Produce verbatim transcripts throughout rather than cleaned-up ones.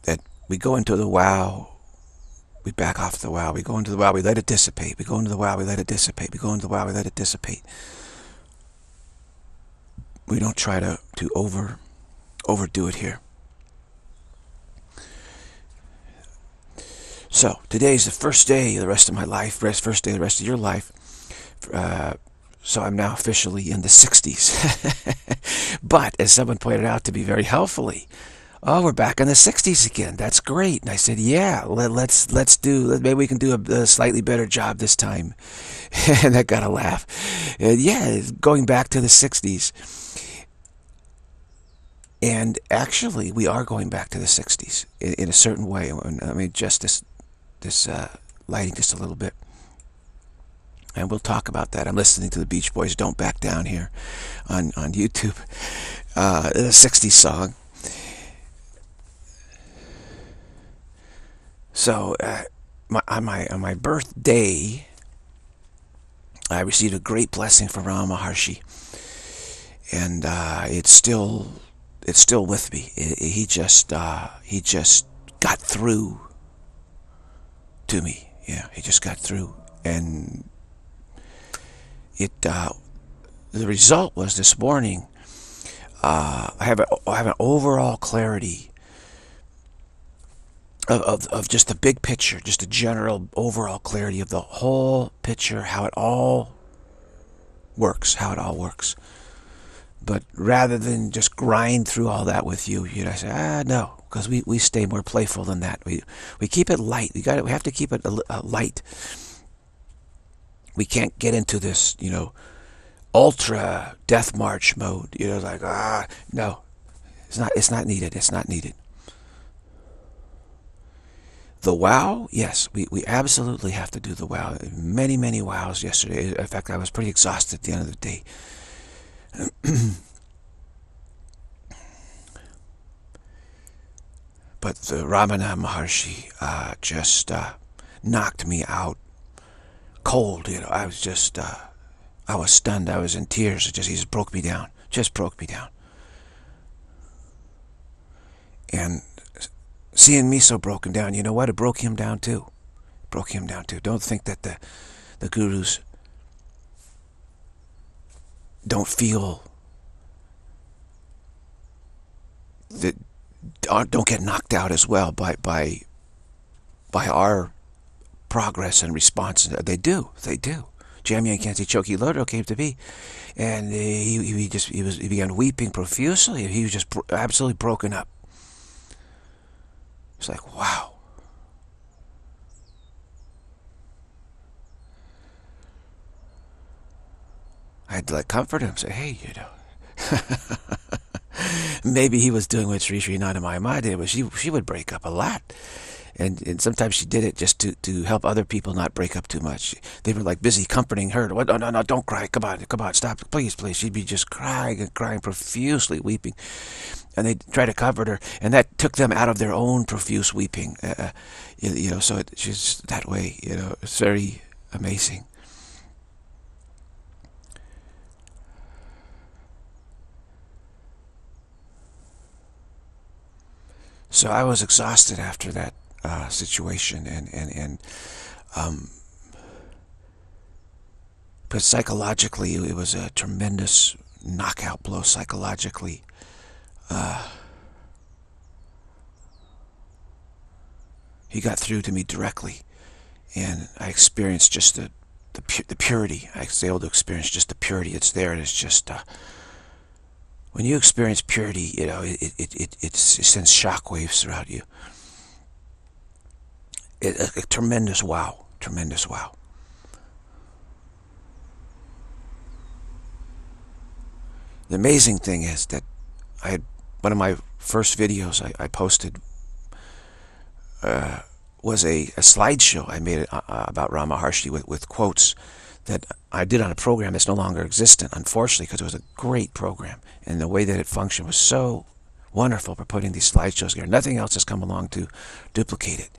that we go into the wow, we back off the wow, we go into the wow, we let it dissipate, we go into the wow, we let it dissipate, we go into the wow, we let it dissipate. We don't try to, to over overdo it here. So today's the first day of the rest of my life, first day of the rest of your life. Uh, so I'm now officially in the sixties. But as someone pointed out to me very helpfully, oh, we're back in the sixties again. That's great. And I said, yeah, let, let's let's do. Maybe we can do a, a slightly better job this time. And that got a laugh. And yeah, going back to the sixties. And actually, we are going back to the sixties in, in a certain way. I mean, just this this uh, lighting just a little bit. And we'll talk about that. I'm listening to the Beach Boys' Don't Back Down here on, on YouTube. Uh, a sixties song. So, uh, my, on, my, on my birthday, I received a great blessing from Ramana Maharshi. And uh, it's still it's still with me. It, it, he just uh, he just got through to me. Yeah, he just got through. And it uh, the result was this morning, uh, I have a, I have an overall clarity of, of of just the big picture, just a general overall clarity of the whole picture, how it all works, how it all works. But rather than just grind through all that with you, you know, I say, ah, no, because we, we stay more playful than that. We we keep it light. We got we have to keep it a, a light. We can't get into this, you know, ultra death march mode. You know, like ah, no, it's not. It's not needed. It's not needed. The wow, yes, we we absolutely have to do the wow. Many many wows yesterday. In fact, I was pretty exhausted at the end of the day. But the Ramana Maharshi uh, just uh, knocked me out cold. You know, I was just, uh, I was stunned. I was in tears. It just, he just broke me down. Just broke me down. And seeing me so broken down, you know what? It broke him down too. It broke him down too. Don't think that the the gurus don't feel that, don't get knocked out as well by by by our progress and response. They do, they do. Jamyang Khyentse Chokyi Lodro came to me, and he, he just he was he began weeping profusely. He was just absolutely broken up. It's like, wow. I had to like comfort him, say, hey, you know. Maybe he was doing what Sri Sri Nanda Mayama did, but she she would break up a lot. And, and sometimes she did it just to, to help other people not break up too much. They were like busy comforting her. No, no, no, don't cry. Come on, come on, stop. Please, please. She'd be just crying and crying profusely, weeping. And they'd try to comfort her. And that took them out of their own profuse weeping. Uh, you, you know, so it, she's that way, you know. It's very amazing. So I was exhausted after that uh, situation, and and and um, but psychologically, it was a tremendous knockout blow. Psychologically, uh, he got through to me directly, and I experienced just the the, pu the purity. I was able to experience just the purity. It's there, and it's just. Uh, When you experience purity, you know, it, it, it, it sends shockwaves throughout you. It, a, a tremendous wow. Tremendous wow. The amazing thing is that I had one of my first videos I, I posted uh, was a, a slideshow I made uh, about Ramana Maharshi with, with quotes that I did on a program that's no longer existent, unfortunately, because it was a great program. And the way that it functioned was so wonderful for putting these slideshows together. Nothing else has come along to duplicate it.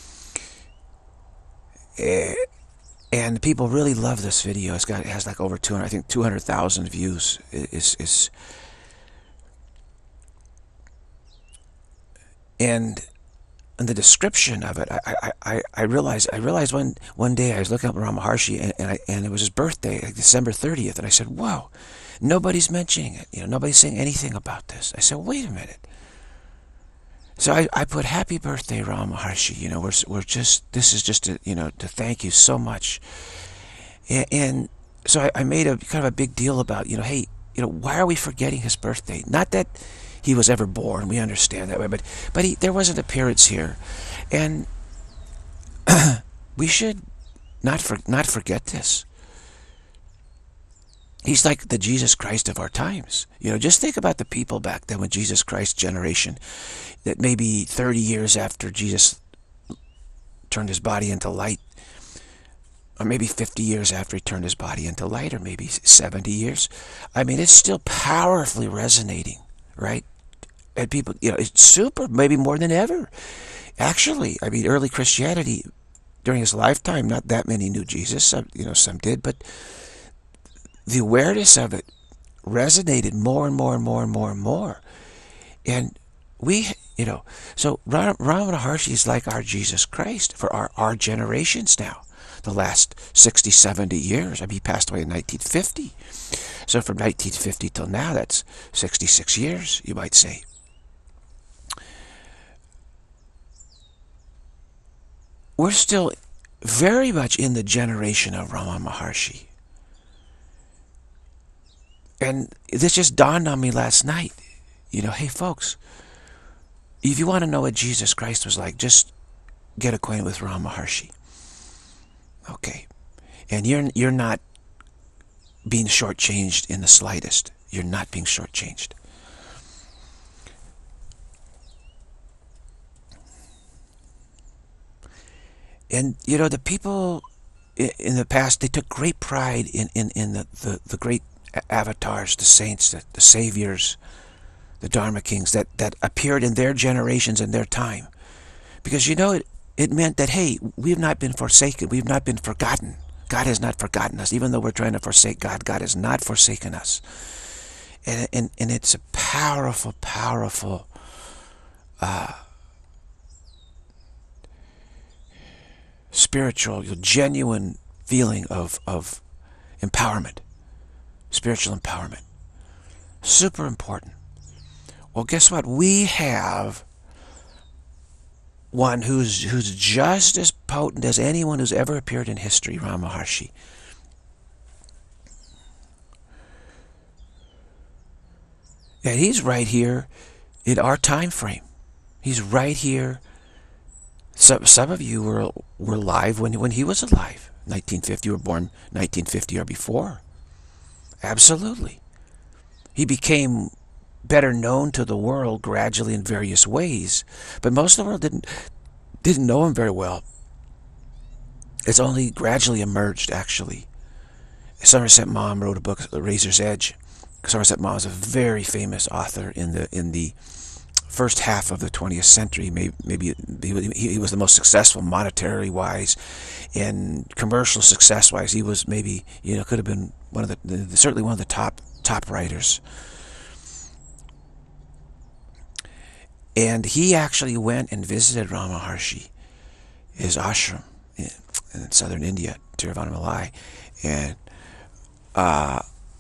Uh, and people really love this video. It's got, it has like over two hundred, I think two hundred thousand views. Is is and and the description of it, I, I, I, I realized I realized one one day I was looking up Ramana Maharshi, and and, I, and it was his birthday, like December thirtieth, and I said, "Whoa, nobody's mentioning it. You know, nobody's saying anything about this." I said, "Wait a minute." So I, I put happy birthday, Ramana Maharshi. You know, we're we're just this is just to, you know, to thank you so much. And, and so I, I made a kind of a big deal about, you know, hey, you know, why are we forgetting his birthday? Not that he was ever born, we understand that way, but but he, there was an appearance here, and we should not for, not forget this. He's like the Jesus Christ of our times. You know, just think about the people back then when Jesus Christ's generation, that maybe thirty years after Jesus turned his body into light, or maybe fifty years after he turned his body into light, or maybe seventy years. I mean, it's still powerfully resonating, right? And people, you know, it's super, maybe more than ever. Actually, I mean, early Christianity, during his lifetime, not that many knew Jesus. Some, you know, some did, but the awareness of it resonated more and more and more and more and more. And we, you know, so Ramana Maharshi is like our Jesus Christ for our, our generations now. The last sixty, seventy years. I mean, he passed away in nineteen fifty. So from nineteen fifty till now, that's sixty-six years, you might say. We're still very much in the generation of Ramana Maharshi. And this just dawned on me last night. You know, hey folks, if you want to know what Jesus Christ was like, just get acquainted with Ramana Maharshi. Okay. And you're you're not being shortchanged in the slightest. You're not being shortchanged. And, you know, the people in the past, they took great pride in, in, in the, the, the great avatars, the saints, the, the saviors, the Dharma kings that, that appeared in their generations and their time. Because, you know, it, it meant that, hey, we've not been forsaken. We've not been forgotten. God has not forgotten us. Even though we're trying to forsake God, God has not forsaken us. And, and, and it's a powerful, powerful uh, spiritual, genuine feeling of, of empowerment. Spiritual empowerment. Super important. Well, guess what? We have one who's who's just as potent as anyone who's ever appeared in history, Ramana Maharshi. And he's right here in our time frame. He's right here. Some some of you were were alive when when he was alive. nineteen fifty, you were born nineteen fifty or before. Absolutely. He became better known to the world gradually in various ways, but most of the world didn't didn't know him very well. It's only gradually emerged, actually. Somerset Maugham wrote a book, The Razor's Edge. Somerset Maugham is a very famous author in the in the first half of the twentieth century. Maybe, maybe he, he was the most successful monetarily wise, and commercial success wise. He was maybe, you know, could have been one of the, the certainly one of the top top writers. And he actually went and visited Ramana Maharshi, his ashram in, in southern India, Tiruvannamalai, and uh,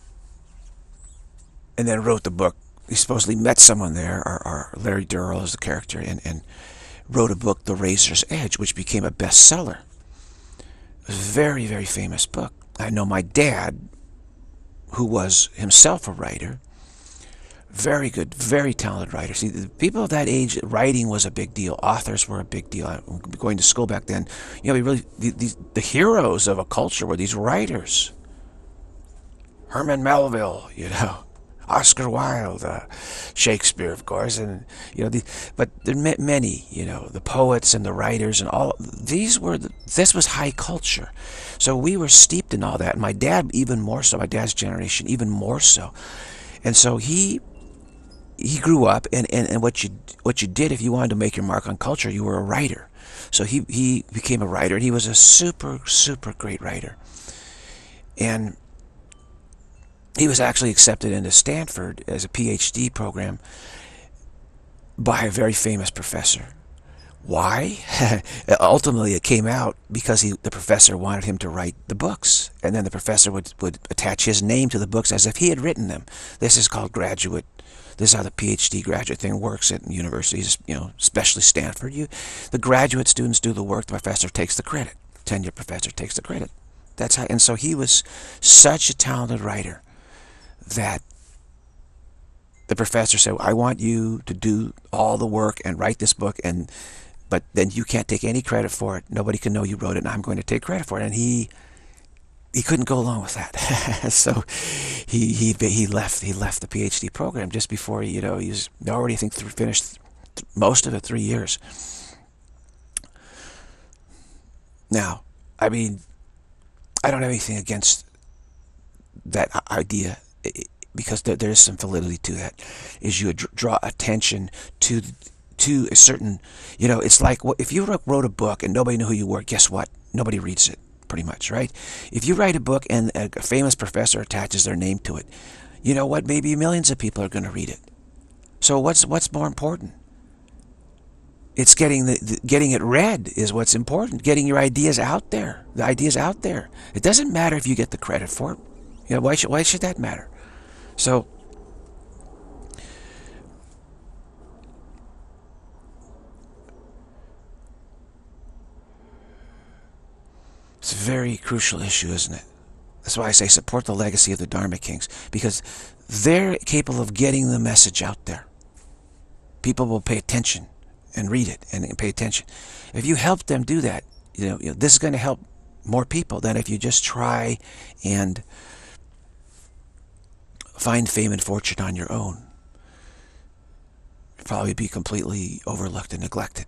and then wrote the book. He supposedly met someone there, or, or Larry Durrell is the character, and, and wrote a book, The Razor's Edge, which became a bestseller. It was a very, very famous book. I know my dad, who was himself a writer, very good, very talented writer. See, the people of that age, writing was a big deal. Authors were a big deal. Going to school back then, you know, we really the, the, the heroes of a culture were these writers. Herman Melville, you know, Oscar Wilde, uh, Shakespeare, of course, and you know, the, but there are many, you know, the poets and the writers and all. These were the, this was high culture, so we were steeped in all that. And my dad, even more so. My dad's generation, even more so. And so he. He grew up, and, and, and what you what you did if you wanted to make your mark on culture, you were a writer. So he, he became a writer, and he was a super, super great writer. And he was actually accepted into Stanford as a PhD program by a very famous professor, Why? Ultimately, it came out because he, the professor wanted him to write the books. And then the professor would, would attach his name to the books as if he had written them. This is called graduate. This is how the PhD graduate thing works at universities, you know, especially Stanford. You, the graduate students do the work, the professor takes the credit. Tenure professor takes the credit. That's how, and so he was such a talented writer that the professor said, I want you to do all the work and write this book, and but then you can't take any credit for it. Nobody can know you wrote it, and I'm going to take credit for it. And he he couldn't go along with that. So he he he left he left the PhD program just before, you know, he's already, I think, th finished th most of it three years. Now, I mean, I don't have anything against that idea, because there, there is some validity to that. Is you draw attention to to a certain, you know, it's like, if you wrote a book and nobody knew who you were, guess what? Nobody reads it, pretty much, right? If you write a book and a famous professor attaches their name to it, you know what? Maybe millions of people are going to read it. So what's what's more important? It's getting the, the getting it read is what's important. Getting your ideas out there. The ideas out there. It doesn't matter if you get the credit for it. You know, why should why should that matter? So it's a very crucial issue, isn't it? That's why I say support the legacy of the Dharma Kings, because they're capable of getting the message out there. People will pay attention and read it and, and pay attention. If you help them do that, you know, you know, this is going to help more people than if you just try and find fame and fortune on your own. You'll probably be completely overlooked and neglected.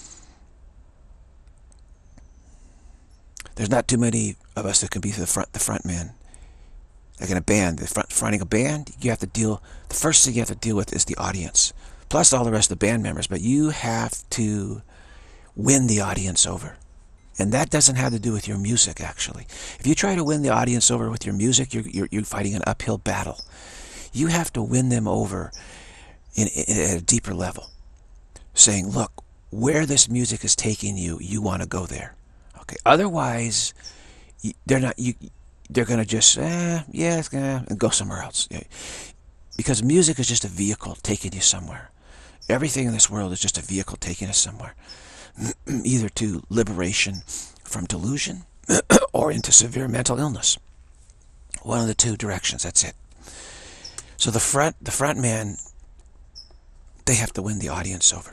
There's not too many of us that can be the front, the front man. Like in a band, the front, fronting a band, you have to deal, the first thing you have to deal with is the audience, plus all the rest of the band members. But you have to win the audience over. And that doesn't have to do with your music, actually. If you try to win the audience over with your music, you're, you're, you're fighting an uphill battle. You have to win them over in, in, at a deeper level, saying, look, where this music is taking you, you want to go there. Okay. Otherwise, they're not. You, they're going to just, eh, yeah, it's gonna, and go somewhere else. Because music is just a vehicle taking you somewhere. Everything in this world is just a vehicle taking us somewhere. Either to liberation from delusion or into severe mental illness. One of the two directions, that's it. So the front, the front man, they have to win the audience over.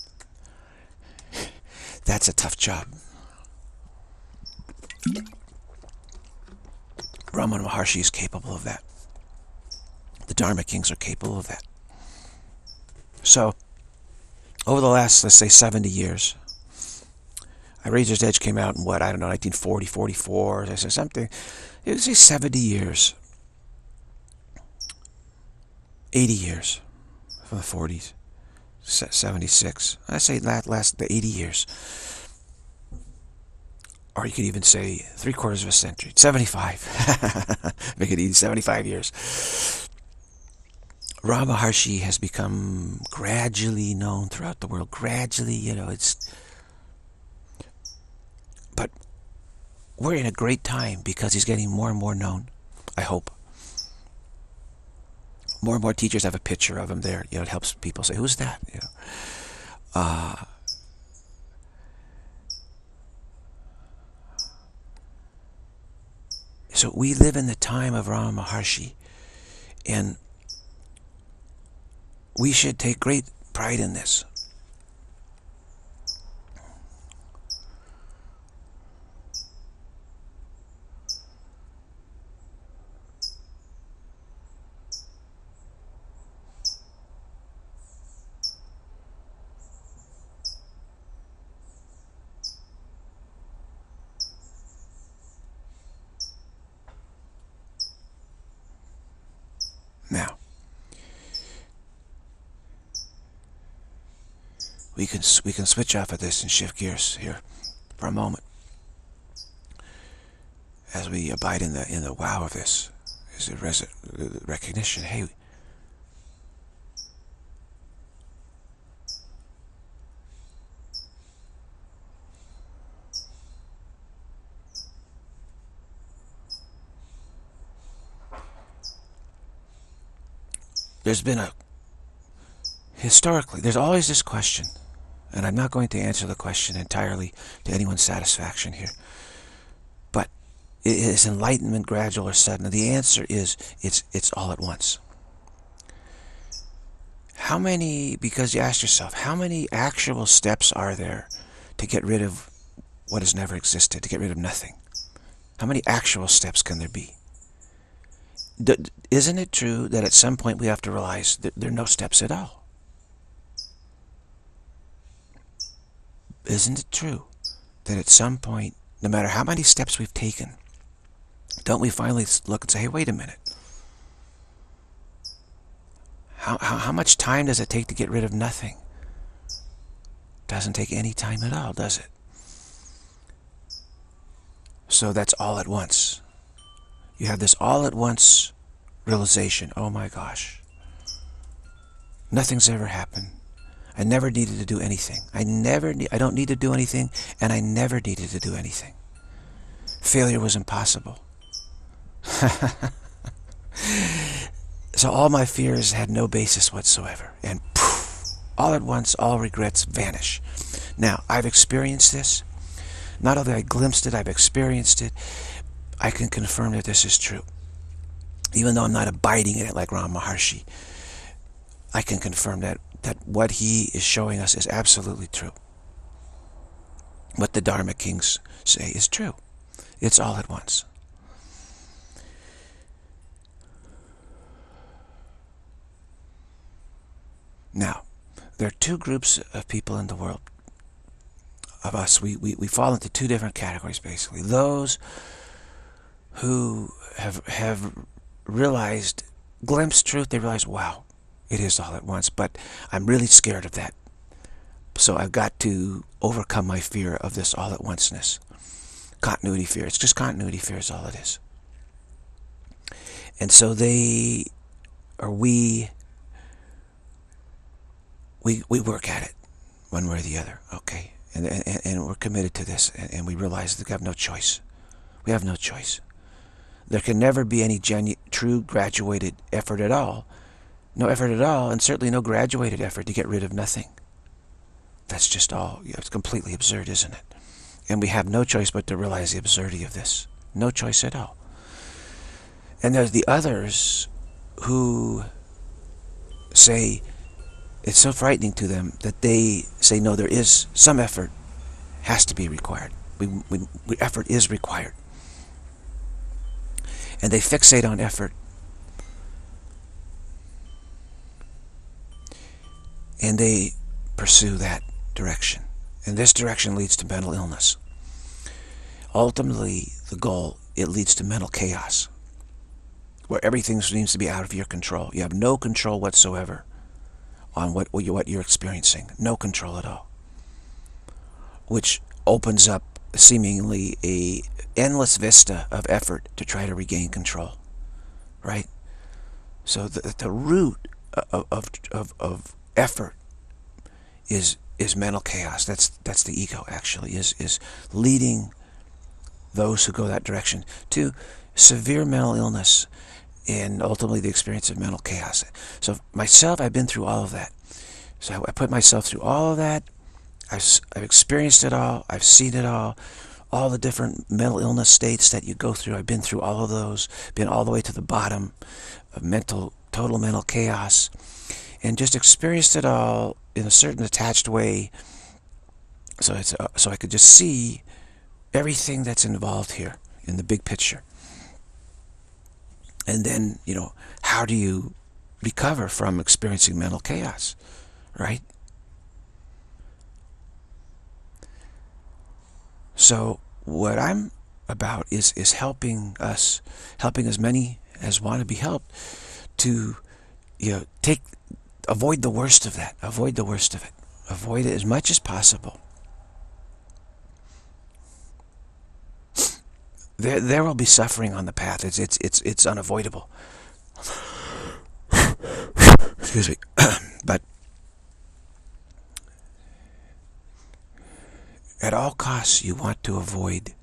That's a tough job. Ramana Maharshi is capable of that. The Dharma Kings are capable of that. So, over the last, let's say, seventy years, Razor's Edge came out in what, I don't know, nineteen forty, forty-four, I said something. It was say seventy years. eighty years from the forties. seventy-six. I say that last, the eighty years. Or you could even say three quarters of a century. seventy-five. Make it easy, seventy-five years. Ramana Maharshi has become gradually known throughout the world. Gradually, you know, it's... But we're in a great time because he's getting more and more known, I hope. More and more teachers have a picture of him there. You know, it helps people say, who's that? You know, uh, so we live in the time of Ramana Maharshi, and we should take great pride in this. Now, we can we can switch off of this and shift gears here for a moment as we abide in the in the wow of this. Is the res recognition? Hey, there's been a, historically, there's always this question, and I'm not going to answer the question entirely to anyone's satisfaction here, but is enlightenment gradual or sudden? The answer is it's it's all at once. How many, because you ask yourself, how many actual steps are there to get rid of what has never existed, to get rid of nothing? How many actual steps can there be? D isn't it true that at some point we have to realize that there are no steps at all? Isn't it true that at some point, no matter how many steps we've taken, don't we finally look and say, hey, wait a minute. How, how, how much time does it take to get rid of nothing? Doesn't take any time at all, does it? So that's all at once. You have this all at once realization. Oh my gosh. Nothing's ever happened. I never needed to do anything. I never need, I don't need to do anything, and I never needed to do anything. Failure was impossible. So all my fears had no basis whatsoever. And poof, all at once, all regrets vanish. Now, I've experienced this. Not only have I glimpsed it, I've experienced it. I can confirm that this is true. Even though I'm not abiding in it like Ram Maharshi, I can confirm that, that what he is showing us is absolutely true. What the Dharma Kings say is true. It's all at once. Now, there are two groups of people in the world, of us. We, we, we fall into two different categories, basically. Those who have, have realized, glimpsed truth, they realize, wow, it is all at once, but I'm really scared of that. So I've got to overcome my fear of this all at onceness. Continuity fear. It's just continuity fear is all it is. And so they, or we, we, we work at it one way or the other, okay? And, and, and we're committed to this, and, and we realize that we have no choice. We have no choice. There can never be any genu true graduated effort at all. No effort at all, and certainly no graduated effort to get rid of nothing. That's just all. It's completely absurd, isn't it? And we have no choice but to realize the absurdity of this. No choice at all. And there's the others who say it's so frightening to them that they say, no, there is some effort has to be required. We, we, we, effort is required. And they fixate on effort. And they pursue that direction. And this direction leads to mental illness. Ultimately, the goal, it leads to mental chaos, where everything seems to be out of your control. You have no control whatsoever on what, what you're experiencing. No control at all. Which opens up seemingly a endless vista of effort to try to regain control. Right? So the, the root of, of, of, of effort is is mental chaos. That's that's the ego, actually, is is leading those who go that direction to severe mental illness and ultimately the experience of mental chaos. So myself, I've been through all of that. So I put myself through all of that. I've, I've experienced it all. I've seen it all. All the different mental illness states that you go through. I've been through all of those. Been all the way to the bottom of mental, total mental chaos. And just experienced it all in a certain attached way. So, it's, uh, so I could just see everything that's involved here in the big picture. And then, you know, how do you recover from experiencing mental chaos, right? So what I'm about is, is helping us, helping as many as want to be helped to, you know, take, avoid the worst of that. Avoid the worst of it. Avoid it as much as possible. There, there will be suffering on the path. It's, it's, it's, it's unavoidable. Excuse me. But at all costs, you want to avoid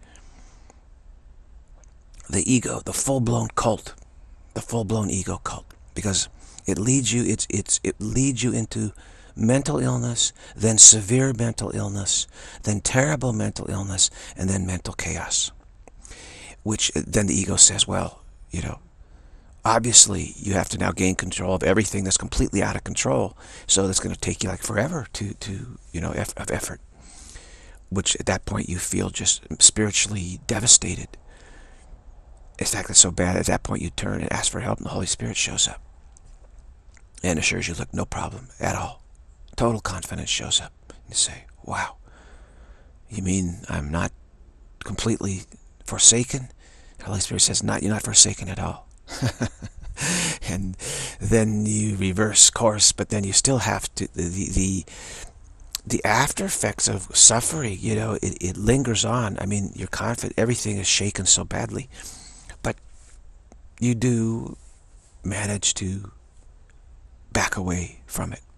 the ego, the full-blown cult, the full-blown ego cult, because It leads you, it's, it's, it leads you into mental illness, then severe mental illness, then terrible mental illness, and then mental chaos. Which then the ego says, well, you know, obviously you have to now gain control of everything that's completely out of control. So that's going to take you like forever to, to you know, eff of effort. Which at that point you feel just spiritually devastated. In fact, it's so bad, at that point you turn and ask for help and the Holy Spirit shows up. And assures you, look, no problem at all. Total confidence shows up. And you say, wow, you mean I'm not completely forsaken? The Holy Spirit says, not, you're not forsaken at all. And then you reverse course, but then you still have to, the, the, the after effects of suffering, you know, it, it lingers on. I mean, you're confident, everything is shaken so badly, but you do manage to back away from it.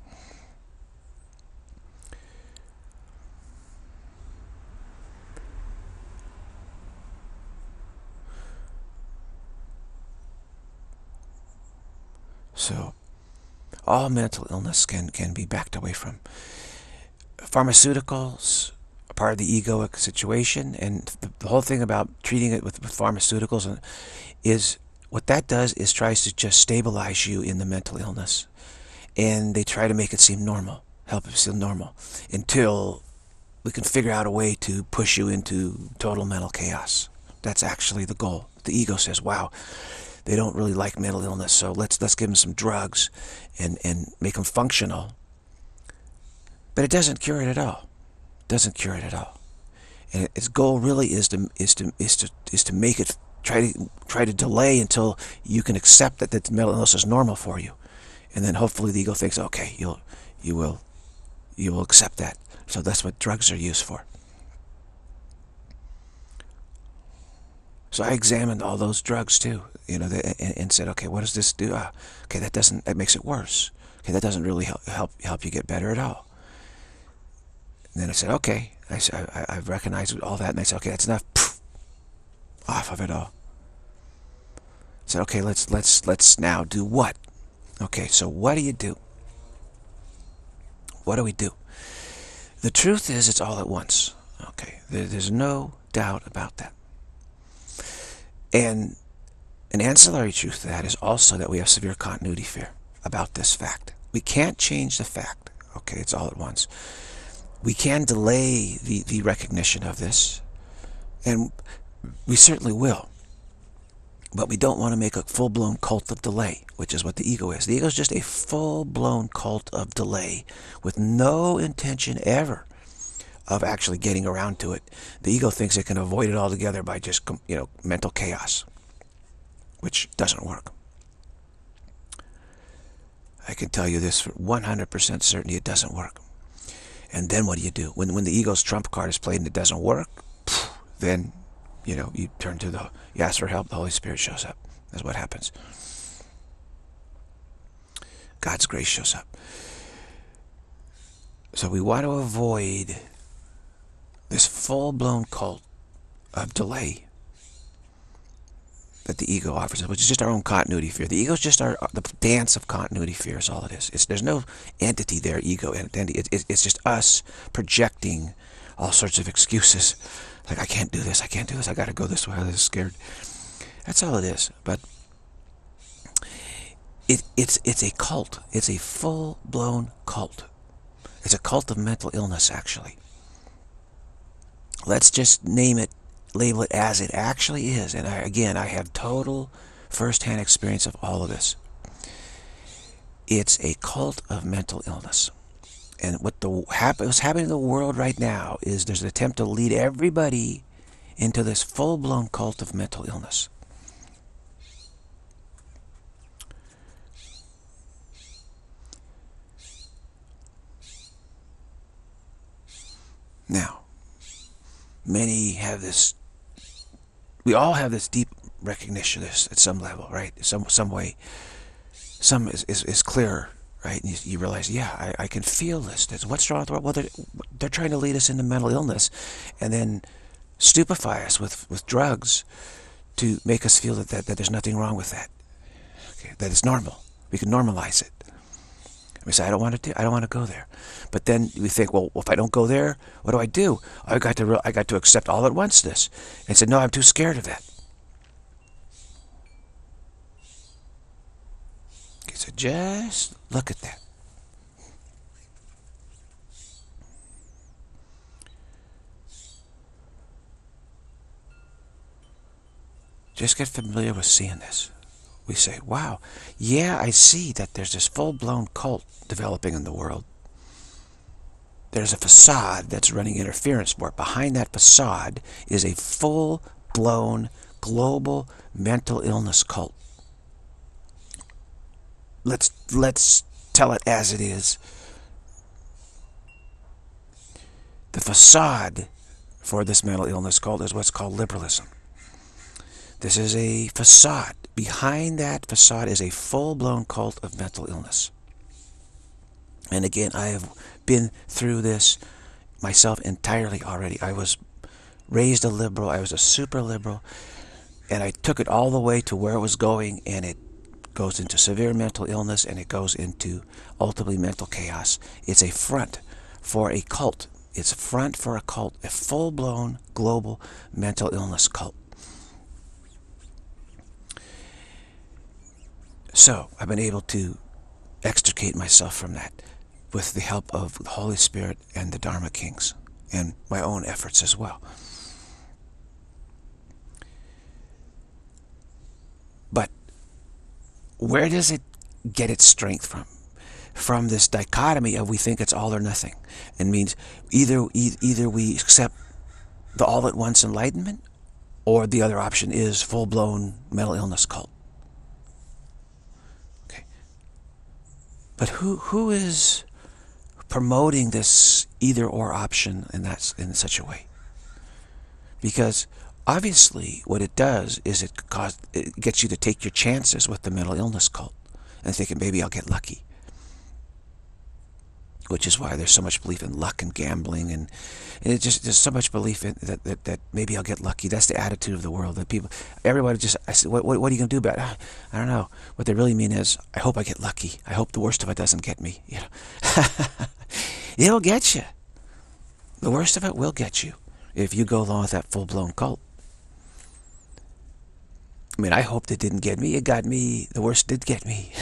So, all mental illness can, can be backed away from. Pharmaceuticals are part of the egoic situation, and the, the whole thing about treating it with, with pharmaceuticals is, what that does is tries to just stabilize you in the mental illness. And they try to make it seem normal, help it seem normal, until we can figure out a way to push you into total mental chaos. That's actually the goal. The ego says, wow, they don't really like mental illness, so let's let's give them some drugs and, and make them functional. But it doesn't cure it at all. It doesn't cure it at all. And its goal really is to is to is to is to make it try to try to delay until you can accept that that mental illness is normal for you. And then hopefully the ego thinks, okay, you'll you will you will accept that. So that's what drugs are used for. So I examined all those drugs too, you know, and, and said, okay, what does this do? Uh, okay, that doesn't, that makes it worse. Okay, that doesn't really help help, help you get better at all. And then I said, okay, I, I, I've recognized all that, and I said, okay, that's enough. Poof, off of it all. I said, okay, let's let's let's now do what? Okay, so what do you do? What do we do? The truth is, it's all at once. Okay, there, there's no doubt about that. And an ancillary truth to that is also that we have severe continuity fear about this fact. We can't change the fact. Okay, it's all at once. We can delay the, the recognition of this, and we certainly will. But we don't want to make a full-blown cult of delay, which is what the ego is. The ego is just a full-blown cult of delay with no intention ever of actually getting around to it. The ego thinks it can avoid it altogether by just, you know, mental chaos, which doesn't work. I can tell you this for one hundred percent certainty, it doesn't work. And then what do you do? When, when the ego's trump card is played and it doesn't work, then, you know, you turn to the, you ask for help, the Holy Spirit shows up. That's what happens. God's grace shows up. So we want to avoid this full-blown cult of delay that the ego offers us, which is just our own continuity fear. The ego is just our the dance of continuity fear is all it is. It's, there's no entity there, ego entity. It, it, it's just us projecting all sorts of excuses. Like, I can't do this, I can't do this, I gotta go this way, I'm scared. That's all it is. But it, it's, it's a cult. It's a full-blown cult. It's a cult of mental illness, actually. Let's just name it, label it as it actually is. And I, again, I have total first-hand experience of all of this. It's a cult of mental illness. And what the happen, what's happening in the world right now is there's an attempt to lead everybody into this full-blown cult of mental illness. Now, many have this, we all have this deep recognition of this at some level, right? Some some way. Some is, is, is clearer, right? And you, you realize, yeah, I, I can feel this. That's, what's wrong with the world? Well, they're, they're trying to lead us into mental illness and then stupefy us with, with drugs to make us feel that, that, that there's nothing wrong with that. Okay, that it's normal. We can normalize it. We say, I don't want to do, I don't want to go there. But then we think, well, if I don't go there, what do I do? I got to, I got to accept all at once this, and say, no, I'm too scared of that. Okay, so just look at that. Just get familiar with seeing this. We say, wow, yeah, I see that there's this full-blown cult developing in the world. There's a facade that's running interference for it. Behind that facade is a full-blown global mental illness cult. Let's, let's tell it as it is. The facade for this mental illness cult is what's called liberalism. This is a facade. Behind that facade is a full-blown cult of mental illness. And again, I have been through this myself entirely already. I was raised a liberal. I was a super liberal. And I took it all the way to where it was going, and it goes into severe mental illness, and it goes into ultimately mental chaos. It's a front for a cult. It's a front for a cult, a full-blown global mental illness cult. So, I've been able to extricate myself from that with the help of the Holy Spirit and the Dharma Kings, and my own efforts as well. But where does it get its strength from? From this dichotomy of we think it's all or nothing. It means either, e either we accept the all-at-once enlightenment, or the other option is full-blown mental illness cult. But who who is promoting this either-or option in that in such a way? Because obviously, what it does is it cause it gets you to take your chances with the mental illness cult, and thinking maybe I'll get lucky. Which is why there's so much belief in luck and gambling, and, and it just there's so much belief in that, that that maybe I'll get lucky. That's the attitude of the world. That people, everybody just, I said, what, what, what are you gonna do about it? I don't know. What they really mean is, I hope I get lucky. I hope the worst of it doesn't get me. You know, it'll get you. The worst of it will get you if you go along with that full-blown cult. I mean, I hoped it didn't get me. It got me. The worst did get me.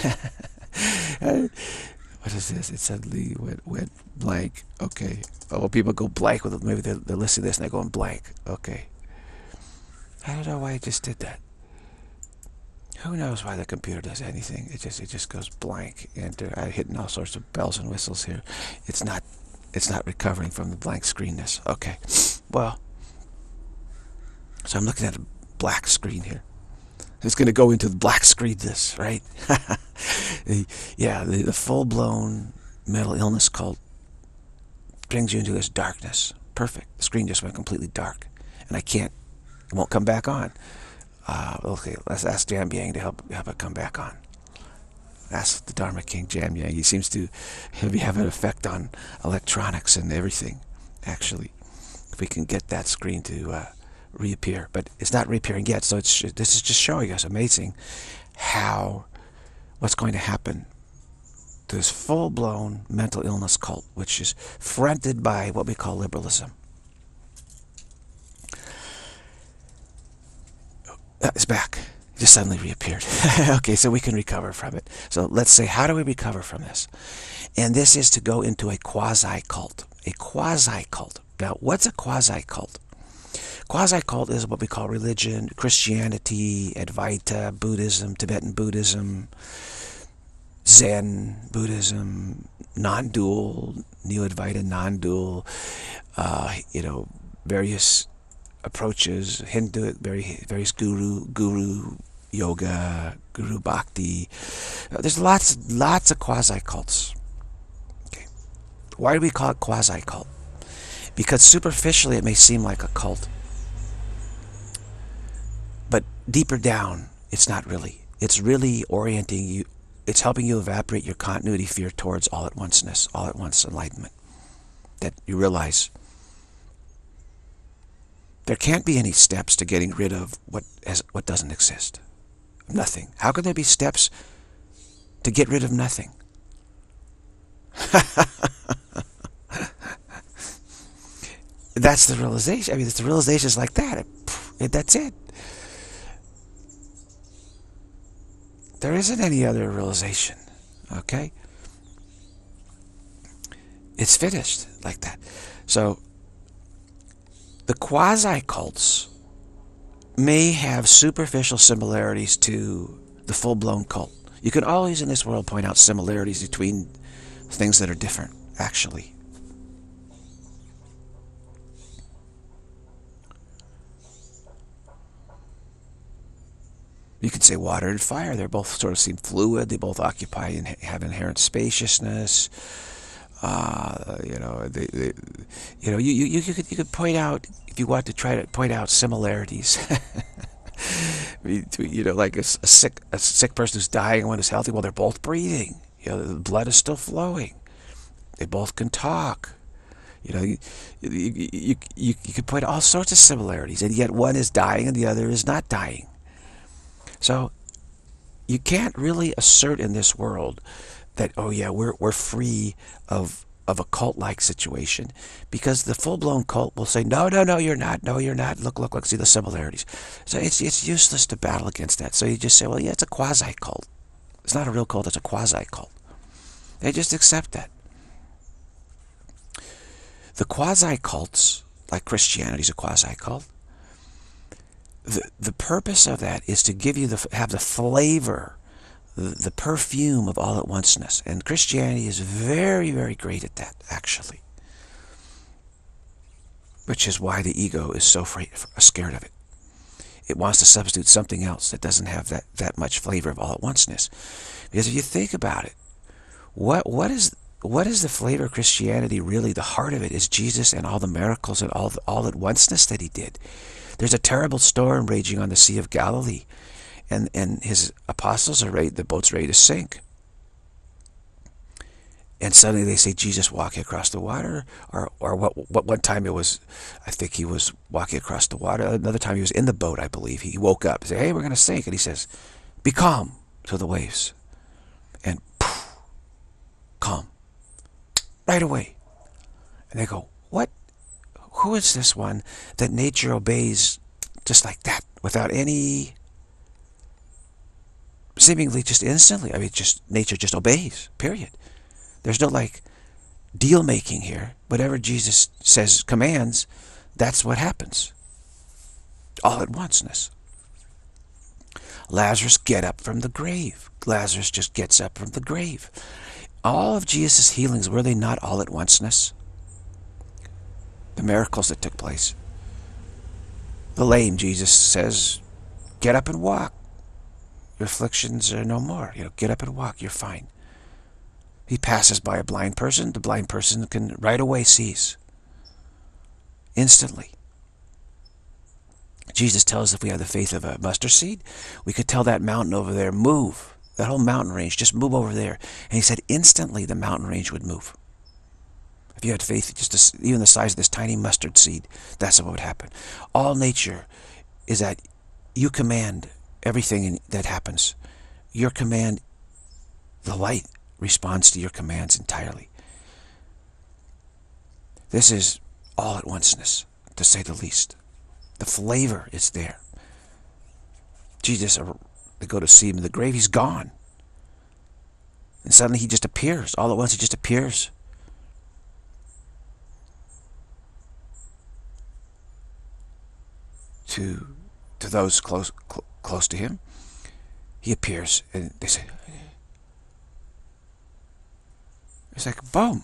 What is this? It suddenly went, went blank. Okay. Oh, well, people go blank with it. Maybe they're, they're listening to this and they're going blank. Okay. I don't know why it just did that. Who knows why the computer does anything? It just it just goes blank. And uh, I'm hitting all sorts of bells and whistles here. It's not it's not recovering from the blank screenness. Okay. Well, so I'm looking at a black screen here. It's going to go into the black screenness, right? Yeah, the, the full-blown mental illness cult brings you into this darkness. Perfect. The screen just went completely dark, and I can't. It won't come back on. Uh, okay, let's ask Jam Yang to help help it come back on. Ask the Dharma King Jam Yang. He seems to have an effect on electronics and everything. Actually, if we can get that screen to uh, reappear, but it's not reappearing yet. So it's this is just showing us amazing how what's going to happen to this full-blown mental illness cult, which is fronted by what we call liberalism. Uh, it's back. It just suddenly reappeared. Okay, so we can recover from it. So let's say, how do we recover from this? And this is to go into a quasi-cult. A quasi-cult. Now, what's a quasi-cult? Quasi-cult is what we call religion, Christianity, Advaita, Buddhism, Tibetan Buddhism, Zen Buddhism, non-dual, Neo-Advaita, non-dual, uh, you know, various approaches, Hindu, very, various guru, guru yoga, guru bhakti. Uh, there's lots, lots of quasi-cults. Okay. Why do we call it quasi-cult? Because superficially it may seem like a cult, but deeper down, it's not really. It's really orienting you. It's helping you evaporate your continuity fear towards all-at-onceness, all-at-once enlightenment. That you realize there can't be any steps to getting rid of what has, what doesn't exist. Nothing. How can there be steps to get rid of nothing. That's the realization. I mean, it's the realizations like that. It, it, that's it. There isn't any other realization. Okay? It's finished like that. So, the quasi-cults may have superficial similarities to the full-blown cult. You can always in this world point out similarities between things that are different, actually. You could say water and fire. They both sort of seem fluid. They both occupy and have inherent spaciousness. Uh, you know, they, they, you know, you, you you could you could point out, if you want to try to point out similarities. You know, like a, a sick a sick person who's dying and one who's healthy. Well, they're both breathing. You know, the blood is still flowing. They both can talk. You know, you you you you, you could point out all sorts of similarities, and yet one is dying and the other is not dying. So you can't really assert in this world that, oh yeah, we're we're free of of a cult-like situation, because the full-blown cult will say, no, no, no, you're not. No, you're not. Look, look, look, see the similarities. So it's it's useless to battle against that. So you just say, well, yeah, it's a quasi-cult. It's not a real cult, it's a quasi-cult. They just accept that. The quasi-cults, like Christianity's a quasi-cult, The, the purpose of that is to give you the have the flavor, the, the perfume of all at onceness. And Christianity is very, very great at that, actually. Which is why the ego is so afraid, scared of it. It wants to substitute something else that doesn't have that, that much flavor of all at onceness. Because if you think about it, what what is what is the flavor of Christianity really? The heart of it is Jesus and all the miracles and all the all at onceness that he did. There's a terrible storm raging on the Sea of Galilee, and, and his apostles are ready, the boat's ready to sink. And suddenly they say, Jesus walking across the water, or or what, what one time it was, I think he was walking across the water, another time he was in the boat, I believe. He woke up and said, hey, we're going to sink. And he says, be calm to the waves. And poof, calm. Right away. And they go, what? Who is this one that nature obeys just like that, without any, seemingly just instantly? I mean, just nature just obeys, period. There's no like deal making here. Whatever Jesus says, commands, that's what happens. All at onceness. Lazarus, get up from the grave. Lazarus just gets up from the grave. All of Jesus' healings, were they not all at onceness? The miracles that took place. The lame, Jesus says, get up and walk. Your afflictions are no more. You know, get up and walk, you're fine. He passes by a blind person. The blind person can right away sees. Instantly. Jesus tells us if we have the faith of a mustard seed, we could tell that mountain over there, move. That whole mountain range, just move over there. And he said instantly the mountain range would move. If you had faith, just even the size of this tiny mustard seed, that's what would happen. All nature is that you command everything that happens. Your command, the light responds to your commands entirely. This is all at onceness, to say the least. The flavor is there. Jesus, they go to see him in the grave, he's gone. And suddenly he just appears. All at once he just appears. To, to those close cl close to him. He appears and they say, it's like boom.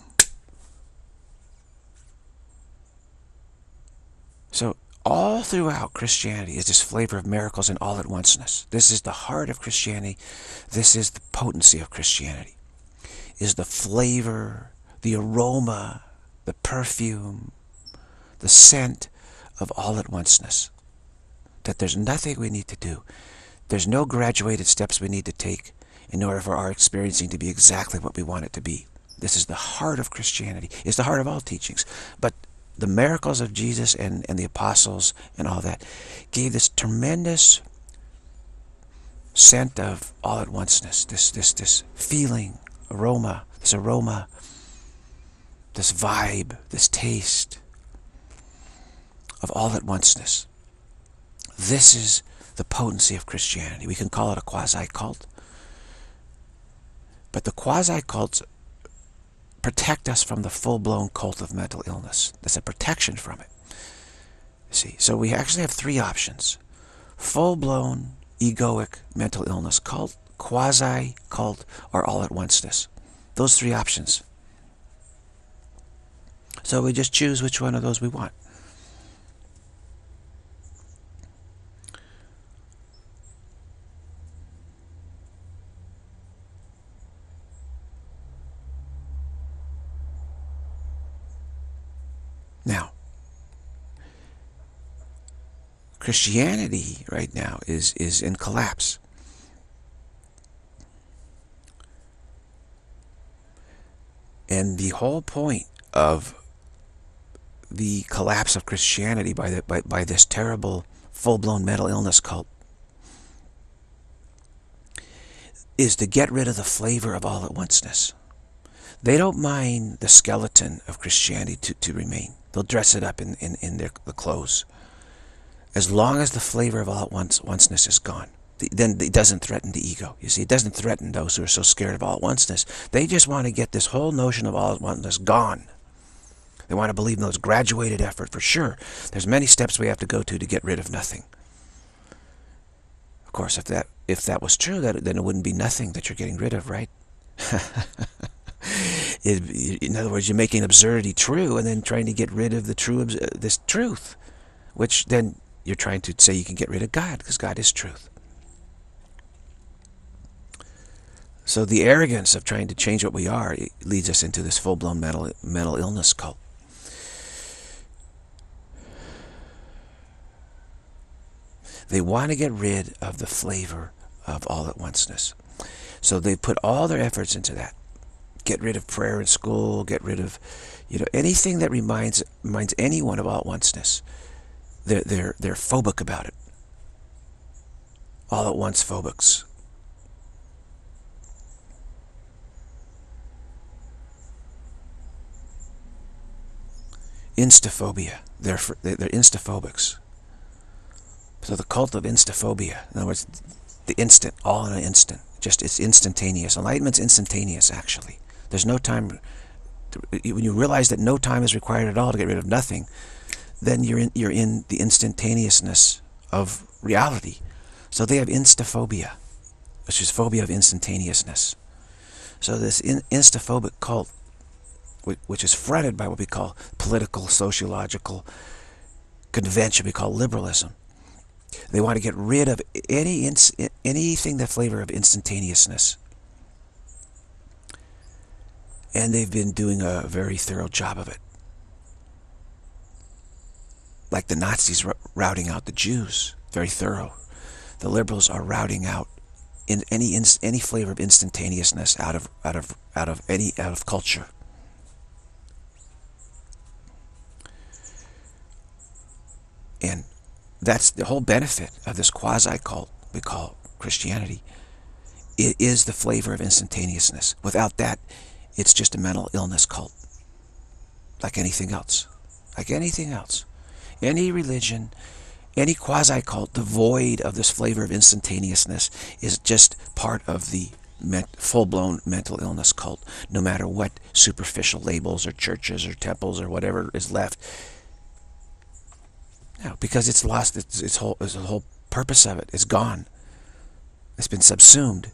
So all throughout Christianity is this flavor of miracles and all at onceness. This is the heart of Christianity. This is the potency of Christianity. Is the flavor, the aroma, the perfume, the scent of all at onceness. That there's nothing we need to do. There's no graduated steps we need to take in order for our experiencing to be exactly what we want it to be. This is the heart of Christianity. It's the heart of all teachings. But the miracles of Jesus and, and the apostles and all that gave this tremendous scent of all at onceness, this, this, this feeling, aroma, this aroma, this vibe, this taste of all at onceness. This is the potency of Christianity. We can call it a quasi-cult, but the quasi-cults protect us from the full-blown cult of mental illness. That's a protection from it. See, so we actually have three options: full-blown egoic mental illness cult, quasi-cult, or all at onceness. Those three options. So we just choose which one of those we want. Now, Christianity right now is, is in collapse. And the whole point of the collapse of Christianity by, the, by, by this terrible full-blown mental illness cult is to get rid of the flavor of all at onceness. They don't mind the skeleton of Christianity to, to remain. They'll dress it up in, in, in their the clothes. As long as the flavor of all at once, onceness is gone, then it doesn't threaten the ego. You see, it doesn't threaten those who are so scared of all at onceness. They just want to get this whole notion of all at onceness gone. They want to believe in those graduated effort for sure. There's many steps we have to go to to get rid of nothing. Of course, if that if that was true, that then it wouldn't be nothing that you're getting rid of, right? it, in other words, you're making absurdity true and then trying to get rid of the true this truth, which then you're trying to say you can get rid of God, because God is truth. So the arrogance of trying to change what we are leads us into this full-blown mental, mental illness cult. They want to get rid of the flavor of all at onceness. So they put all their efforts into that. Get rid of prayer in school, get rid of, you know, anything that reminds reminds anyone of all at onceness. They're, they're, they're phobic about it. All at once phobics. Instaphobia. They're, they're instaphobics. So the cult of instaphobia. In other words, the instant, all in an instant. Just, it's instantaneous. Enlightenment's instantaneous, actually. There's no time. To, when you realize that no time is required at all to get rid of nothing, then you're in, you're in the instantaneousness of reality. So they have instaphobia, which is phobia of instantaneousness. So this in, instaphobic cult, which is fronted by what we call political, sociological convention, we call liberalism. They want to get rid of any anything that flavor of instantaneousness. And they've been doing a very thorough job of it. Like the Nazis routing out the Jews, very thorough. The liberals are routing out in any any flavor of instantaneousness out of out of out of any out of culture. And that's the whole benefit of this quasi-cult we call Christianity. It is the flavor of instantaneousness. Without that, it's just a mental illness cult. Like anything else. Like anything else. Any religion, any quasi-cult devoid of this flavor of instantaneousness is just part of the full-blown mental illness cult, no matter what superficial labels or churches or temples or whatever is left. No, because it's lost its, its whole its the whole purpose of it. It's gone. It's been subsumed.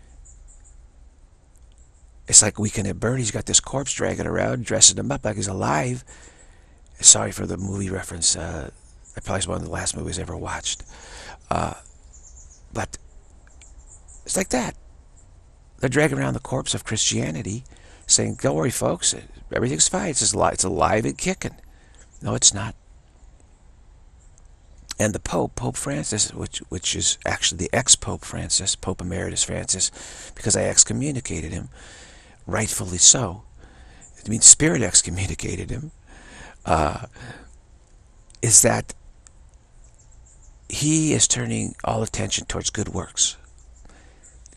It's like Weekend at Bernie's got this corpse dragging around, dressing him up like he's alive. Sorry for the movie reference. Uh, I probably was one of the last movies I ever watched. Uh, but it's like that. They're dragging around the corpse of Christianity, saying, "Don't worry, folks. Everything's fine. It's just alive. It's alive and kicking." No, it's not. And the Pope, Pope Francis, which which is actually the ex-Pope Francis, Pope Emeritus Francis, because I excommunicated him, rightfully so. I mean, Spirit excommunicated him. Uh, is that he is turning all attention towards good works.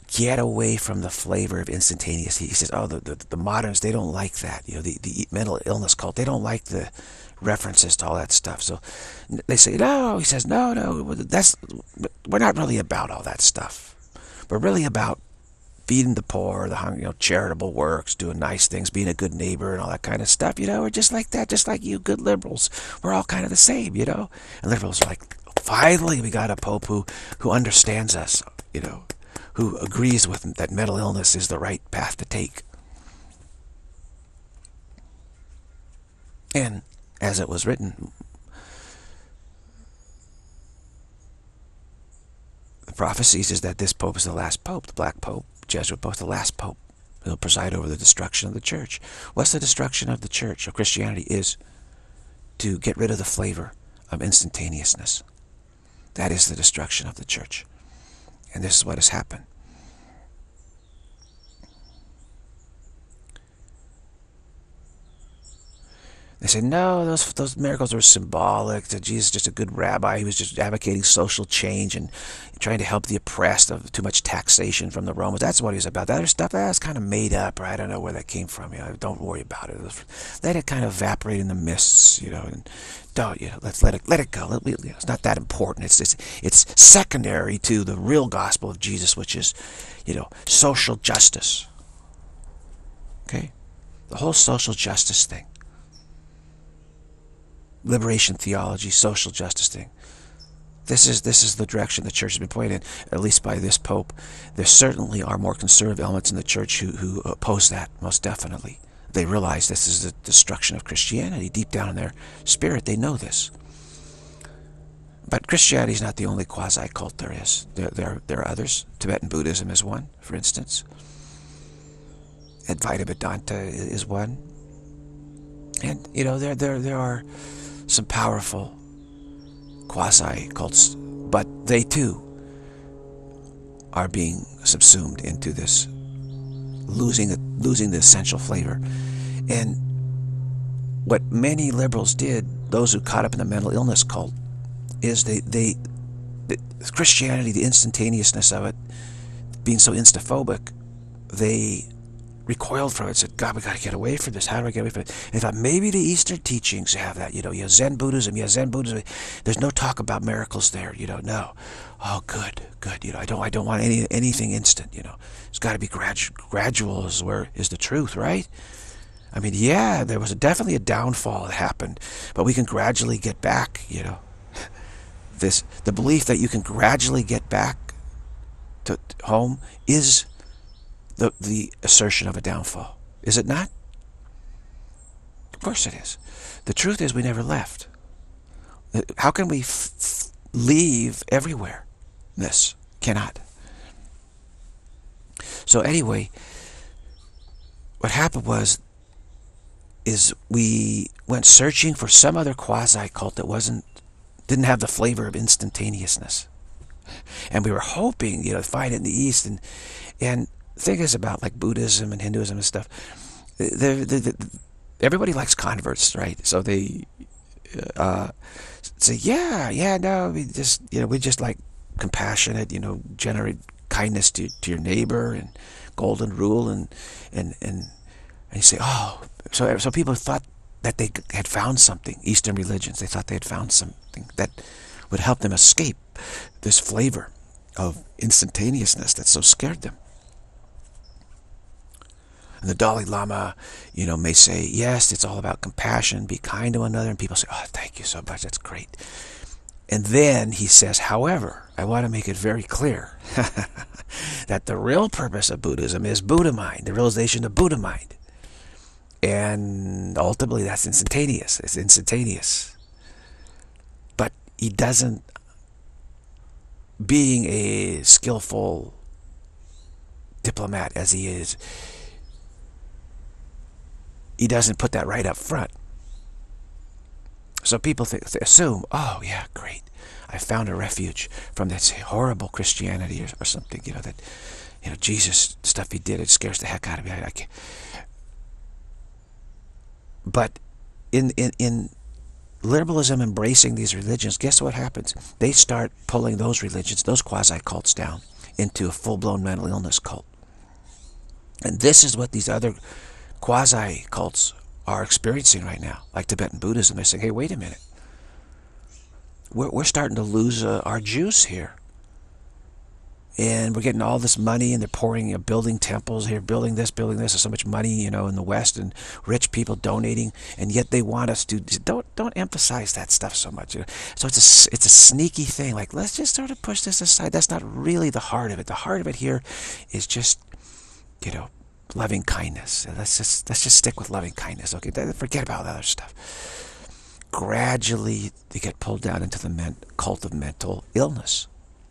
get away from the flavor of instantaneous. He says, oh, the, the, the moderns, they don't like that. You know, the, the mental illness cult, they don't like the references to all that stuff. So they say, no, he says, no, no, that's, we're not really about all that stuff. We're really about feeding the poor, the hungry, you know, charitable works, doing nice things, being a good neighbor and all that kind of stuff, you know. We're just like that, just like you good liberals. We're all kind of the same, you know. And liberals are like, finally we got a pope who, who understands us, you know, who agrees with that mental illness is the right path to take. And as it was written, the prophecies is that this pope is the last pope, the black pope, Jesuit pope, the last pope. He'll preside over the destruction of the church. What's the destruction of the church, of Christianity, is to get rid of the flavor of instantaneousness. That is the destruction of the church. And this is what has happened. They say, no, those those miracles are symbolic. That Jesus is just a good rabbi. He was just advocating social change and trying to help the oppressed of too much taxation from the Romans. That's what he was about. That other stuff, that's kind of made up, or I don't know where that came from. You know, don't worry about it. Let it kind of evaporate in the mists, you know, and don't, you know, let's let it let it go. Let, you know, it's not that important. It's, it's it's secondary to the real gospel of Jesus, which is, you know, social justice. Okay? The whole social justice thing. Liberation theology, social justice thing. This is this is the direction the church has been pointed in, at least by this pope. There certainly are more conservative elements in the church who, who oppose that, most definitely. They realize this is the destruction of Christianity. Deep down in their spirit, they know this. But Christianity is not the only quasi-cult there is. There, there, there are others. Tibetan Buddhism is one, for instance. Advaita Vedanta is one. And, you know, there, there, there are some powerful quasi-cults, but they too are being subsumed into this, losing the, losing the essential flavor. And what many liberals did, those who caught up in the mental illness cult, is they, they the Christianity, the instantaneousness of it, being so instaphobic, they recoiled from it, said, God, we got to get away from this. How do I get away from it? And thought maybe the Eastern teachings have that, you know, yeah, Zen Buddhism, yeah, Zen Buddhism. There's no talk about miracles there, you know, no. Oh, good, good, you know, I don't, I don't want any anything instant, you know. It's got to be gradu gradual is where is the truth, right? I mean, yeah, there was a, definitely a downfall that happened, but we can gradually get back, you know. This, the belief that you can gradually get back to home is The, the assertion of a downfall. Is it not? Of course it is. The truth is we never left. How can we f f leave everywhere? This cannot. So anyway, what happened was, is we went searching for some other quasi-cult that wasn't, didn't have the flavor of instantaneousness. And we were hoping, you know, to find it in the East. And, and the thing is about like Buddhism and Hinduism and stuff, they're, they're, they're, everybody likes converts, right? So they uh, say, yeah, yeah, no, we just, you know, we just like compassionate, you know, generate kindness to, to your neighbor and golden rule, and and and and you say, oh, so so people thought that they had found something. Eastern religions, they thought they had found something that would help them escape this flavor of instantaneousness that so scared them. And the Dalai Lama, you know, may say, yes, it's all about compassion, be kind to one another. And people say, oh, thank you so much, that's great. And then he says, however, I want to make it very clear that the real purpose of Buddhism is Buddha mind, the realization of Buddha mind. And ultimately, that's instantaneous. It's instantaneous. But he doesn't, being a skillful diplomat as he is, he doesn't put that right up front. So people think, assume, oh yeah, great, I found a refuge from this horrible Christianity or, or something, you know, that, you know, Jesus stuff he did, it scares the heck out of me. I, I can't. But in, in, in liberalism embracing these religions, guess what happens? They start pulling those religions, those quasi-cults down into a full-blown mental illness cult. And this is what these other quasi-cults are experiencing right now, like Tibetan Buddhism. They're saying, hey, wait a minute. We're, we're starting to lose uh, our juice here. And we're getting all this money, and they're pouring, you know, building temples here, building this, building this. There's so much money, you know, in the West, and rich people donating, and yet they want us to don't don't emphasize that stuff so much. You know? So it's a it's a sneaky thing. Like, let's just sort of push this aside. That's not really the heart of it. The heart of it here is just, you know, loving kindness. Let's just let's just stick with loving kindness. Okay, forget about the other stuff. Gradually, they get pulled down into the men cult of mental illness.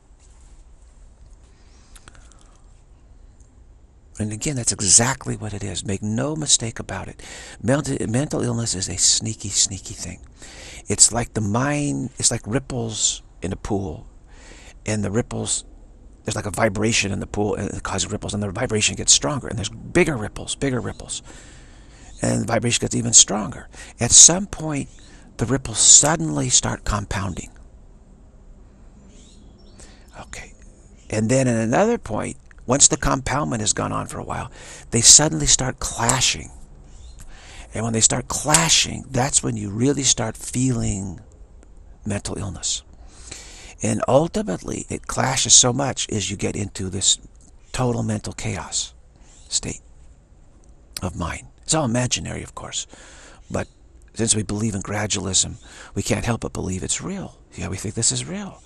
And again, that's exactly what it is. Make no mistake about it. Mental, mental illness is a sneaky, sneaky thing. It's like the mind, it's like ripples in a pool. And the ripples, there's like a vibration in the pool, and it causes ripples, and the vibration gets stronger. And there's bigger ripples, bigger ripples. And the vibration gets even stronger. At some point, the ripples suddenly start compounding. Okay. And then at another point, once the compoundment has gone on for a while, they suddenly start clashing. And when they start clashing, that's when you really start feeling mental illness. And ultimately, it clashes so much as you get into this total mental chaos state of mind. It's all imaginary, of course. But since we believe in gradualism, we can't help but believe it's real. Yeah, we think this is real.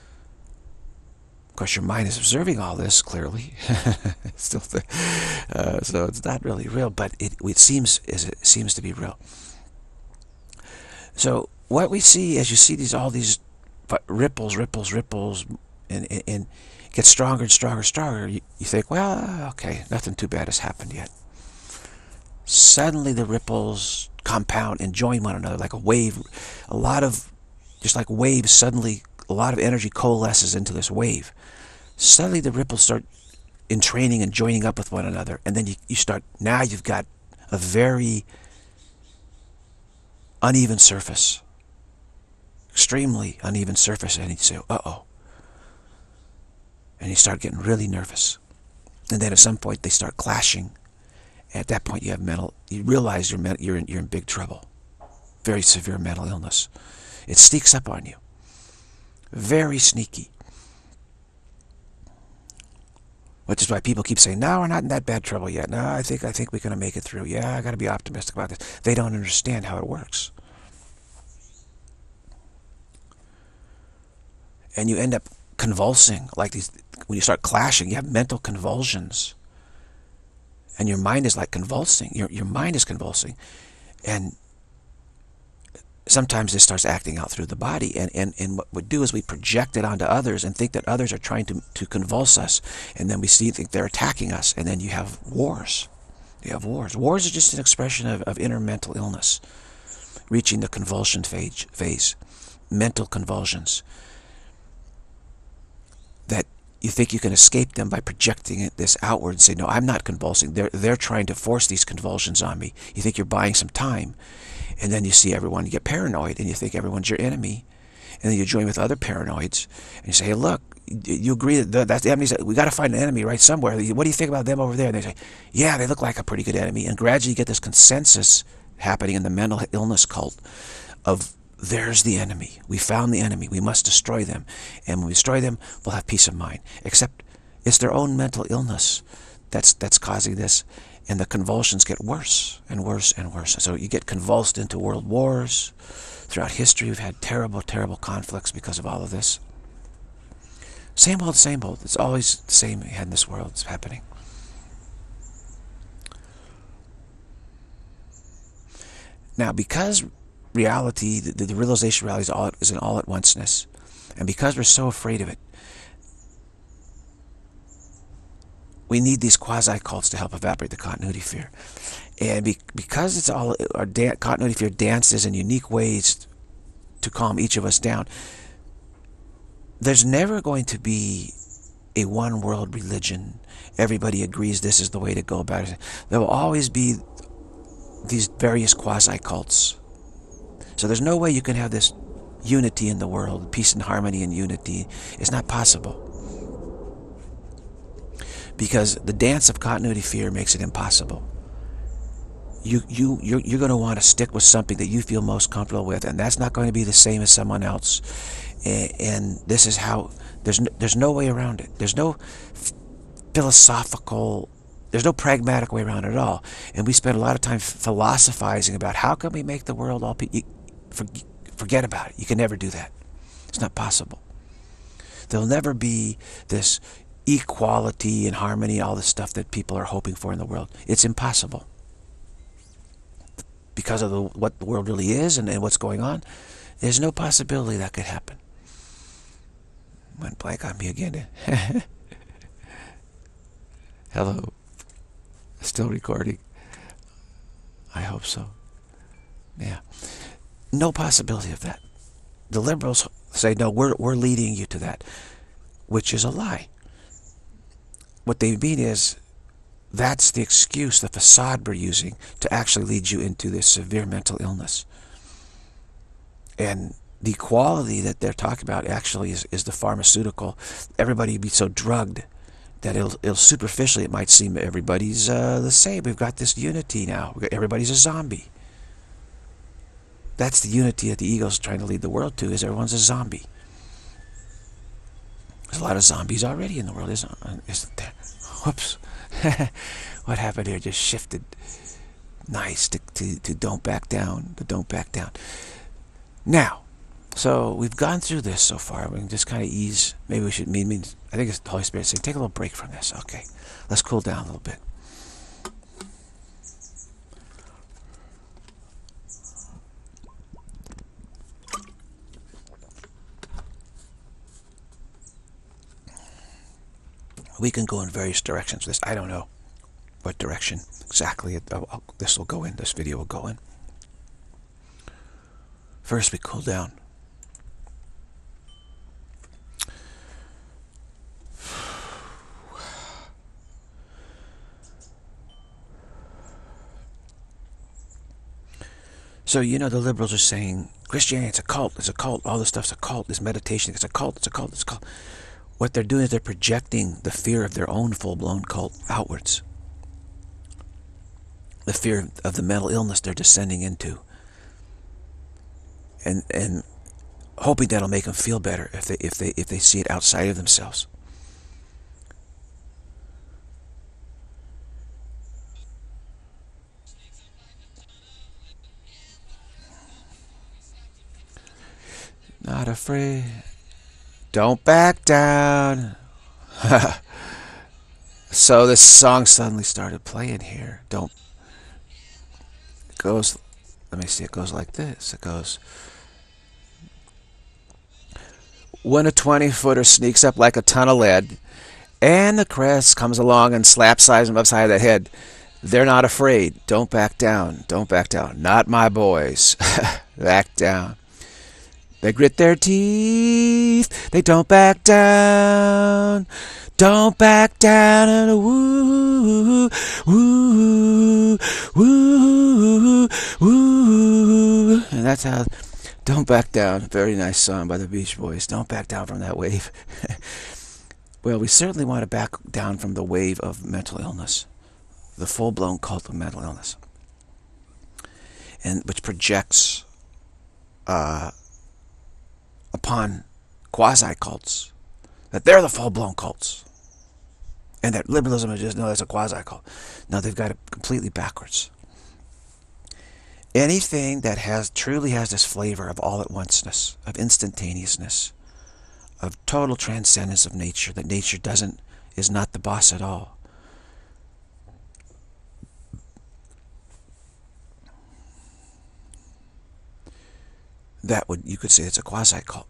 Of course, your mind is observing all this clearly. Still, uh, so it's not really real, but it, it seems as it seems to be real. So what we see as you see these all these ripples, ripples, ripples, and, and, and get stronger and stronger, stronger. You, you think, well, okay, nothing too bad has happened yet. Suddenly, the ripples compound and join one another like a wave. A lot of, just like waves, suddenly a lot of energy coalesces into this wave. Suddenly the ripples start entraining and joining up with one another. And then you, you start, now you've got a very uneven surface. Extremely uneven surface. And you say, uh-oh. And you start getting really nervous. And then at some point they start clashing. At that point you have mental, you realize you're, you're, in, you're in big trouble. Very severe mental illness. It sneaks up on you. Very sneaky. Which is why people keep saying, no, we're not in that bad trouble yet. No, I think I think we're going to make it through. Yeah, I got to be optimistic about this. They don't understand how it works. And you end up convulsing, like these, when you start clashing, you have mental convulsions. And your mind is like convulsing. Your, your mind is convulsing. And sometimes this starts acting out through the body, and, and, and what we do is we project it onto others and think that others are trying to, to convulse us, and then we see think they're attacking us, and then you have wars. You have wars. Wars are just an expression of, of inner mental illness, reaching the convulsion phase, phase, mental convulsions, that you think you can escape them by projecting it this outward and say, no, I'm not convulsing. They're, they're trying to force these convulsions on me. You think you're buying some time. And then you see everyone, you get paranoid, and you think everyone's your enemy. And then you join with other paranoids, and you say, hey, look, you agree that that's the enemy. We got to find an enemy right somewhere. What do you think about them over there? And they say, yeah, they look like a pretty good enemy. And gradually you get this consensus happening in the mental illness cult of, there's the enemy. We found the enemy. We must destroy them. And when we destroy them, we'll have peace of mind. Except it's their own mental illness that's, that's causing this. And the convulsions get worse and worse and worse. So you get convulsed into world wars. Throughout history, we've had terrible, terrible conflicts because of all of this. Same old, same old. It's always the same in this world. It's happening. Now, because reality, the, the realization of reality is, all, is an all-at-onceness, and because we're so afraid of it, we need these quasi-cults to help evaporate the continuity fear. And be, because it's all, our continuity fear dances in unique ways to calm each of us down, there's never going to be a one-world religion. Everybody agrees this is the way to go about it. There will always be these various quasi-cults. So there's no way you can have this unity in the world, peace and harmony and unity. It's not possible. because the dance of continuity fear makes it impossible. You, you, you're, you're going to want to stick with something that you feel most comfortable with, and that's not going to be the same as someone else. And, and this is how, there's no, there's no way around it. There's no philosophical, there's no pragmatic way around it at all. And we spend a lot of time philosophizing about how can we make the world all, you, forget about it. You can never do that. It's not possible. There'll never be this equality and harmony, all the stuff that people are hoping for in the world. It's impossible. Because of the, what the world really is and, and what's going on, there's no possibility that could happen. Went blank on me again. Hello. Still recording? I hope so. Yeah. No possibility of that. The liberals say, no, we're, we're leading you to that, which is a lie. What they mean is, that's the excuse, the facade we're using to actually lead you into this severe mental illness. And the quality that they're talking about actually is, is the pharmaceutical. Everybody will be so drugged that it'll, it'll superficially, it might seem everybody's uh, the same. We've got this unity now. We've got, everybody's a zombie. That's the unity that the ego's trying to lead the world to, is everyone's a zombie. There's a lot of zombies already in the world, isn't, isn't there? Whoops. What happened here? Just shifted. Nice to, to, to don't back down. To don't back down. Now, so we've gone through this so far. We can just kind of ease. Maybe we should mean, mean I think it's the Holy Spirit saying, take a little break from this. Okay. Let's cool down a little bit. We can go in various directions with this. I don't know what direction exactly it, uh, this will go in, this video will go in. First, we cool down. So, you know, the liberals are saying, Christianity, it's a cult, it's a cult, all this stuff's a cult, this meditation, it's a cult, it's a cult, it's a cult. What they're doing is they're projecting the fear of their own full-blown cult outwards. The fear of the mental illness they're descending into. And and hoping that'll make them feel better if they if they if they see it outside of themselves. Not afraid. Don't back down. So this song suddenly started playing here. Don't. It goes, let me see, it goes like this. It goes, when a twenty-footer sneaks up like a ton of lead, and the crest comes along and slaps sides them upside the head, they're not afraid. Don't back down. Don't back down. Not my boys. Back down. They grit their teeth. They don't back down. Don't back down. And woo, woo, woo, woo. And that's how. Don't back down. Very nice song by the Beach Boys. Don't back down from that wave. Well, we certainly want to back down from the wave of mental illness, the full-blown cult of mental illness, and which projects uh, upon quasi-cults that they're the full-blown cults, and that liberalism is just, no, that's a quasi-cult. No, they've got it completely backwards. Anything that has truly has this flavor of all-at-onceness, of instantaneousness, of total transcendence of nature, that nature doesn't, is not the boss at all. That would, you could say it's a quasi-cult.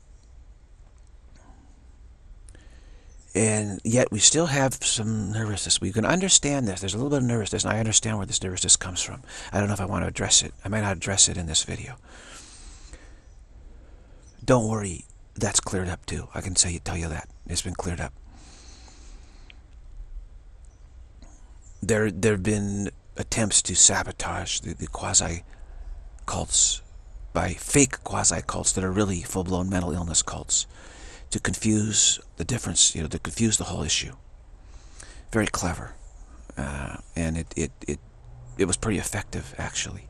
And yet we still have some nervousness. We can understand this. There's a little bit of nervousness, and I understand where this nervousness comes from. I don't know if I want to address it. I might not address it in this video. Don't worry, that's cleared up too. I can say, tell you that. It's been cleared up. There there have been attempts to sabotage the, the quasi-cults by fake quasi-cults that are really full-blown mental illness cults, to confuse the difference, you know, to confuse the whole issue. very clever, uh, and it, it, it, it was pretty effective, actually.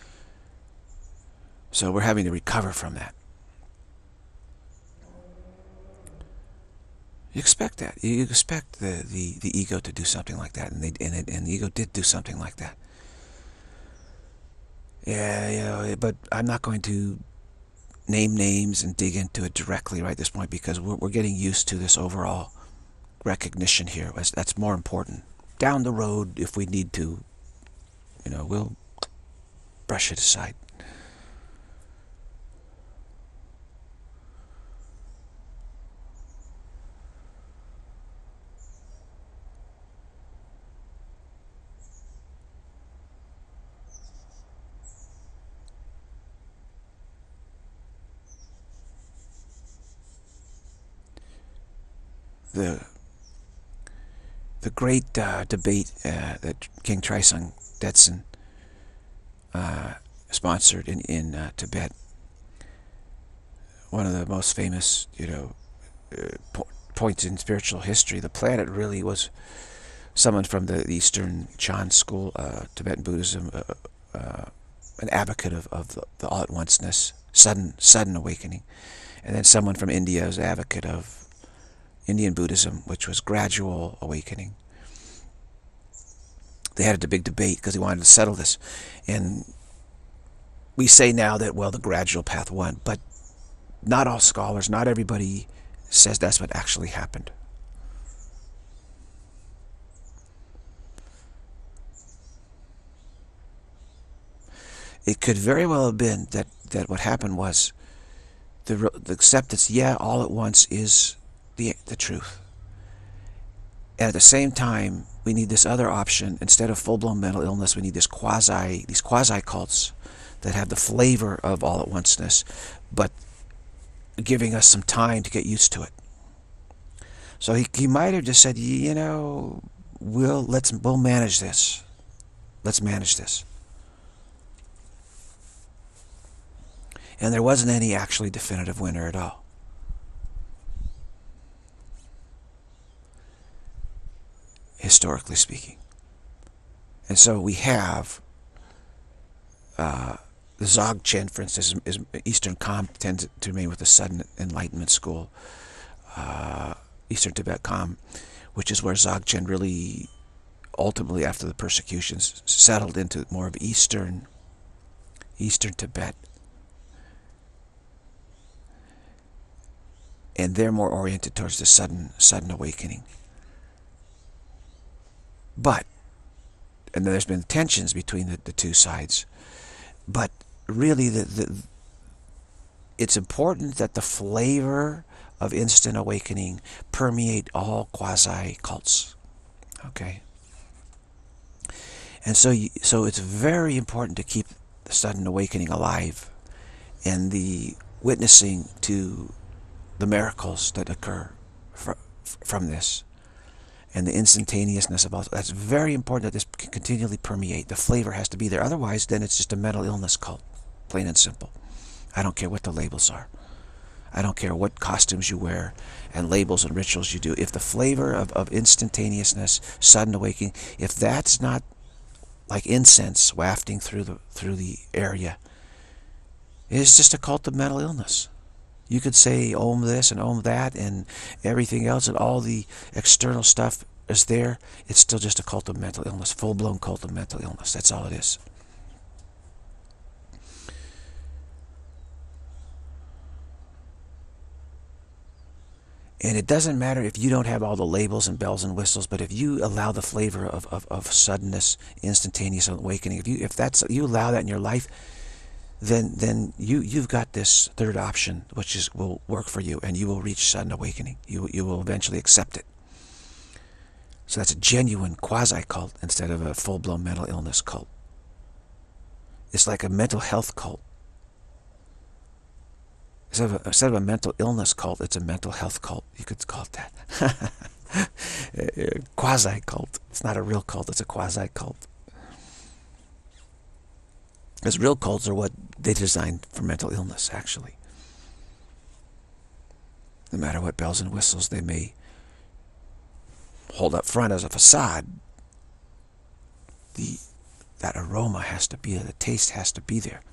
So we're having to recover from that. You expect that. You expect the, the, the ego to do something like that, and, they, and, it, and the ego did do something like that. Yeah, you know, but I'm not going to name names and dig into it directly right at this point, because we're, we're getting used to this overall recognition here. That's more important. Down the road, if we need to, you know, we'll brush it aside. The the great uh, debate uh, that King Trisong Detsen uh, sponsored in in uh, Tibet, one of the most famous, you know, uh, po points in spiritual history. The planet really was someone from the Eastern Chan school, uh, Tibetan Buddhism, uh, uh, an advocate of, of the, the all-at-onceness, sudden sudden awakening, and then someone from India was an advocate of Indian Buddhism, which was gradual awakening. They had a big debate because they wanted to settle this. And we say now that, well, the gradual path won, but not all scholars, not everybody says that's what actually happened. It could very well have been that, that what happened was the, the acceptance, yeah, all at once is the, the truth. And at the same time, we need this other option. Instead of full-blown mental illness, we need this quasi, these quasi-cults that have the flavor of all-at-onceness, but giving us some time to get used to it. So he, he might have just said, you know, we'll, let's, we'll manage this. Let's manage this. And there wasn't any actually definitive winner at all. Historically speaking. And so we have uh, the Dzogchen, for instance, is, is Eastern Kham tends to remain with the Sudden Enlightenment school. Uh, Eastern Tibet Kham, which is where Dzogchen really, ultimately after the persecutions, settled into more of Eastern, Eastern Tibet. And they're more oriented towards the sudden, sudden awakening. But, and then there's been tensions between the, the two sides, but really the, the, it's important that the flavor of instant awakening permeate all quasi-cults, okay? And so, you, so it's very important to keep the sudden awakening alive and the witnessing to the miracles that occur fr from this. And the instantaneousness of all, that's very important that this can continually permeate. The flavor has to be there. Otherwise, then it's just a mental illness cult, plain and simple. I don't care what the labels are. I don't care what costumes you wear and labels and rituals you do. If the flavor of, of instantaneousness, sudden awakening, if that's not like incense wafting through the, through the area, it's just a cult of mental illness. You could say Om this and Om that and everything else, and all the external stuff is there. It's still just a cult of mental illness, full-blown cult of mental illness. That's all it is. And it doesn't matter if you don't have all the labels and bells and whistles, but if you allow the flavor of, of, of suddenness, instantaneous awakening, if you if that's you allow that in your life, then then you you've got this third option, which is will work for you, and you will reach sudden awakening. You you will eventually accept it. So that's a genuine quasi cult instead of a full-blown mental illness cult. It's like a mental health cult. Instead of, a, instead of a mental illness cult, it's a mental health cult. You could call it that. Quasi cult. It's not a real cult. It's a quasi cult. Because real cults are what they designed for mental illness, actually. No matter what bells and whistles they may hold up front as a facade, the that aroma has to be there, the taste has to be there.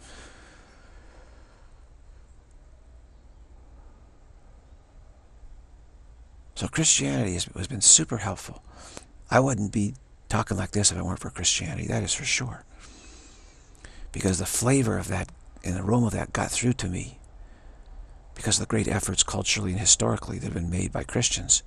So Christianity has, has been super helpful. I wouldn't be talking like this if it weren't for Christianity, that is for sure. Because the flavor of that and the aroma of that got through to me because of the great efforts culturally and historically that have been made by Christians.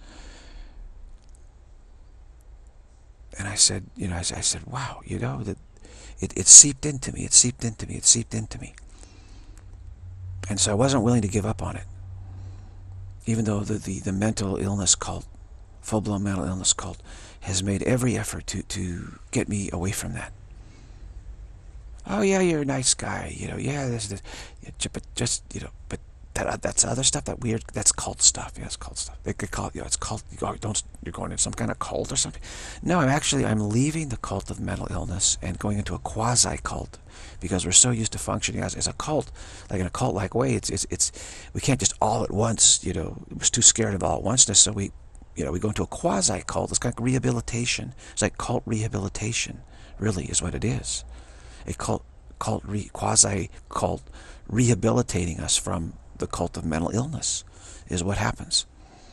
And I said, you know, I, I said, wow, you know, that it, it seeped into me, it seeped into me, it seeped into me. And so I wasn't willing to give up on it. Even though the, the, the mental illness cult, full-blown mental illness cult, has made every effort to, to get me away from that. Oh yeah, you're a nice guy, you know, yeah, this, this, but just, you know, but that that's other stuff, that weird, that's cult stuff, yeah, it's cult stuff. They could call it, you know, it's cult, you go, don't, you're going into some kind of cult or something. No, I'm actually, I'm leaving the cult of mental illness and going into a quasi-cult, because we're so used to functioning as, as a cult, like in a cult-like way. It's, it's, it's, we can't just all at once, you know, we're too scared of all at onceness, so we, you know, we go into a quasi-cult. It's kind of rehabilitation. It's like cult rehabilitation, really, is what it is. A cult, cult re, quasi-cult rehabilitating us from the cult of mental illness is what happens.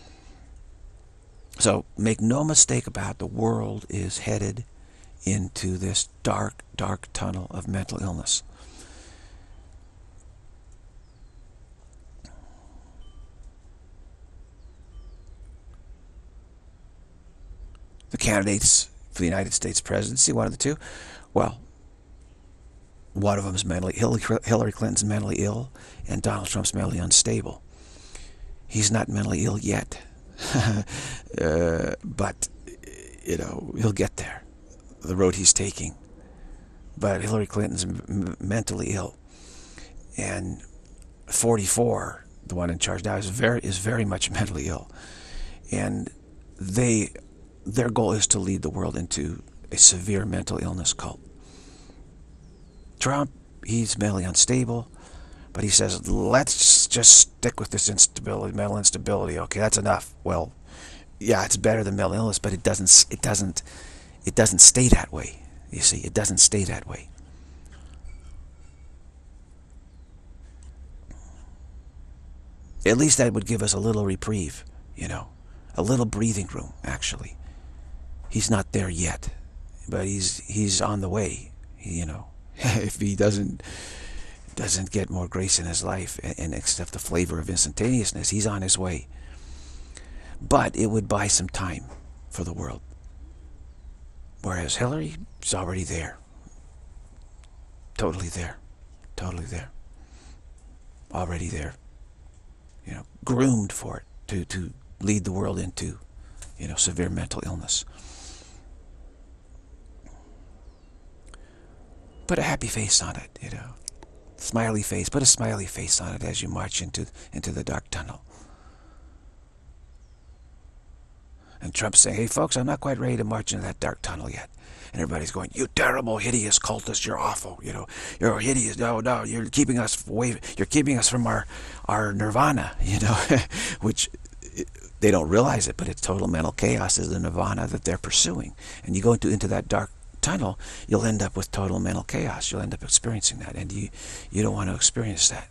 So make no mistake about it, the world is headed into this dark, dark tunnel of mental illness. The candidates for the United States presidency, one of the two, well, one of them is mentally, Hillary Clinton's mentally ill, and Donald Trump's mentally unstable. He's not mentally ill yet, uh, but, you know, he'll get there, the road he's taking. But Hillary Clinton's m mentally ill, and forty-four, the one in charge now, is very is very much mentally ill, and they their goal is to lead the world into a severe mental illness cult. Trump, he's mentally unstable, but he says, let's just stick with this instability, mental instability. Okay, that's enough. Well, yeah, it's better than mental illness, but it doesn't, it doesn't, it doesn't stay that way. You see, it doesn't stay that way. At least that would give us a little reprieve, you know, a little breathing room, actually. He's not there yet, but he's he's on the way, you know. If he doesn't doesn't get more grace in his life and, and accept the flavor of instantaneousness, he's on his way. But it would buy some time for the world. Whereas Hillary is already there. Totally there. Totally there. Already there. You know, groomed for it to, to lead the world into, you know, severe mental illness. Put a happy face on it, you know. Smiley face. Put a smiley face on it as you march into into the dark tunnel. And Trump's saying, hey folks, I'm not quite ready to march into that dark tunnel yet. And everybody's going, you terrible, hideous cultist, you're awful, you know. You're hideous, no, no, you're keeping us away, you're keeping us from our, our nirvana, you know. Which, they don't realize it, but it's total mental chaos is the nirvana that they're pursuing. And you go into, into that dark tunnel, you'll end up with total mental chaos. You'll end up experiencing that, and you you don't want to experience that.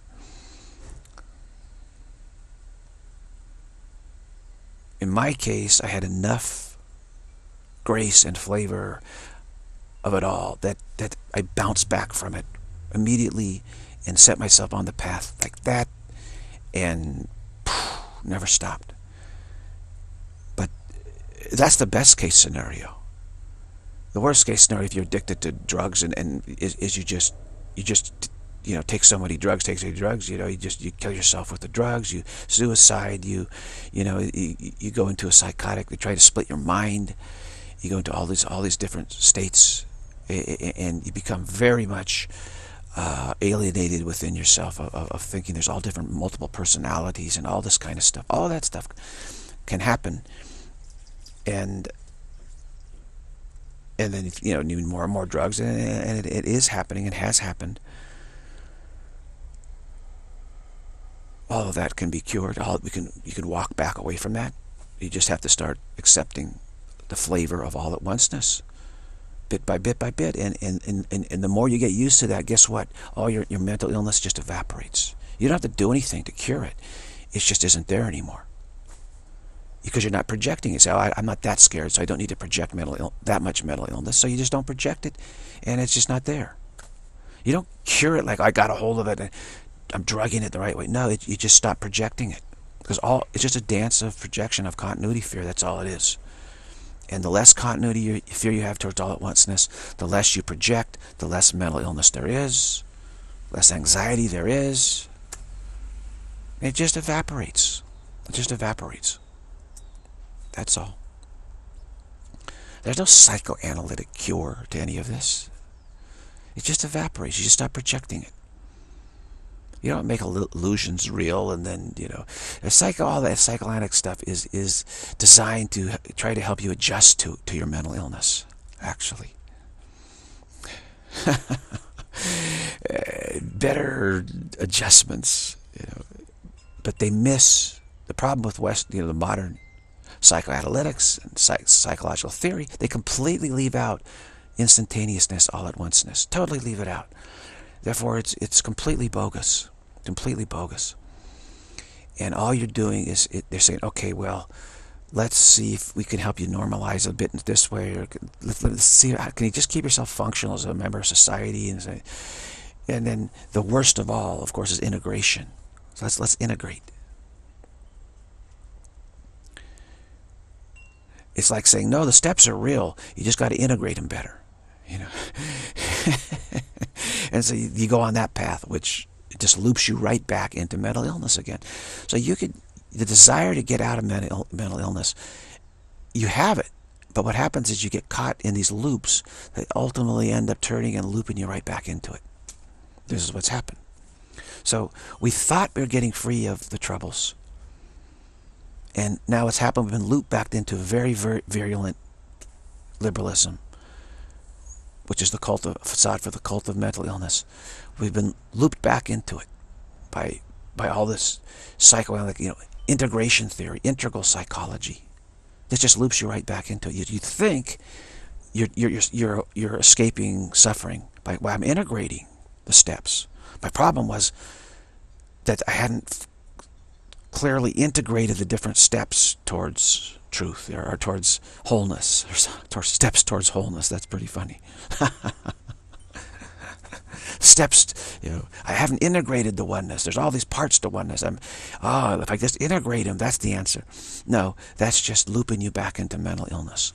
In my case, I had enough grace and flavor of it all that that I bounced back from it immediately and set myself on the path like that, and phew, never stopped. But that's the best case scenario. The worst case scenario, if you're addicted to drugs, and, and is, is you just you just you know take so many drugs, take so many drugs, you know, you just you kill yourself with the drugs, you suicide, you you know you, you go into a psychotic, they try to split your mind, you go into all these all these different states, and you become very much uh, alienated within yourself of, of, of thinking there's all different multiple personalities and all this kind of stuff. All that stuff can happen, and and then, you know, need more and more drugs, and, and it, it is happening, it has happened. All of that can be cured. All we can, you can walk back away from that. You just have to start accepting the flavor of all at onceness, bit by bit by bit. And, and, and, and, and the more you get used to that, guess what? All your, your mental illness just evaporates. You don't have to do anything to cure it. It just isn't there anymore. Because you're not projecting it. So I, I'm not that scared, so I don't need to project mental Ill that much mental illness. So you just don't project it, and it's just not there. You don't cure it like, I got a hold of it and I'm drugging it the right way. No, it, you just stop projecting it. Because all it's just a dance of projection of continuity fear. That's all it is. And the less continuity you, fear you have towards all at onceness, the less you project, the less mental illness there is, less anxiety there is. It just evaporates. It just evaporates. That's all. There's no psychoanalytic cure to any of this. It just evaporates. You just stop projecting it. You don't make illusions real, and then, you know, psycho, all that psychoanalytic stuff is is designed to try to help you adjust to to your mental illness. Actually, better adjustments, you know, but they miss the problem with West, you know, the modern psychoanalytics and psych psychological theory. They completely leave out instantaneousness, all at onceness. Totally leave it out. Therefore, it's it's completely bogus, completely bogus. And all you're doing is it, they're saying, okay, well, let's see if we can help you normalize a bit in this way, or let's, let's see, can you just keep yourself functional as a member of society? And say, and then the worst of all, of course, is integration. So let's let's integrate. It's like saying, no, the steps are real. You just got to integrate them better, you know. And so you, you go on that path, which just loops you right back into mental illness again. So you could, the desire to get out of mental, mental illness, you have it. But what happens is you get caught in these loops that ultimately end up turning and looping you right back into it. This is what's happened. So we thought we were getting free of the troubles. And now what's happened, we've been looped back into a very, very virulent liberalism, which is the cult of facade for the cult of mental illness. We've been looped back into it by by all this psychoanalytic, you know, integration theory, integral psychology. This just loops you right back into it. You, you think you're you're you're you're escaping suffering by, well, I'm integrating the steps. My problem was that I hadn't clearly integrated the different steps towards truth, or, or towards wholeness, or towards steps towards wholeness. That's pretty funny. Steps, you know, I haven't integrated the oneness. There's all these parts to oneness. I'm, oh, if I just integrate them, that's the answer. No, that's just looping you back into mental illness.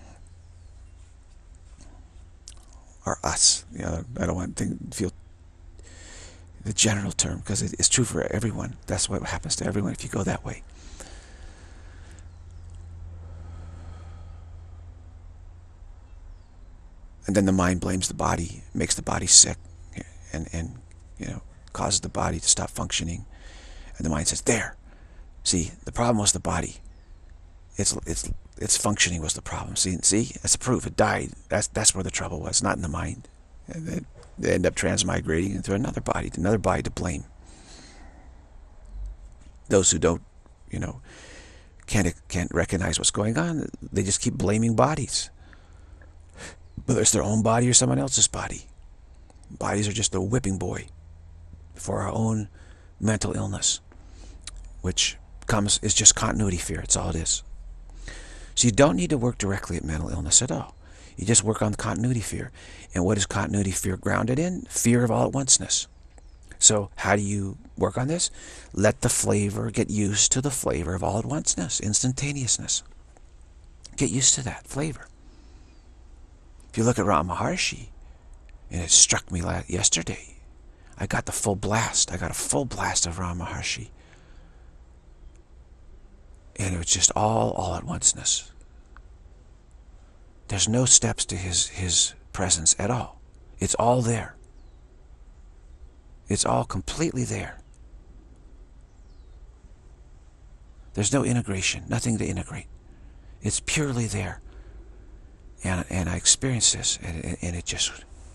Or us. You know, I don't want to feel the general term, because it's true for everyone. That's what happens to everyone if you go that way. And then the mind blames the body, makes the body sick, and, and you know, causes the body to stop functioning. And the mind says, there, see, the problem was the body. Its, its, its functioning was the problem. See, see, that's the proof. It died. That's, that's where the trouble was, not in the mind. And then they end up transmigrating into another body, another body to blame. Those who don't, you know, can't, can't recognize what's going on, they just keep blaming bodies. Whether it's their own body or someone else's body. Bodies are just a whipping boy for our own mental illness, which comes is just continuity fear. It's all it is. So you don't need to work directly at mental illness at all. You just work on the continuity fear. And what is continuity fear grounded in? Fear of all at onceness. So how do you work on this? Let the flavor, get used to the flavor of all at onceness, instantaneousness. Get used to that flavor. If you look at Ramana Maharshi, and it struck me yesterday, I got the full blast. I got a full blast of Ramana Maharshi. And it was just all, all at onceness. There's no steps to his, his presence at all. It's all there. It's all completely there. There's no integration, nothing to integrate. It's purely there. And, and I experienced this, and, and it just...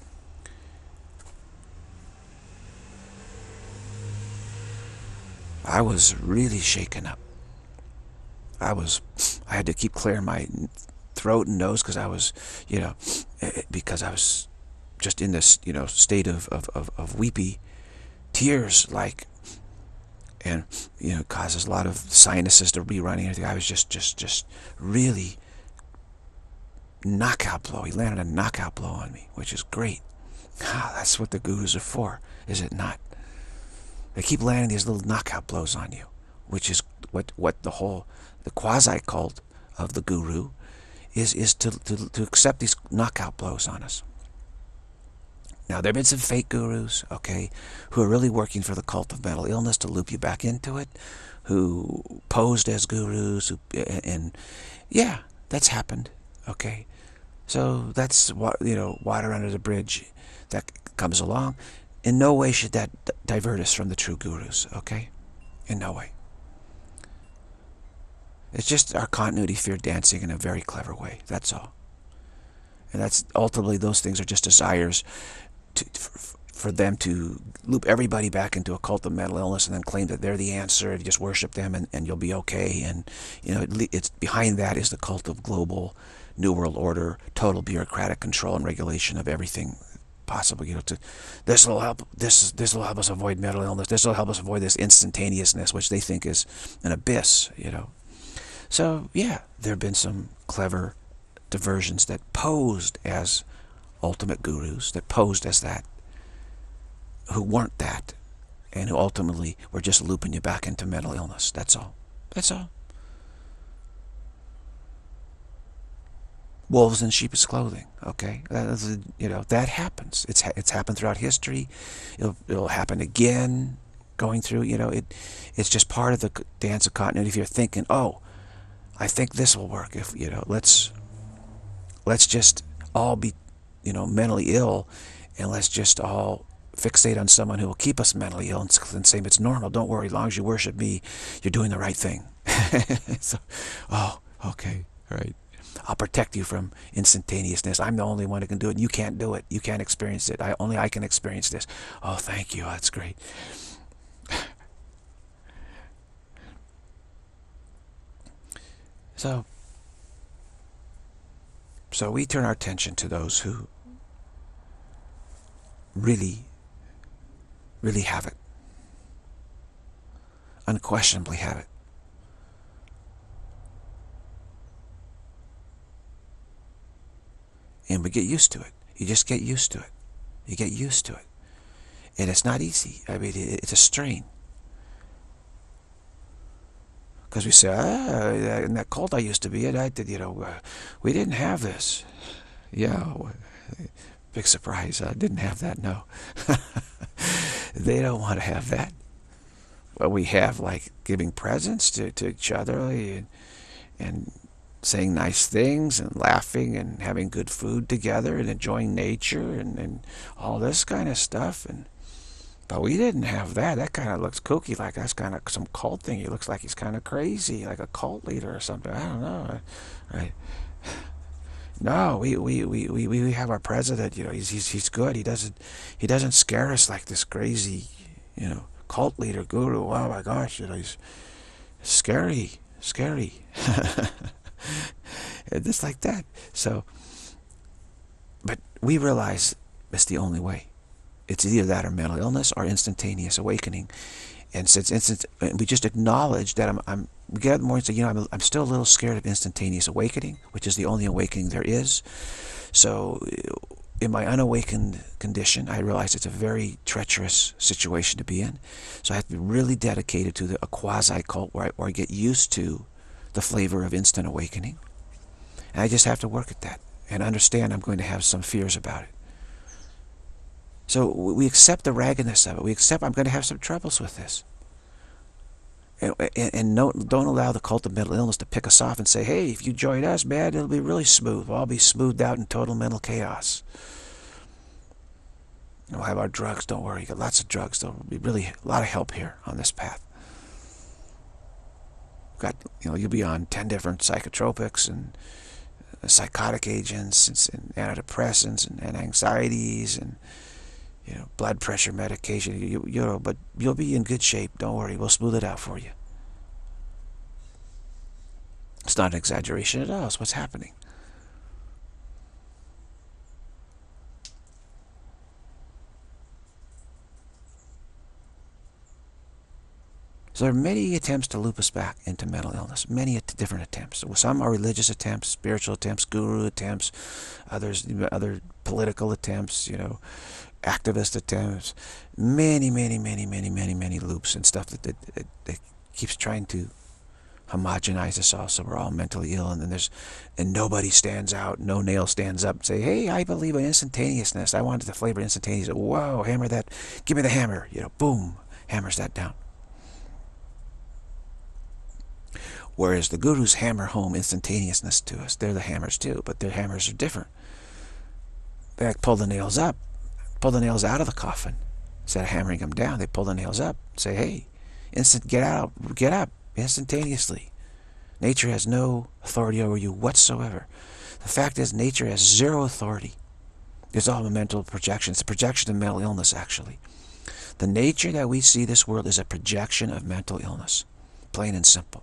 I was really shaken up. I was... I had to keep clearing my throat and nose because I was, you know, because I was just in this, you know, state of, of, of, of weepy tears, like, and, you know, causes a lot of sinuses to be running. I was just, just, just really knockout blow. He landed a knockout blow on me, which is great. Ah, that's what the gurus are for, is it not? They keep landing these little knockout blows on you, which is what what the whole, the quasi-cult of the guru is, is to, to, to accept these knockout blows on us. Now, there have been some fake gurus, okay, who are really working for the cult of mental illness to loop you back into it, who posed as gurus, who, and, and yeah, that's happened, okay? So that's what, you know, water under the bridge that comes along. In no way should that divert us from the true gurus, okay? In no way. It's just our continuity fear dancing in a very clever way, that's all. And that's ultimately, those things are just desires to, for, for them to loop everybody back into a cult of mental illness and then claim that they're the answer, and you just worship them and, and you'll be okay. And, you know, it, it's behind that is the cult of global New World Order, total bureaucratic control and regulation of everything possible. You know, to this will help. This this will help us avoid mental illness. This will help us avoid this instantaneousness, which they think is an abyss. You know, so yeah, there have been some clever diversions that posed as ultimate gurus, that posed as that, who weren't that, and who ultimately were just looping you back into mental illness. That's all. That's all. Wolves in sheep's clothing, okay? That is, you know, that happens. It's it's happened throughout history. It'll, it'll happen again going through, you know, it. It's just part of the dance of continuity. If you're thinking, oh, I think this will work, if, you know, let's, let's just all be, you know, mentally ill, and let's just all fixate on someone who will keep us mentally ill and say it's normal. Don't worry, as long as you worship me, you're doing the right thing. So, oh, okay, right. I'll protect you from instantaneousness. I'm the only one who can do it. You can't do it. You can't experience it. I only I can experience this. Oh, thank you. That's great. So, so we turn our attention to those who really, really have it. Unquestionably have it. And we get used to it. You just get used to it. You get used to it. And it's not easy. I mean, it's a strain. Because we say, ah, in that cult I used to be in, I did, you know, uh, we didn't have this. Yeah, big surprise. I didn't have that, no. They don't want to have that. Well, we have, like, giving presents to, to each other and, and saying nice things and laughing and having good food together and enjoying nature and, and all this kind of stuff. And but we didn't have that. That kind of looks kooky, like that's kind of some cult thing. He looks like he's kind of crazy, like a cult leader or something. I don't know. Right? No, we we, we, we, we have our president. You know, he's he's he's good. He doesn't he doesn't scare us like this crazy, you know, cult leader guru. Oh my gosh, you know, he's scary, scary. Just like that. So, but we realize it's the only way. It's either that or mental illness or instantaneous awakening. And since instant, we just acknowledge that I'm, I'm we get up in the morning and say, you know, I'm, I'm still a little scared of instantaneous awakening, which is the only awakening there is. So, in my unawakened condition, I realize it's a very treacherous situation to be in. So I have to be really dedicated to the, a quasi-cult where I, where I get used to the flavor of instant awakening. And I just have to work at that and understand I'm going to have some fears about it. So we accept the raggedness of it. We accept I'm going to have some troubles with this. And, and, and no, don't allow the cult of mental illness to pick us off and say, hey, if you join us, man, it'll be really smooth. We'll all be smoothed out in total mental chaos. We'll have our drugs, don't worry. You got lots of drugs. There'll be really a lot of help here on this path. Got, you know, you'll be on ten different psychotropics and psychotic agents and, and antidepressants and, and anxieties and, you know, blood pressure medication. You, you know, but you'll be in good shape. Don't worry. We'll smooth it out for you. It's not an exaggeration at all. It's what's happening. So there are many attempts to loop us back into mental illness, many different attempts. Some are religious attempts, spiritual attempts, guru attempts, others, other political attempts, you know, activist attempts, many, many, many, many, many, many loops and stuff that, that, that, that keeps trying to homogenize us all so we're all mentally ill, and then there's, and nobody stands out, no nail stands up and say, hey, I believe in instantaneousness, I wanted the flavor instantaneous. Whoa, hammer that, give me the hammer, you know, boom, hammers that down. Whereas the gurus hammer home instantaneousness to us. They're the hammers too, but their hammers are different. They like pull the nails up, pull the nails out of the coffin. Instead of hammering them down, they pull the nails up, say, hey, instant, get out, get up, instantaneously. Nature has no authority over you whatsoever. The fact is, nature has zero authority. It's all a mental projection. It's a projection of mental illness, actually. The nature that we see this world is a projection of mental illness, plain and simple.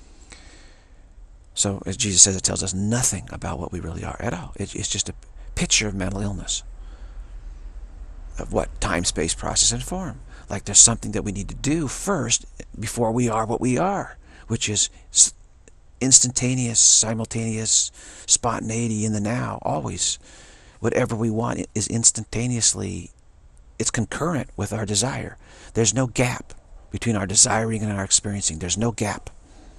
So, as Jesus says, it tells us nothing about what we really are at all. It, it's just a picture of mental illness. Of what? Time, space, process, and form. Like there's something that we need to do first before we are what we are, which is instantaneous, simultaneous, spontaneity in the now, always. Whatever we want is instantaneously, it's concurrent with our desire. There's no gap between our desiring and our experiencing. There's no gap.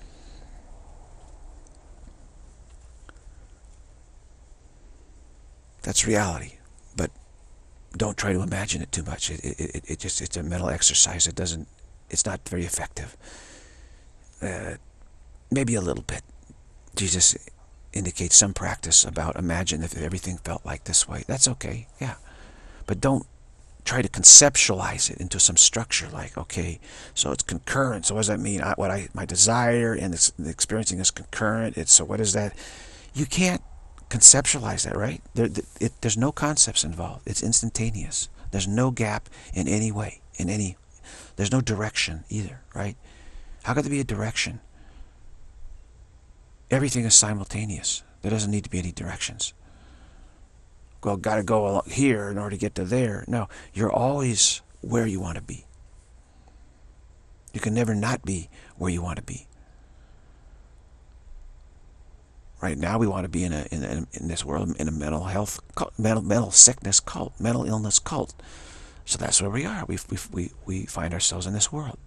That's reality, but don't try to imagine it too much. It, it, it just, it's a mental exercise. It doesn't, it's not very effective. Uh, maybe a little bit. Jesus indicates some practice about imagine if everything felt like this way. That's okay, yeah. But don't try to conceptualize it into some structure like, okay, so it's concurrent. So what does that mean? I, what I, my desire and it's, the experiencing is concurrent. It's, so what is that? You can't conceptualize that, right? There, it, there's no concepts involved. It's instantaneous. There's no gap in any way, in any, there's no direction either, right? How could there be a direction? Everything is simultaneous. There doesn't need to be any directions. Well, got to go along here in order to get to there. No, you're always where you want to be. You can never not be where you want to be. Right now, we want to be in a in, a, in this world in a mental health, cult, mental mental sickness cult, mental illness cult. So that's where we are. We we we we find ourselves in this world.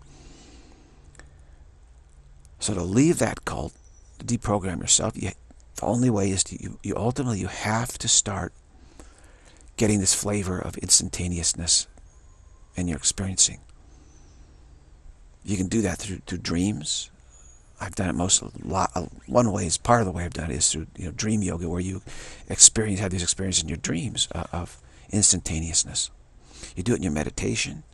So to leave that cult, to deprogram yourself, you, the only way is to you, you ultimately you have to start getting this flavor of instantaneousness in your experiencing. You can do that through through dreams. I've done it most a lot. One way is part of the way I've done it is through you know dream yoga, where you experience have these experiences in your dreams uh, of instantaneousness. You do it in your meditation.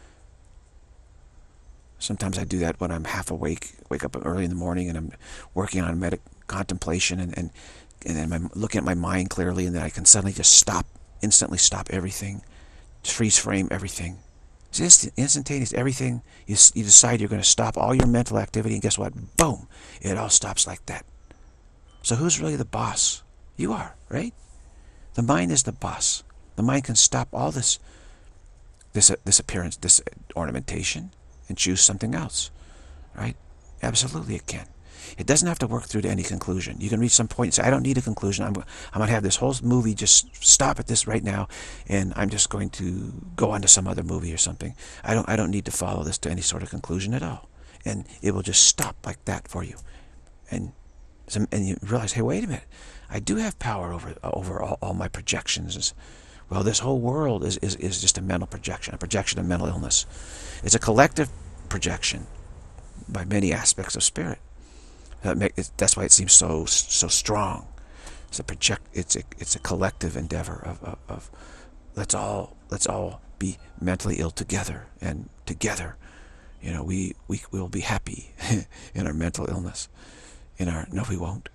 Sometimes I do that when I'm half awake, wake up early in the morning, and I'm working on med contemplation, and and and then I'm looking at my mind clearly, and then I can suddenly just stop, instantly stop everything, freeze frame everything. It's instant, instantaneous. Everything, you, you decide you're going to stop all your mental activity, and guess what? Boom! It all stops like that. So who's really the boss? You are, right? The mind is the boss. The mind can stop all this, this, uh, this appearance, this ornamentation, and choose something else, right? Absolutely it can. It doesn't have to work through to any conclusion. You can reach some point and say, I don't need a conclusion. I'm, I'm going to have this whole movie just stop at this right now, and I'm just going to go on to some other movie or something. I don't, I don't need to follow this to any sort of conclusion at all. And it will just stop like that for you. And, some, and you realize, hey, wait a minute. I do have power over, over all, all my projections. Well, this whole world is, is, is just a mental projection, a projection of mental illness. It's a collective projection by many aspects of spirit. That make, it, that's why it seems so so strong. It's a project. It's a it's a collective endeavor of, of, of let's all let's all be mentally ill together, and together, you know, we we will be happy in our mental illness. In our no, we won't.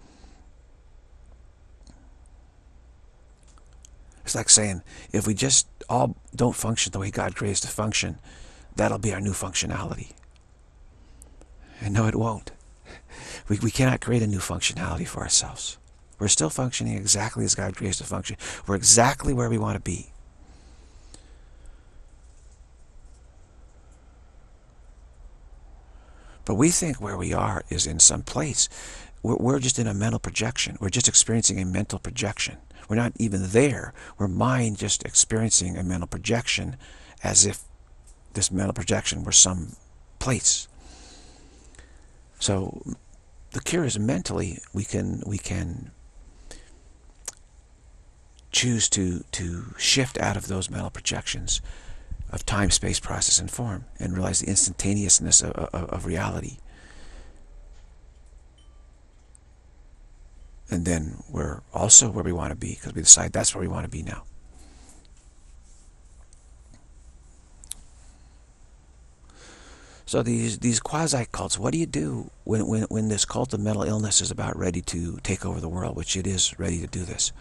It's like saying if we just all don't function the way God created us to function, that'll be our new functionality. And no, it won't. We, we cannot create a new functionality for ourselves. We're still functioning exactly as God creates us to function. We're exactly where we want to be. But we think where we are is in some place. We're, we're just in a mental projection. We're just experiencing a mental projection. We're not even there. We're mind just experiencing a mental projection as if this mental projection were some place. So the cure is mentally we can we can choose to to shift out of those mental projections of time, space, process, and form, and realize the instantaneousness of, of, of reality. And then we're also where we want to be, because we decide that's where we want to be now. So these these quasi cults, what do you do when, when, when this cult of mental illness is about ready to take over the world, which it is ready to do this?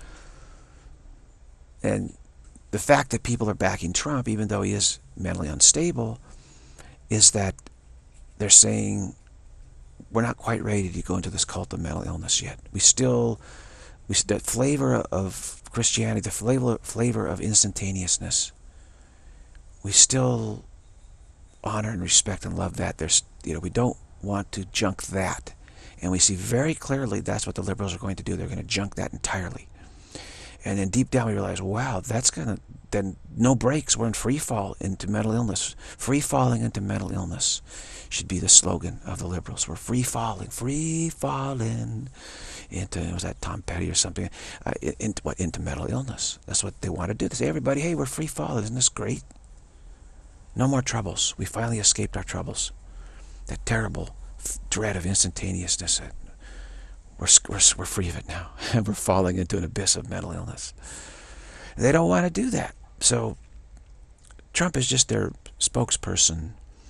And the fact that people are backing Trump, even though he is mentally unstable, is that they're saying we're not quite ready to go into this cult of mental illness yet. We still, we that flavor of Christianity, the flavor flavor of instantaneousness, we still honor and respect and love that. There's, you know, we don't want to junk that, and we see very clearly that's what the liberals are going to do. They're going to junk that entirely. And then deep down we realize, wow, that's gonna, then no brakes. We're in free fall into mental illness. Free falling into mental illness should be the slogan of the liberals. We're free falling, free falling into, was that Tom Petty or something? Uh, into what? Into mental illness. That's what they want to do. They say, everybody, hey, we're free falling. Isn't this great? No more troubles. We finally escaped our troubles. That terrible dread of instantaneousness. We're, we're, we're free of it now. And we're falling into an abyss of mental illness. They don't want to do that. So Trump is just their spokesperson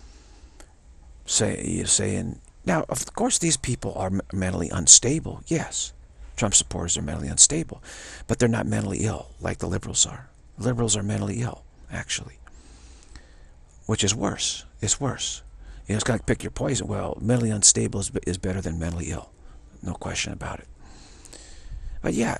say, saying, now, of course, these people are mentally unstable. Yes, Trump supporters are mentally unstable. But they're not mentally ill like the liberals are. Liberals are mentally ill, actually. Which is worse. It's worse. You know, it's got to pick your poison. Well, mentally unstable is, is better than mentally ill. No question about it. But yeah,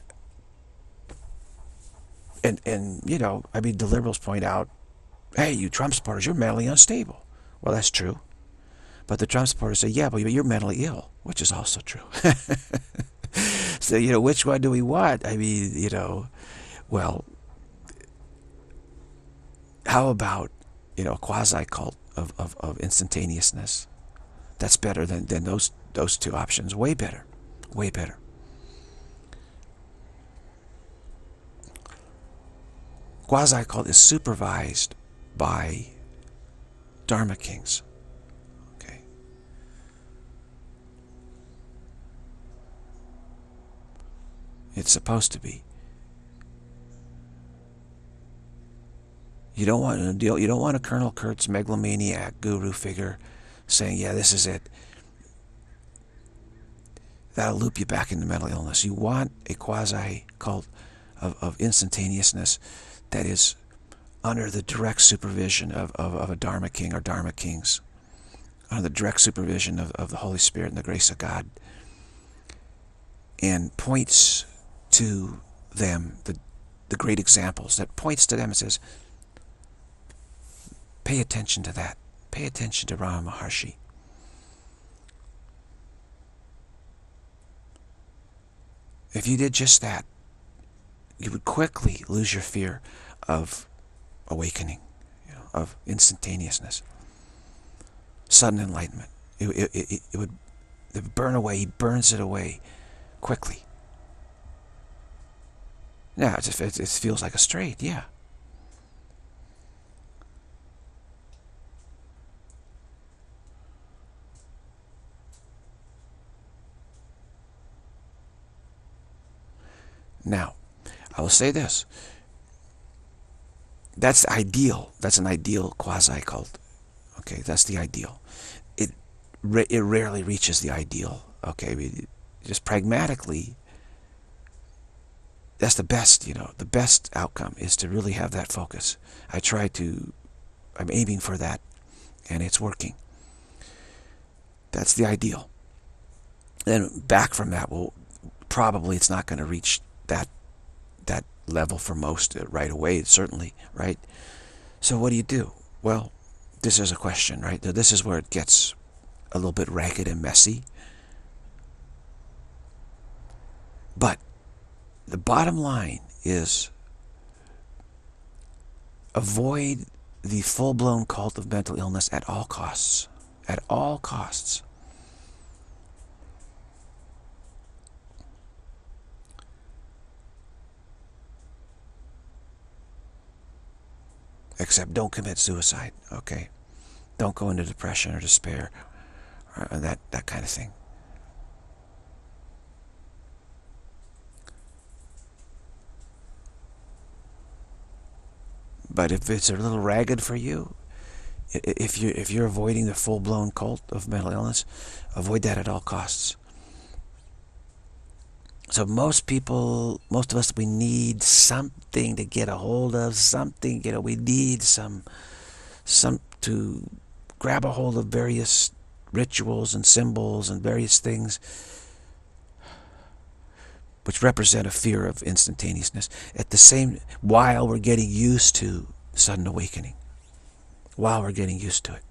and, and you know, I mean, the liberals point out, hey, you Trump supporters, you're mentally unstable. Well, that's true. But the Trump supporters say, yeah, but you're mentally ill, which is also true. So, you know, which one do we want? I mean, you know, well, how about, you know, a quasi-cult of, of, of instantaneousness? That's better than, than those, those two options. Way better. Way better. Quasi-cult is supervised by Dharma kings. Okay. It's supposed to be. You don't want a deal. You don't want a Colonel Kurtz megalomaniac guru figure saying, "Yeah, this is it." That'll loop you back into mental illness. You want a quasi-cult of, of instantaneousness that is under the direct supervision of, of, of a Dharma king or Dharma kings, under the direct supervision of, of the Holy Spirit and the grace of God, and points to them, the, the great examples, that points to them and says, pay attention to that. Pay attention to Ramana Maharshi. If you did just that, you would quickly lose your fear of awakening, you know, of instantaneousness, sudden enlightenment. It, it, it, it, would, it would burn away. He burns it away quickly. Yeah, it, it, it feels like a straight, yeah. Now, I will say this. That's ideal. That's an ideal quasi-cult. Okay, that's the ideal. It it rarely reaches the ideal. Okay, I mean, just pragmatically, that's the best, you know, the best outcome is to really have that focus. I try to, I'm aiming for that, and it's working. That's the ideal. Then back from that, well, probably it's not going to reach that that level for most right away, certainly, right? So what do you do? Well, this is a question, right? This is where it gets a little bit ragged and messy. But the bottom line is avoid the full-blown cult of mental illness at all costs. At all costs. Except don't commit suicide, okay? Don't go into depression or despair, or that, that kind of thing. But if it's a little ragged for you, if you if you're avoiding the full-blown cult of mental illness, avoid that at all costs. So most people, most of us, we need something to get a hold of, something, you know, we need some, some to grab a hold of various rituals and symbols and various things which represent a fear of instantaneousness. At the same, while we're getting used to sudden awakening, while we're getting used to it.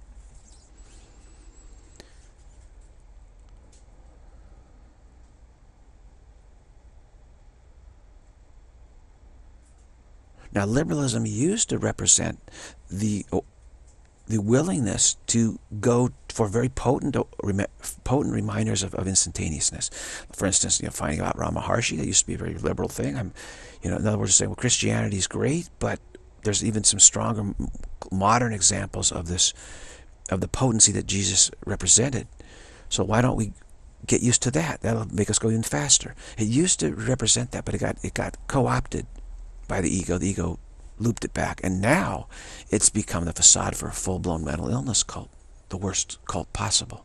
Now, liberalism used to represent the the willingness to go for very potent potent reminders of, of instantaneousness. For instance, you know, finding out Ramana Maharshi, that used to be a very liberal thing. I'm, you know, in other words, saying, well, Christianity is great, but there's even some stronger modern examples of this, of the potency that Jesus represented. So why don't we get used to that? That'll make us go even faster. It used to represent that, but it got it got co-opted by the ego. The ego looped it back, and now it's become the facade for a full-blown mental illness cult, the worst cult possible.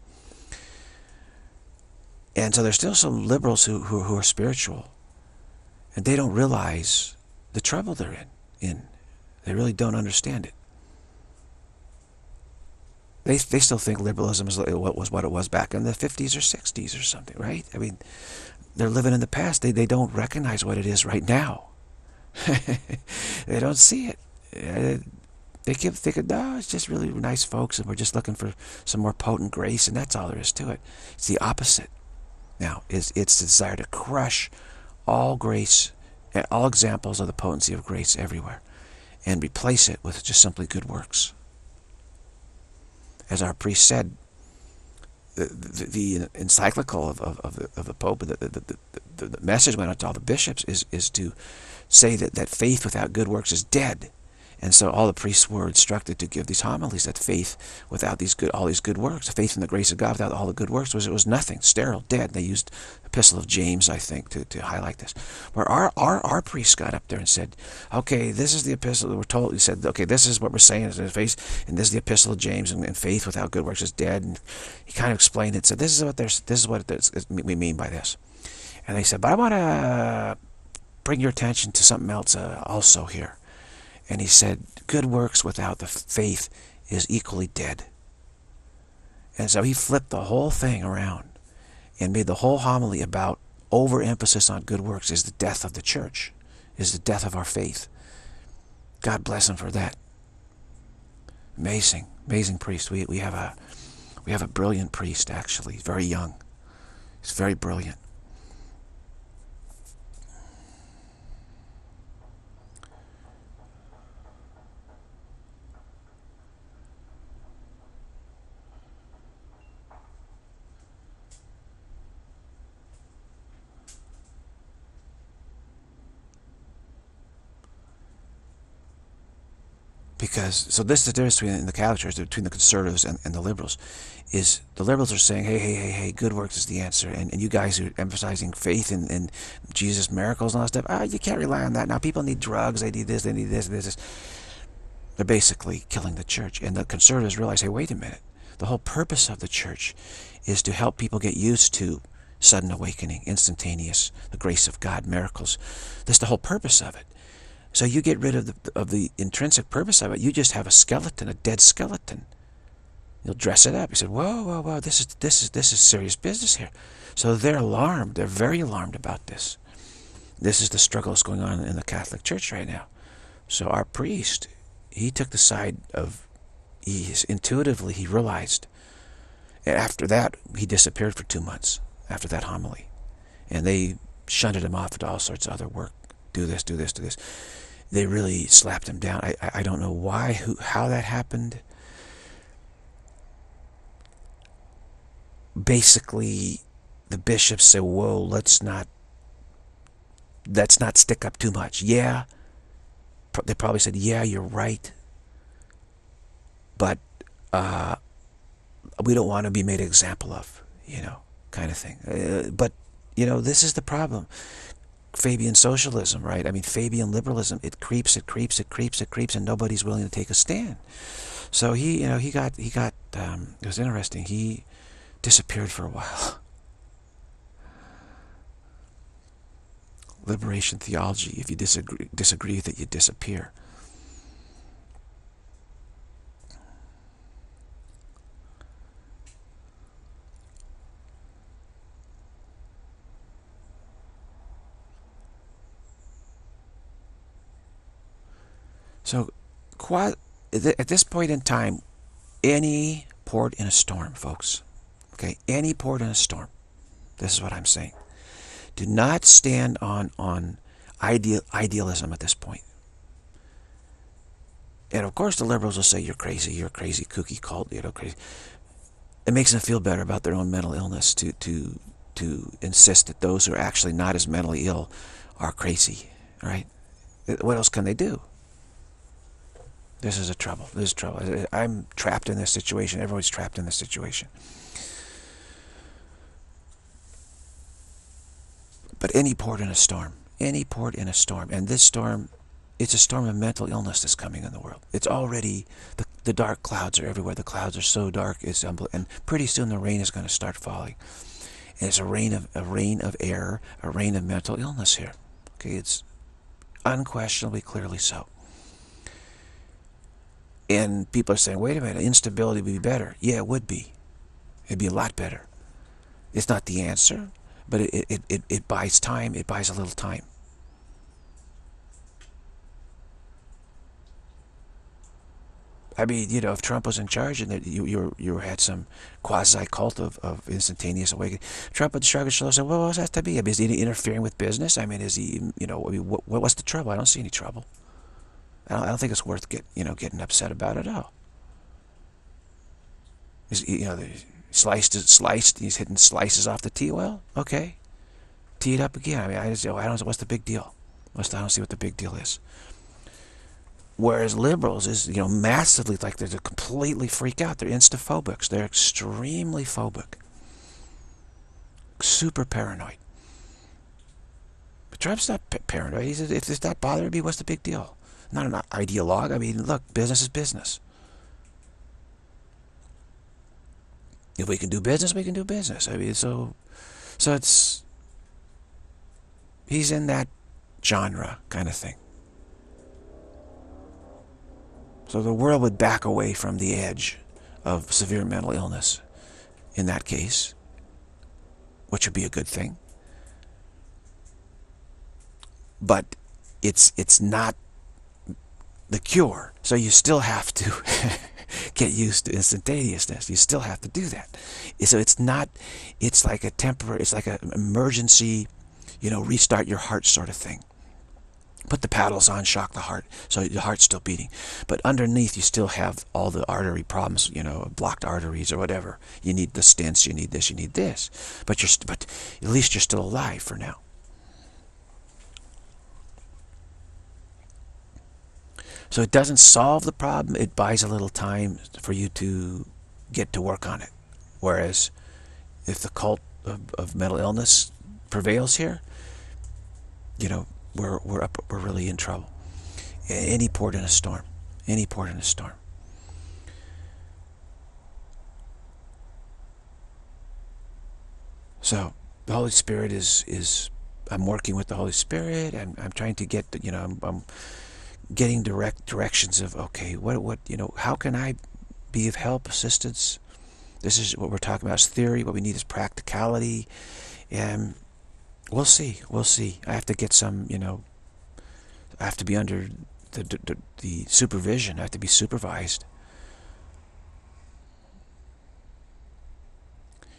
And so there's still some liberals who, who, who are spiritual, and they don't realize the trouble they're in. in. They really don't understand it. They, they still think liberalism is what was what it was back in the fifties or sixties or something, right? I mean, they're living in the past. They, they don't recognize what it is right now. They don't see it. They keep thinking, no, it's just really nice folks, and we're just looking for some more potent grace, and that's all there is to it. It's the opposite. Now, it's, it's the desire to crush all grace, all examples of the potency of grace everywhere, and replace it with just simply good works. As our priest said, the, the, the encyclical of, of, of, the, of the Pope, the, the, the, the, the message went out to all the bishops, is, is to say that, that faith without good works is dead. And so all the priests were instructed to give these homilies that faith without these good, all these good works, faith in the grace of God without all the good works, was it was nothing, sterile, dead. They used Epistle of James, I think, to, to highlight this. Where our, our, our priest got up there and said, okay, this is the epistle that we're told. He said, okay, this is what we're saying is faith, and this is the Epistle of James, and, and faith without good works is dead. And he kind of explained it, said, this is what there's, this is what it, we mean by this. And they said, but I want to bring your attention to something else uh, also here. And he said, good works without the faith is equally dead. And so he flipped the whole thing around and made the whole homily about overemphasis on good works is the death of the church, is the death of our faith. God bless him for that. Amazing, amazing priest. We, we, have a, we have a brilliant priest, actually. He's very young. He's very brilliant. Because, so this is the difference between the Catholic Church, between the conservatives and, and the liberals, is the liberals are saying, hey, hey, hey, hey, good works is the answer. And, and you guys are emphasizing faith in, in Jesus' miracles and all that stuff. Ah, you can't rely on that. Now people need drugs, they need this, they need this, this, this. They're basically killing the church. And the conservatives realize, hey, wait a minute. The whole purpose of the church is to help people get used to sudden awakening, instantaneous, the grace of God, miracles. That's the whole purpose of it. So you get rid of the, of the intrinsic purpose of it. You just have a skeleton, a dead skeleton. You'll dress it up. You said, whoa, whoa, whoa, this is, this is, this is serious business here. So they're alarmed. They're very alarmed about this. This is the struggle that's going on in the Catholic Church right now. So our priest, he took the side of, he intuitively, he realized, And after that, he disappeared for two months after that homily. And they shunted him off to all sorts of other work. Do this, do this, do this. They really slapped him down. I, I, I don't know why, who, how that happened. Basically, the bishops said, whoa, let's not, let's not stick up too much. Yeah, they probably said, yeah, you're right. But uh, we don't want to be made an example of, you know, kind of thing. Uh, but, you know, this is the problem. Fabian socialism, right? I mean, Fabian liberalism, it creeps, it creeps, it creeps, it creeps, and nobody's willing to take a stand. So he, you know, he got, he got, um, it was interesting. He disappeared for a while. Liberation theology, if you disagree, disagree with it, you disappear. So, at this point in time, any port in a storm, folks, okay, any port in a storm, this is what I'm saying. Do not stand on, on ideal, idealism at this point. And of course the liberals will say, you're crazy, you're a crazy kooky cult, you know, crazy. It makes them feel better about their own mental illness to, to, to insist that those who are actually not as mentally ill are crazy, right? What else can they do? This is a trouble. This is trouble. I'm trapped in this situation. Everybody's trapped in this situation. But any port in a storm, any port in a storm, and this storm, it's a storm of mental illness that's coming in the world. It's already, the, the dark clouds are everywhere. The clouds are so dark, it's and pretty soon the rain is going to start falling. And it's a rain of a rain of error, a rain of mental illness here. Okay, it's unquestionably, clearly so. And people are saying, wait a minute, instability would be better. Yeah, it would be. It'd be a lot better. It's not the answer, but it, it, it, it buys time. It buys a little time. I mean, you know, if Trump was in charge and that you you you had some quasi-cult of, of instantaneous awakening, Trump would shrug his shoulders and say, well, what does that have to be? I mean, is he interfering with business? I mean, is he, you know, I mean, what, what's the trouble? I don't see any trouble. I don't, I don't think it's worth get, you know, getting upset about it at all. Is, you know, they sliced, sliced, he's hitting slices off the tea. Well, okay. Tee it up again. I mean, I just, I don't know, what's the big deal? What's the, I don't see what the big deal is. Whereas liberals is, you know, massively, like they're completely freak out. They're instaphobics. They're extremely phobic. Super paranoid. But Trump's not paranoid. He says, if it's not bothering me, what's the big deal? Not an ideologue. I mean, look, business is business. If we can do business, we can do business. I mean, so, so it's, he's in that genre kind of thing. So the world would back away from the edge of severe mental illness in that case, which would be a good thing. But it's it's not the cure. So you still have to get used to instantaneousness. You still have to do that. So it's not, it's like a temporary, it's like an emergency, you know, restart your heart sort of thing. Put the paddles on, shock the heart, so the heart's still beating. But underneath, you still have all the artery problems, you know, blocked arteries or whatever. You need the stents, you need this, you need this. But you're, but at least you're still alive for now. So it doesn't solve the problem. It buys a little time for you to get to work on it. Whereas, if the cult of, of mental illness prevails here, you know, We're, we're, up, we're really in trouble. Any port in a storm. Any port in a storm. So, the Holy Spirit is, is I'm working with the Holy Spirit. I'm, I'm trying to get, you know, I'm, I'm getting direct directions of, okay, what, what, you know, how can I be of help, assistance? This is what we're talking about is theory. What we need is practicality. And we'll see. We'll see. I have to get some, you know, I have to be under the, the, the supervision. I have to be supervised.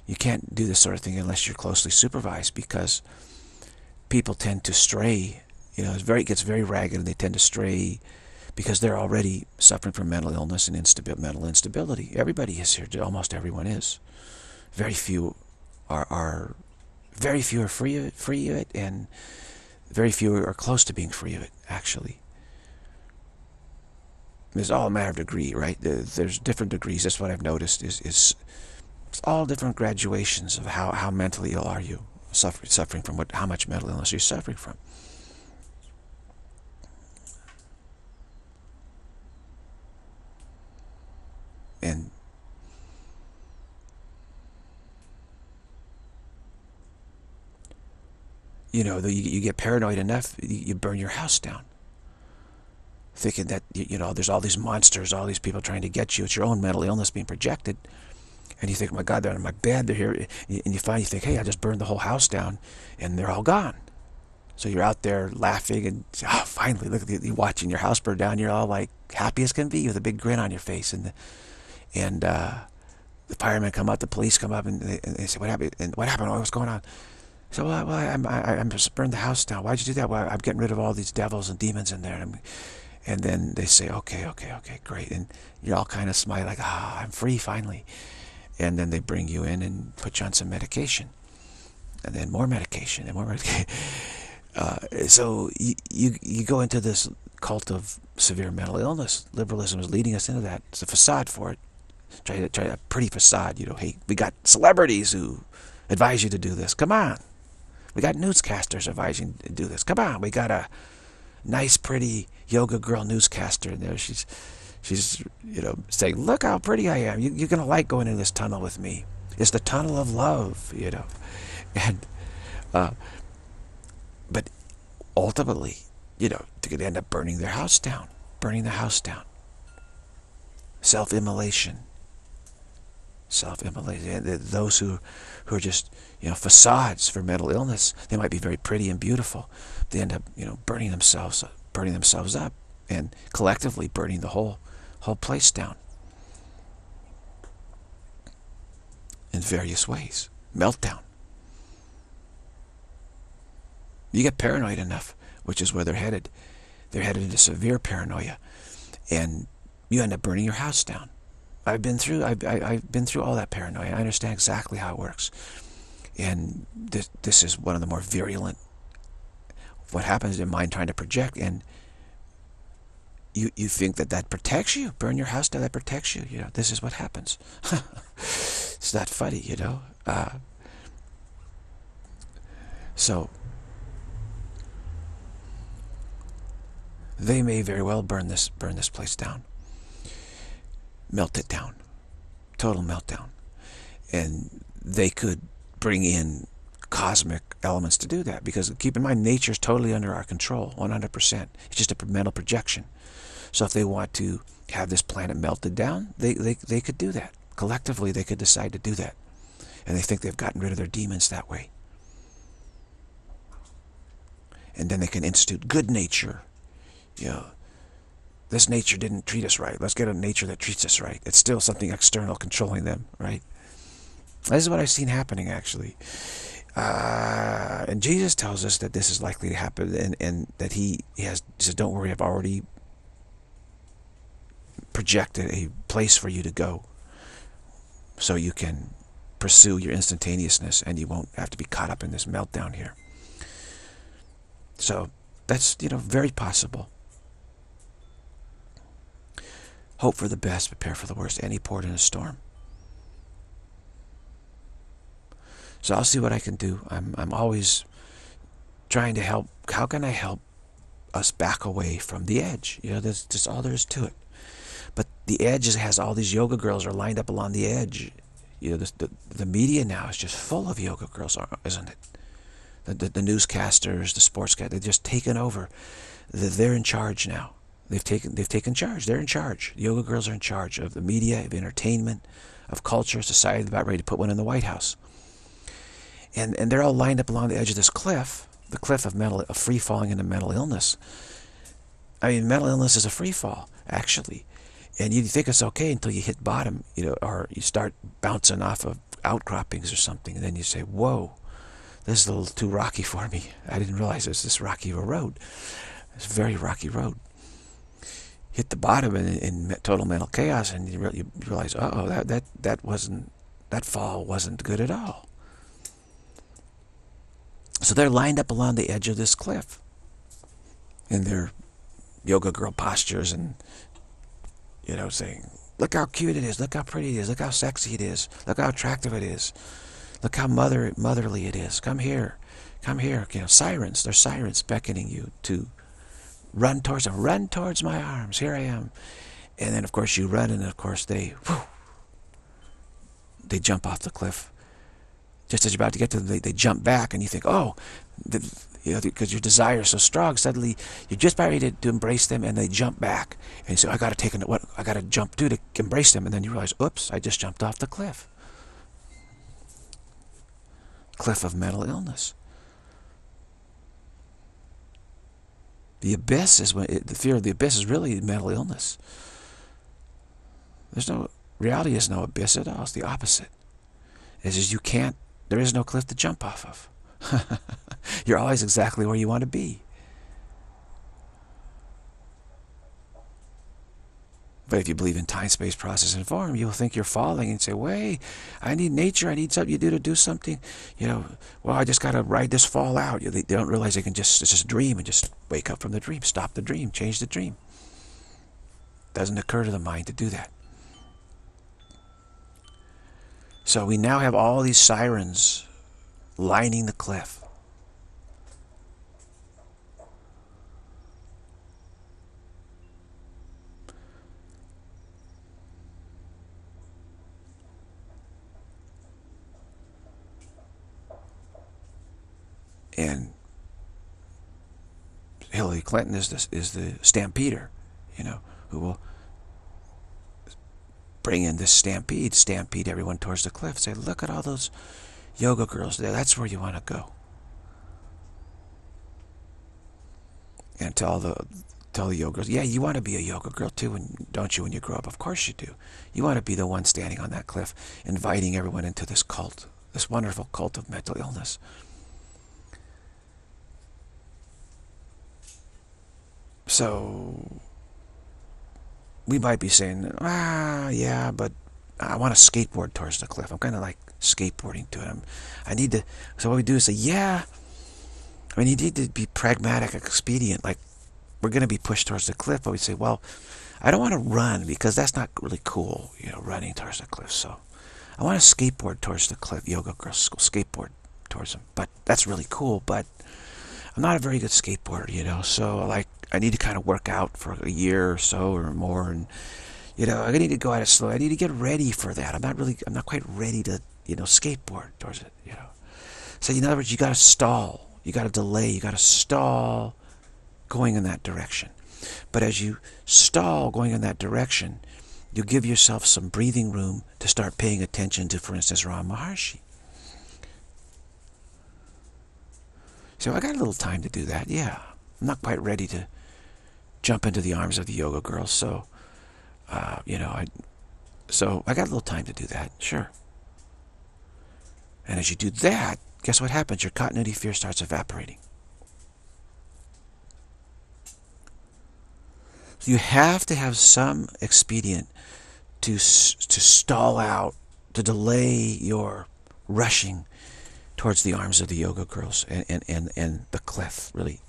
You can't do this sort of thing unless you're closely supervised, because people tend to stray. You know, it's very, it gets very ragged, and they tend to stray because they're already suffering from mental illness and instabil mental instability. Everybody is here. Almost everyone is. Very few are, are very few are free of it, free of it, and very few are close to being free of it, actually. It's all a matter of degree, right? There's different degrees. That's what I've noticed, is, is it's all different graduations of how, how mentally ill are you, suffering, suffering from what, how much mental illness you're suffering from. And you know, you, you get paranoid enough, you, you burn your house down, thinking that, you know, there's all these monsters, all these people trying to get you. It's your own mental illness being projected. And you think, my God, they're in my bed, they're here. And you finally think, hey, I just burned the whole house down, and they're all gone. So you're out there laughing, and oh, finally, look at you watching your house burn down. You're all like happy as can be with a big grin on your face. And the, and uh, the firemen come up, the police come up, and they, and they say, what happened? And what happened? What's going on? So, well, well I'm, I, I'm just burned the house down. Why'd you do that? Well, I'm getting rid of all these devils and demons in there. And, I'm, and then they say, okay, okay, okay, great. And you're all kind of smiling, like, ah, oh, I'm free finally. And then they bring you in and put you on some medication. And then more medication and more medication. Uh, so you, you, you go into this cult of severe mental illness. Liberalism is leading us into that. It's a facade for it. Try to try a pretty facade, you know. Hey, we got celebrities who advise you to do this. Come on. We got newscasters advising you to do this. Come on. We got a nice, pretty yoga girl newscaster in there. She's, she's, you know, saying, look how pretty I am. You, you're going to like going in this tunnel with me. It's the tunnel of love, you know. And, uh, but ultimately, you know, they're going to end up burning their house down. Burning the house down. Self-immolation. Self-immolation. Those who, who are just, you know, facades for mental illness, they might be very pretty and beautiful. They end up, you know, burning themselves, burning themselves up, and collectively burning the whole, whole place down in various ways. Meltdown. You get paranoid enough, which is where they're headed. They're headed into severe paranoia, and you end up burning your house down. I've been through. I've, I, I've been through all that paranoia. I understand exactly how it works, and this this is one of the more virulent. What happens in mind trying to project, and you you think that that protects you. Burn your house down. That protects you. You know, this is what happens. It's not funny, you know. Uh, so they may very well burn this burn this place down. Melt it down. Total meltdown. And they could bring in cosmic elements to do that, because keep in mind, nature is totally under our control, one hundred percent. It's just a mental projection. So if they want to have this planet melted down, they, they, they could do that. Collectively, they could decide to do that. And they think they've gotten rid of their demons that way. And then they can institute good nature. You know, this nature didn't treat us right. Let's get a nature that treats us right. It's still something external controlling them, right? This is what I've seen happening, actually. Uh, and Jesus tells us that this is likely to happen, and, and that he, he has he says, don't worry, I've already projected a place for you to go so you can pursue your instantaneousness, and you won't have to be caught up in this meltdown here. So that's, you know, very possible. Hope for the best, prepare for the worst. Any port in a storm. So I'll see what I can do. I'm, I'm always trying to help. How can I help us back away from the edge? You know, that's just all there is to it. But the edge is, has all these yoga girls are lined up along the edge. You know, the, the, the media now is just full of yoga girls, isn't it? The, the, the newscasters, the sportscasters, they've just taken over. They're in charge now. They've taken they've taken charge. They're in charge. The yoga girls are in charge of the media, of entertainment, of culture, society. They're about ready to put one in the White House. And and they're all lined up along the edge of this cliff, the cliff of mental of free falling into mental illness. I mean, mental illness is a free fall, actually. And you think it's okay until you hit bottom, you know, or you start bouncing off of outcroppings or something, and then you say, whoa, this is a little too rocky for me. I didn't realize it was this rocky of a road. It's a very rocky road. Hit the bottom in, in total mental chaos, and you, re you realize, uh oh, that, that, that wasn't, that fall wasn't good at all. So they're lined up along the edge of this cliff in their yoga girl postures and, you know, saying, look how cute it is, look how pretty it is, look how sexy it is, look how attractive it is, look how mother motherly it is, come here, come here. You know, sirens, they're sirens beckoning you to run towards them, run towards my arms, here I am. And then of course you run, and of course they, whew, they jump off the cliff. Just as you're about to get to them, they, they jump back, and you think, oh, the, you know, because your desire is so strong, suddenly you're just about ready to, to embrace them, and they jump back, and you say, I got to take an, what I got to jump to to embrace them, and then you realize, oops, I just jumped off the cliff. Cliff of mental illness. The abyss is when it, the fear of the abyss is really mental illness. There's no reality is no abyss at all. It's the opposite. It's just you can't. There is no cliff to jump off of. You're always exactly where you want to be. But if you believe in time, space, process, and form, you'll think you're falling and say, wait, I need nature, I need something you do to do something. You know, well, I just got to ride this fall out. They don't realize they can just, it's just a dream, and just wake up from the dream, stop the dream, change the dream. Doesn't occur to the mind to do that. So we now have all these sirens lining the cliff. And Hillary Clinton is the, is the stampeder, you know, who will bring in this stampede, stampede everyone towards the cliff. Say, look at all those yoga girls there. That's where you want to go. And tell the tell the yoga girls, yeah, you want to be a yoga girl too, and don't you, when you grow up? Of course you do. You want to be the one standing on that cliff, inviting everyone into this cult, this wonderful cult of mental illness. So we might be saying, ah, yeah, but I want to skateboard towards the cliff. I'm kind of like skateboarding to it. I'm, I need to, so what we do is say, yeah, I mean, you need to be pragmatic, expedient, like we're going to be pushed towards the cliff, but we say, well, I don't want to run because that's not really cool, you know, running towards the cliff. So I want to skateboard towards the cliff, yoga girls skateboard towards them, but that's really cool, but I'm not a very good skateboarder, you know, so like I need to kind of work out for a year or so or more, and you know, I need to go at it slow. I need to get ready for that. I'm not really, I'm not quite ready to, you know, skateboard towards it, you know. So in other words, you got to stall, you got to delay, you got to stall going in that direction. But as you stall going in that direction, you give yourself some breathing room to start paying attention to, for instance, Ram Maharshi. So I got a little time to do that, yeah. I'm not quite ready to jump into the arms of the yoga girls, so, uh, you know, I, so I got a little time to do that, sure. And as you do that, guess what happens? Your continuity fear starts evaporating. So you have to have some expedient to, to stall out, to delay your rushing towards the arms of the yoga girls and, and, and, and the cliff, really.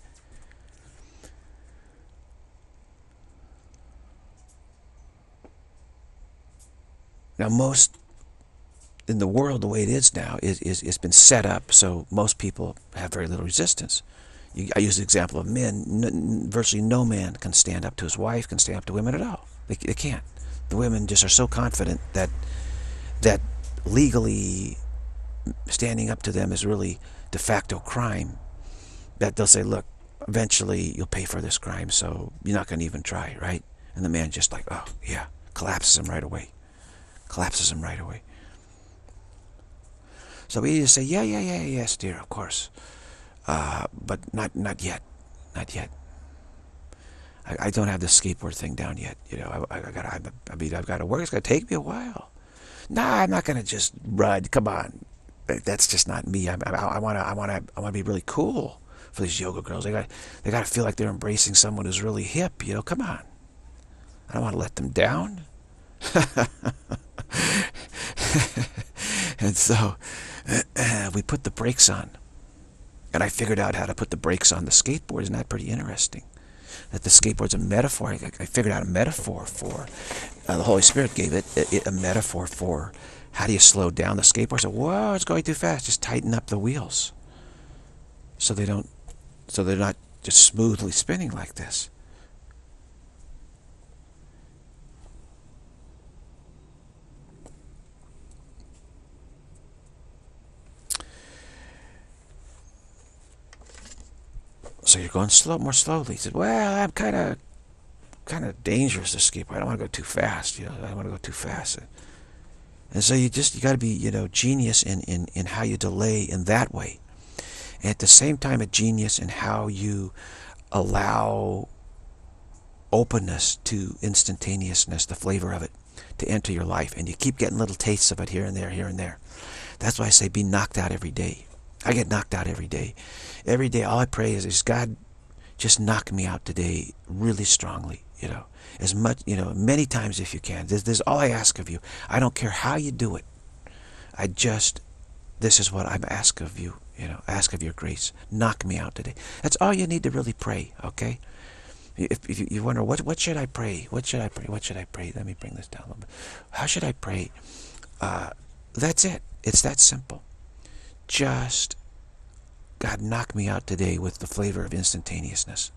Now, most in the world, the way it is now, is, is it's been set up so most people have very little resistance. You, I use the example of men. N virtually no man can stand up to his wife, can stand up to women at all. They, they can't. The women just are so confident that that legally standing up to them is really de facto crime, that they'll say, look, eventually you'll pay for this crime, so you're not going to even try, right? And the man just like, oh, yeah, collapses him right away. Collapses him right away. So we just say, yeah, yeah, yeah, yes, dear, of course. Uh, but not not yet. Not yet. I, I don't have the skateboard thing down yet. You know, I, I, I got I mean, I've got to work. It's going to take me a while. Nah, I'm not gonna just run. Come on, that's just not me. I, I, I wanna, I wanna, I wanna be really cool for these yoga girls. They got, they got to feel like they're embracing someone who's really hip. You know, come on. I don't want to let them down. And so uh, we put the brakes on. And I figured out how to put the brakes on the skateboard. Isn't that pretty interesting? That the skateboard's a metaphor. I, I figured out a metaphor for, uh, the Holy Spirit gave it, it a metaphor for how do you slow down the skateboard. So, whoa, it's going too fast. Just tighten up the wheels. So they don't, so they're not just smoothly spinning like this. So you're going slow, more slowly. He said, well, I'm kind of kind of dangerous to skateboard. I don't want to go too fast. You know, I don't want to go too fast. And so you just, you got to be, you know, genius in, in, in how you delay in that way. And at the same time, a genius in how you allow openness to instantaneousness, the flavor of it, to enter your life. And you keep getting little tastes of it here and there, here and there. That's why I say be knocked out every day. I get knocked out every day. Every day, all I pray is, is God, just knock me out today really strongly, you know. As much, you know, many times if you can. This, this is all I ask of you. I don't care how you do it. I just, this is what I'm asking of you, you know, ask of your grace. Knock me out today. That's all you need to really pray, okay? If, if you wonder, what, what should I pray? What should I pray? What should I pray? Let me bring this down a little bit. How should I pray? Uh, that's it. It's that simple. Just, God, knock me out today with the flavor of instantaneousness.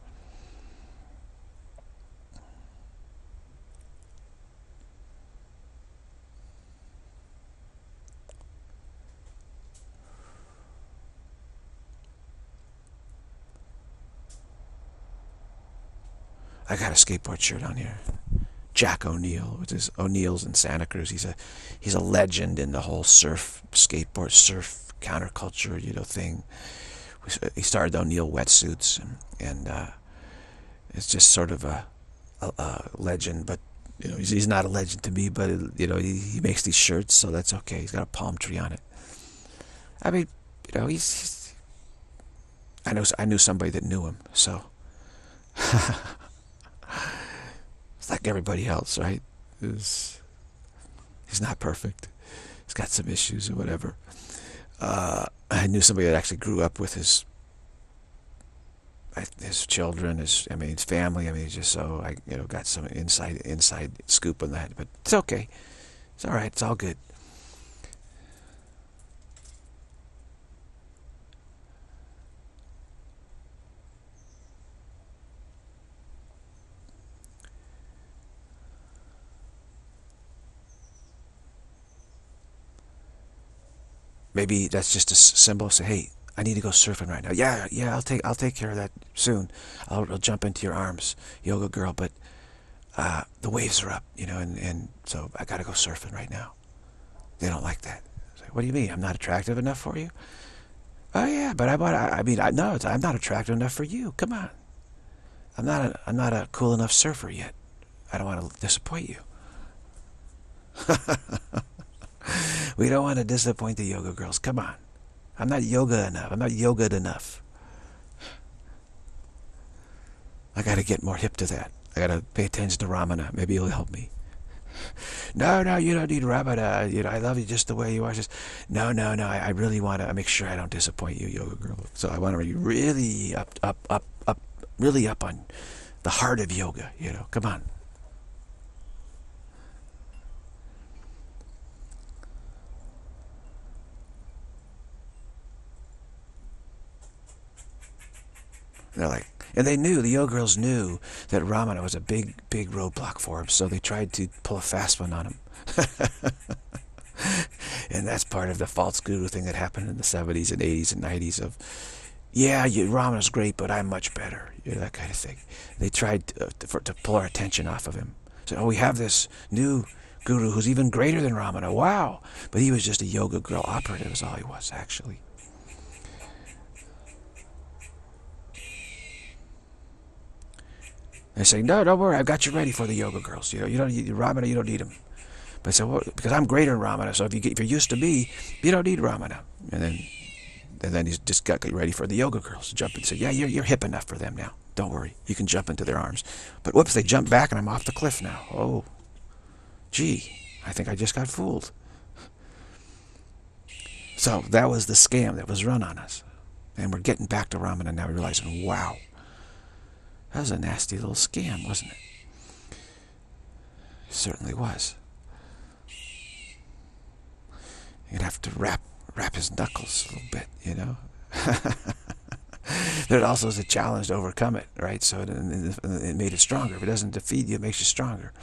I got a skateboard shirt on here. Jack O'Neill, which is O'Neill's in Santa Cruz. He's a he's a legend in the whole surf, skateboard, surf counterculture, you know, thing. He started O'Neill wetsuits, and, and uh, it's just sort of a, a, a legend. But you know, he's, he's not a legend to me. But it, you know, he, he makes these shirts, so that's okay. He's got a palm tree on it. I mean, you know, he's. he's I know I knew somebody that knew him, so. It's like everybody else, right? He's, he's not perfect. He's got some issues or whatever. Uh, I knew somebody that actually grew up with his his children, his I mean his family. I mean, just so I you know got some inside inside scoop on that. But it's okay. It's all right. It's all good. Maybe that's just a symbol. Say, hey, I need to go surfing right now. Yeah, yeah, I'll take, I'll take care of that soon. I'll, I'll jump into your arms, yoga girl. But uh, the waves are up, you know, and, and so I gotta go surfing right now. They don't like that. Like, what do you mean? I'm not attractive enough for you? Oh yeah, but I, I, I mean, I, no, I'm not attractive enough for you. Come on, I'm not, a, I'm not a cool enough surfer yet. I don't want to disappoint you. We don't want to disappoint the yoga girls. Come on. I'm not yoga enough. I'm not yoga enough. I got to get more hip to that. I got to pay attention to Ramana. Maybe he'll help me. No, no, you don't need Ramana. You know, I love you just the way you are. Just no, no, no. I, I really want to make sure I don't disappoint you, yoga girl. So I want to be really up, up, up, up, really up on the heart of yoga. You know, come on. They're like, and they knew, the yoga girls knew that Ramana was a big, big roadblock for him, so they tried to pull a fast one on him. And that's part of the false guru thing that happened in the seventies and eighties and nineties of, yeah, you, Ramana's great, but I'm much better, you know, that kind of thing. They tried to, uh, for, to pull our attention off of him. So, oh, we have this new guru who's even greater than Ramana, wow. But he was just a yoga girl operative is all he was, actually. They say, no, don't worry, I've got you ready for the yoga girls. You know, you don't need Ramana, you don't need him. But I said, well, because I'm greater than Ramana, so if, you get, if you're used to me, you don't need Ramana. And then and then he just got ready for the yoga girls to jump and said, yeah, you're, you're hip enough for them now. Don't worry. You can jump into their arms. But whoops, they jump back and I'm off the cliff now. Oh, gee, I think I just got fooled. So that was the scam that was run on us. And we're getting back to Ramana now, realizing, wow, that was a nasty little scam, wasn't it? It certainly was. You'd have to wrap wrap his knuckles a little bit, you know. There also is a challenge to overcome it, right? So it, it made it stronger. If it doesn't defeat you, it makes you stronger.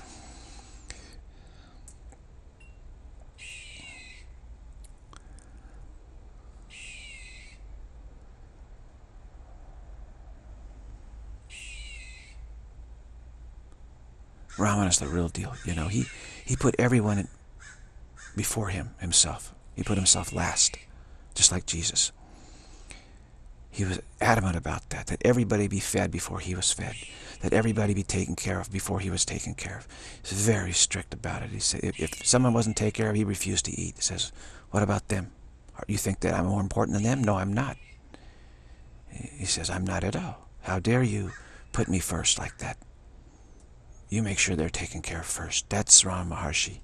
Ramana's the real deal, you know. He he put everyone in, before him, himself. He put himself last, just like Jesus. He was adamant about that, that everybody be fed before he was fed, that everybody be taken care of before he was taken care of. He's very strict about it. He said if, if someone wasn't taken care of, he refused to eat. He says, what about them? You think that I'm more important than them? No, I'm not. He says, I'm not at all. How dare you put me first like that? You make sure they're taken care of first. That's Ramana Maharshi.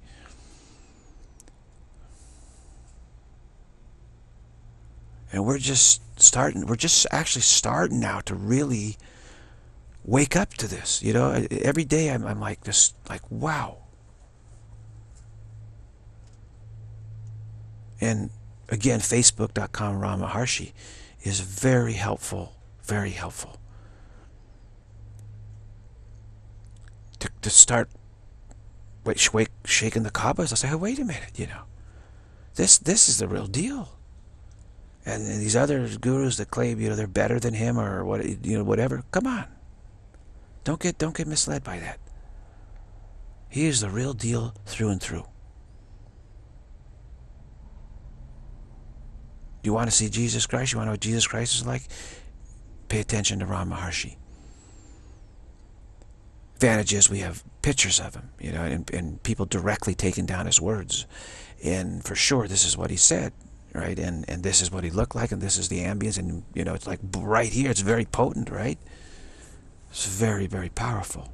And we're just starting, we're just actually starting now to really wake up to this. You know, every day I'm, I'm like this, like, wow. And again, facebook dot com Ramana Maharshi is very helpful, very helpful. To, to start wait, shake, shaking the cobwebs. I say, hey, wait a minute, you know. This, this is the real deal. And these other gurus that claim, you know, they're better than him or what, you know, whatever. Come on, don't get don't get misled by that. He is the real deal through and through. You want to see Jesus Christ? You want to know what Jesus Christ is like? Pay attention to Ramana Maharshi. Advantage is we have pictures of him, you know, and, and people directly taking down his words. And for sure, this is what he said. Right, and and this is what he looked like, and this is the ambience, and you know, it's like right here. It's very potent, right? It's very, very powerful.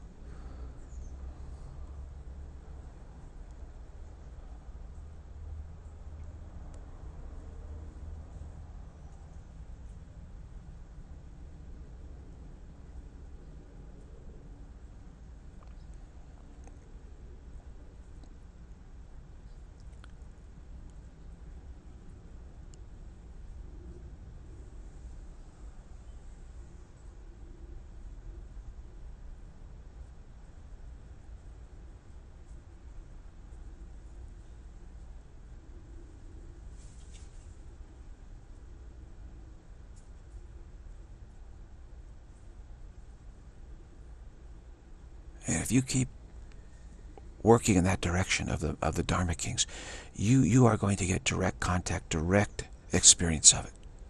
And if you keep working in that direction of the of the Dharma Kings, you you are going to get direct contact, direct experience of it.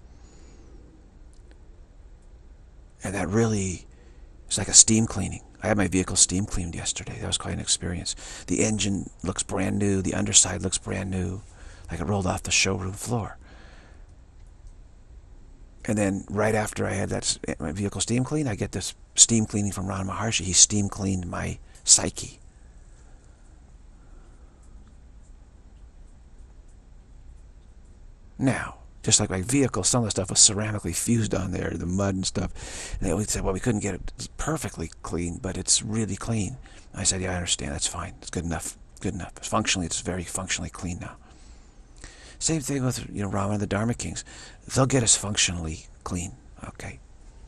And that really is like a steam cleaning. I had my vehicle steam cleaned yesterday. That was quite an experience. The engine looks brand new. The underside looks brand new, like it rolled off the showroom floor. And then right after I had that my vehicle steam cleaned, I get this steam cleaning from Ramana Maharshi. He steam cleaned my psyche. Now, just like my vehicle, some of the stuff was ceramically fused on there, the mud and stuff. And they said, well, we couldn't get it perfectly clean, but it's really clean. I said, yeah, I understand. That's fine. It's good enough. Good enough. Functionally, it's very functionally clean now. Same thing with, you know, Ramana and the Dharma Kings. They'll get us functionally clean, okay?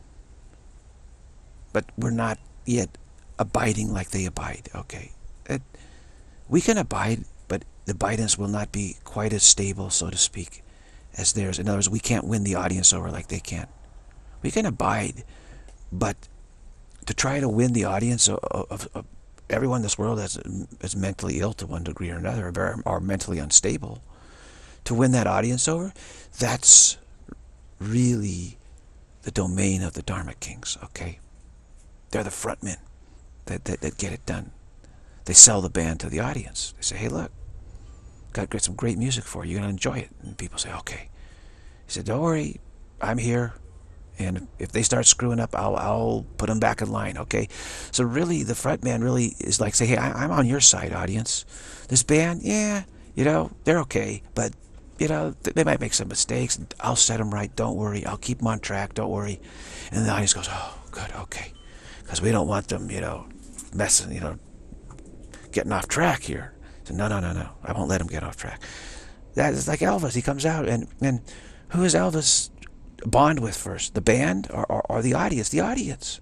But we're not yet abiding like they abide, okay? It, we can abide, but the abidance will not be quite as stable, so to speak, as theirs. In other words, we can't win the audience over like they can. We can abide, but to try to win the audience of, of, of everyone in this world that's is mentally ill to one degree or another, or, or mentally unstable, to win that audience over, that's really the domain of the Dharma Kings, okay? They're the front men that, that, that get it done. they sell the band to the audience. They say, hey, look, got, got some great music for you. You're going to enjoy it. And people say, okay. He said, don't worry, I'm here. And if they start screwing up, I'll, I'll put them back in line, okay? So really, the front man really is like, say, hey, I, I'm on your side, audience. This band, yeah, you know, they're okay. But, you know, they might make some mistakes. I'll set them right. Don't worry. I'll keep them on track. Don't worry. And the audience goes, oh, good, okay. Because we don't want them, you know, messing, you know, getting off track here. So no, no, no, no. I won't let them get off track. That is like Elvis. He comes out, and, and who is Elvis bond with first? The band or, or, or the audience? The audience.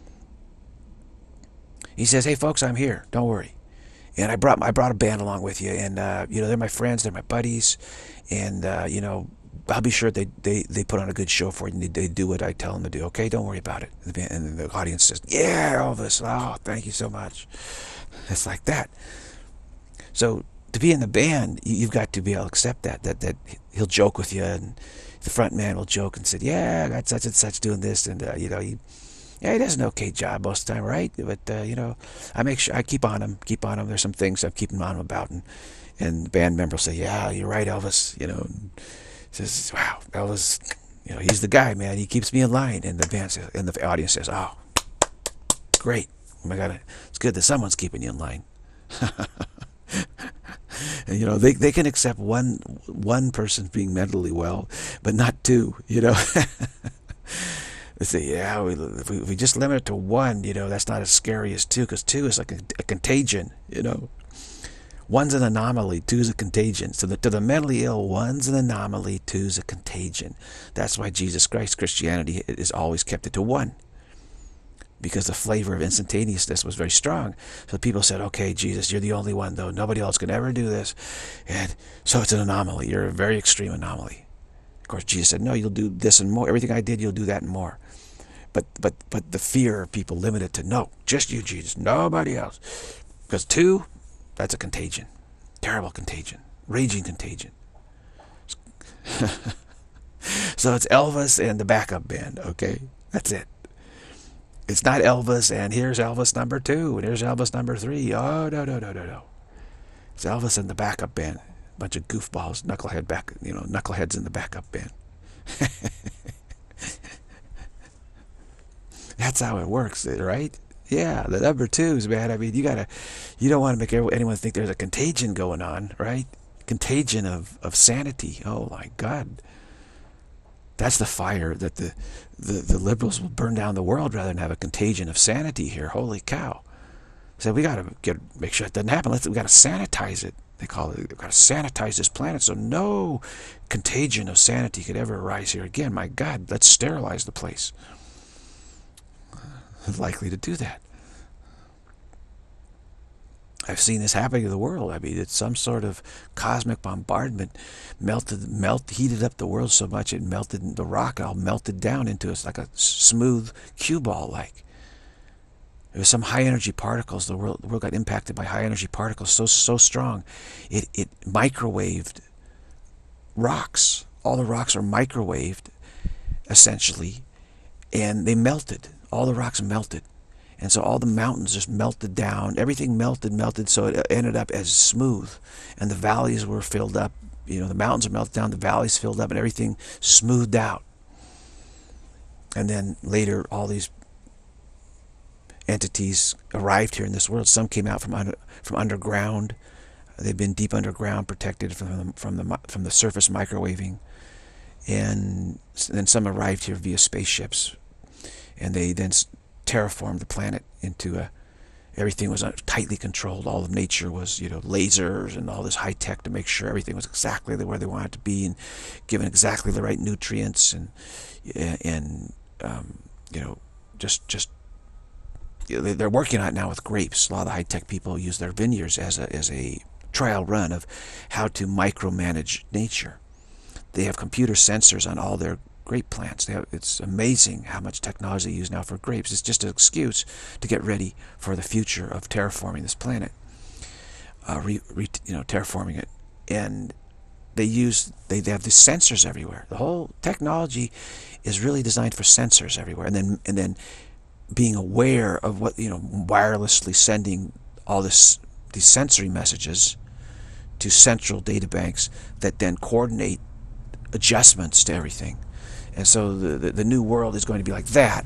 He says, hey, folks, I'm here. Don't worry. And I brought I brought a band along with you, and uh, you know, they're my friends, they're my buddies, and uh, you know, I'll be sure they, they, they put on a good show for you, and they, they do what I tell them to do. Okay, don't worry about it. And the, band, and the audience says, yeah, Elvis, oh, thank you so much. It's like that. So to be in the band, you've got to be able to accept that, that, that he'll joke with you, and the front man will joke and say, yeah, I got such and such doing this, and uh, you know, he, yeah, he does an okay job most of the time, right? But uh, you know, I make sure I keep on him, keep on him. There's some things I'm keeping on him about, and and the band member will say, yeah, you're right, Elvis. You know, and says, wow, Elvis, you know, he's the guy, man. He keeps me in line. And the band says, and the audience says, oh, great. Oh my God, it's good that someone's keeping you in line. And, you know, they, they can accept one one person being mentally well, but not two, you know. They say, yeah, we, if, we, if we just limit it to one, you know, that's not as scary as two, because two is like a, a contagion, you know. One's an anomaly, two's a contagion. So the, to the mentally ill, one's an anomaly, two's a contagion. That's why Jesus Christ, Christianity, is always kept it to one. Because the flavor of instantaneousness was very strong. So people said, okay, Jesus, you're the only one, though. Nobody else can ever do this. And so it's an anomaly. You're a very extreme anomaly. Of course, Jesus said, no, you'll do this and more. Everything I did, you'll do that and more. But but but the fear of people limited to, no, just you, Jesus, nobody else. Because two, that's a contagion. Terrible contagion. Raging contagion. So it's Elvis and the backup band, okay? That's it. It's not Elvis and here's Elvis number two and here's Elvis number three. Oh, no, no, no, no, no. It's Elvis and the backup band. A bunch of goofballs, knucklehead back, you know, knuckleheads in the backup band. That's how it works, right? Yeah, the number twos, man. I mean, you gotta, you don't want to make anyone think there's a contagion going on, right? Contagion of, of sanity. Oh my God. That's the fire that the, the, the liberals will burn down the world rather than have a contagion of sanity here. Holy cow. So we gotta get make sure it doesn't happen. Let's we gotta sanitize it. They call it, we've got to sanitize this planet so no contagion of sanity could ever arise here again. My God, let's sterilize the place. Likely to do that. I've seen this happening to the world. I mean, it's some sort of cosmic bombardment melted, melt, heated up the world so much it melted the rock, all melted down into it's like a smooth cue ball. Like there was some high energy particles. The world, the world got impacted by high energy particles so so strong, it it microwaved rocks. All the rocks are microwaved, essentially, and they melted. All the rocks melted. And so all the mountains just melted down. Everything melted, melted, so it ended up as smooth. And the valleys were filled up. You know, the mountains are melted down, the valleys filled up, and everything smoothed out. And then later, all these entities arrived here in this world. Some came out from under, from underground. They've been deep underground, protected from the, from the, from the surface microwaving. And then some arrived here via spaceships. And they then terraformed the planet into a, everything was tightly controlled. All of nature was, you know, lasers and all this high tech to make sure everything was exactly where they wanted it to be and given exactly the right nutrients and, and um, you know, just, just, you know, they're working on it now with grapes. A lot of the high tech people use their vineyards as a, as a trial run of how to micromanage nature. They have computer sensors on all their grape plants. They have, it's amazing how much technology they use now for grapes. It's just an excuse to get ready for the future of terraforming this planet, uh, re, re, you know, terraforming it. And they use they, they have these sensors everywhere. The whole technology is really designed for sensors everywhere, and then and then being aware of what, you know, wirelessly sending all this these sensory messages to central data banks that then coordinate adjustments to everything. And so the, the, the new world is going to be like that.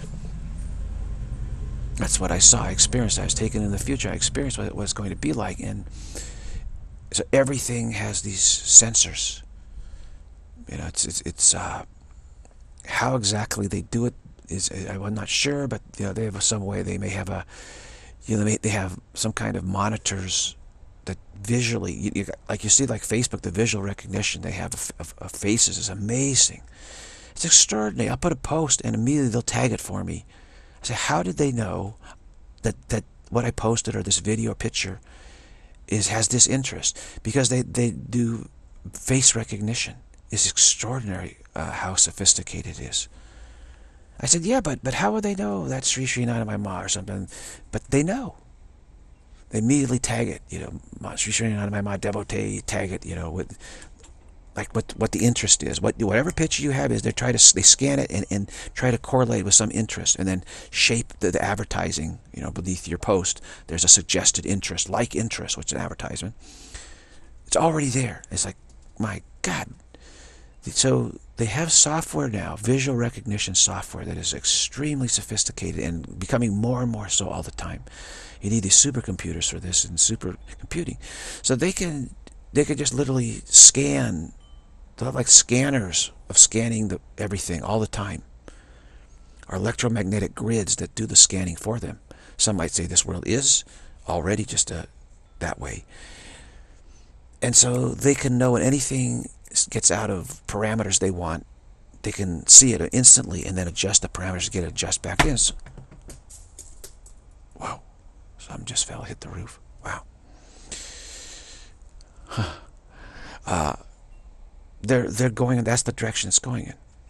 That's what I saw, I experienced. I was taken in the future. I experienced what it was going to be like. And so everything has these sensors. You know, it's, it's, it's uh, how exactly they do it is, I'm not sure, but you know, they have some way. They may have a, you know, they, may, they have some kind of monitors that visually, you, you, like you see, like Facebook, the visual recognition they have of, of, of faces is amazing. It's extraordinary. I'll put a post and immediately they'll tag it for me. I say, how did they know that that what I posted or this video or picture is has this interest? Because they they do face recognition. It's extraordinary uh, how sophisticated it is. I said, yeah, but but how would they know that's Sri Sri Nana Ma or something? But they know. They immediately tag it, you know, Sri Sri Nana Ma devotee, tag it, you know, with like what what the interest is, what whatever picture you have is. They try to they scan it and, and try to correlate with some interest, and then shape the, the advertising. You know, beneath your post, there's a suggested interest, like interest, which is an advertisement. It's already there. It's like, my God. So they have software now, visual recognition software that is extremely sophisticated and becoming more and more so all the time. You need these supercomputers for this and supercomputing, so they can they can just literally scan. They'll have like scanners of scanning the everything all the time, or electromagnetic grids that do the scanning for them. Some might say this world is already just a, that way. And so they can know when anything gets out of parameters they want, they can see it instantly and then adjust the parameters to get it adjust back in. So, wow. Something just fell, hit the roof. Wow. Huh. Uh, they're they're going, and that's the direction it's going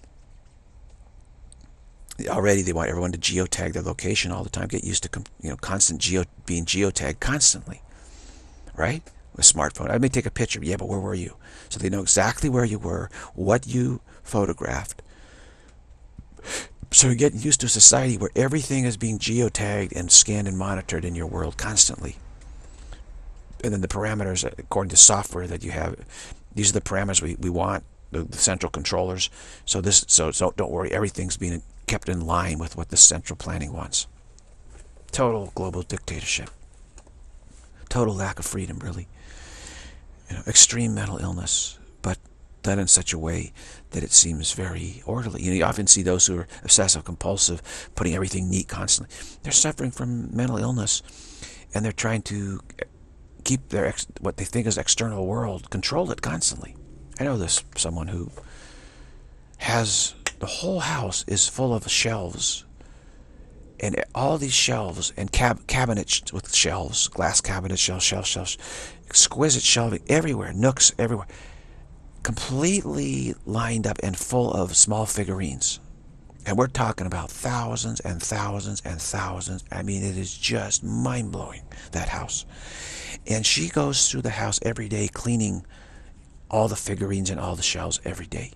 in. Already they want everyone to geotag their location all the time, get used to you know constant geo being geotagged constantly, right? With a smartphone, I may take a picture, yeah, but where were you? So they know exactly where you were, what you photographed. So you're getting used to a society where everything is being geotagged and scanned and monitored in your world constantly. And then the parameters, according to software that you have, these are the parameters we, we want, the, the central controllers. So this, so, so don't worry, everything's being kept in line with what the central planning wants. Total global dictatorship. Total lack of freedom, really. You know, extreme mental illness, but done in such a way that it seems very orderly. You know, you often see those who are obsessive compulsive, putting everything neat constantly. They're suffering from mental illness, and they're trying to keep their ex what they think is external world, control it constantly. I know this someone who has the whole house is full of shelves, and all these shelves and cab cabinets with shelves, glass cabinets, shelves, shelves, shelves, exquisite shelving everywhere, nooks everywhere, completely lined up and full of small figurines. And we're talking about thousands and thousands and thousands. I mean, it is just mind-blowing, that house. And she goes through the house every day cleaning all the figurines and all the shelves every day.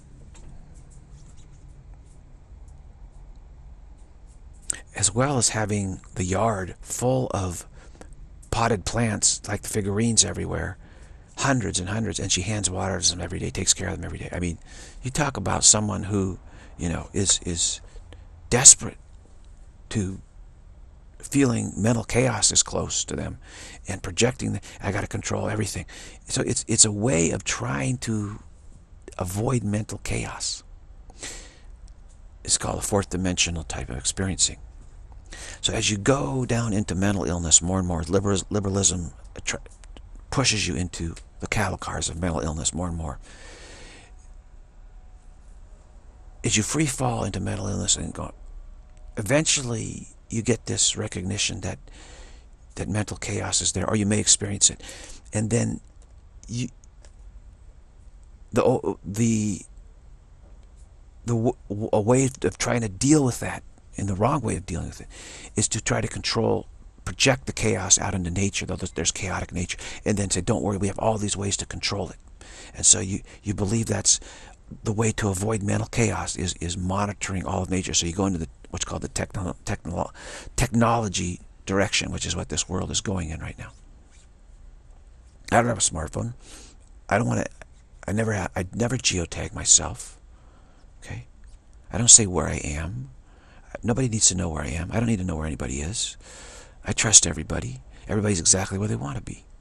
As well as having the yard full of potted plants like the figurines everywhere. Hundreds and hundreds, and she hands water to them every day, takes care of them every day. I mean, you talk about someone who, you know, is is desperate to feeling mental chaos is close to them, and projecting, the, I got to control everything. So it's it's a way of trying to avoid mental chaos. It's called a fourth dimensional type of experiencing. So as you go down into mental illness more and more, liberalism pushes you into the cattle cars of mental illness more and more. As you free fall into mental illness and go, eventually you get this recognition that that mental chaos is there, or you may experience it, and then you the the the a way of trying to deal with that, and the wrong way of dealing with it, is to try to control, project the chaos out into nature, though there's chaotic nature, and then say, don't worry, we have all these ways to control it. And so you, you believe that's the way to avoid mental chaos, is, is monitoring all of nature. So you go into the what's called the techno, techno, technology direction, which is what this world is going in right now. I don't have a smartphone. I don't want to, I never, ha- I never geotag myself. Okay? I don't say where I am. Nobody needs to know where I am. I don't need to know where anybody is. I trust everybody. Everybody's exactly where they want to be.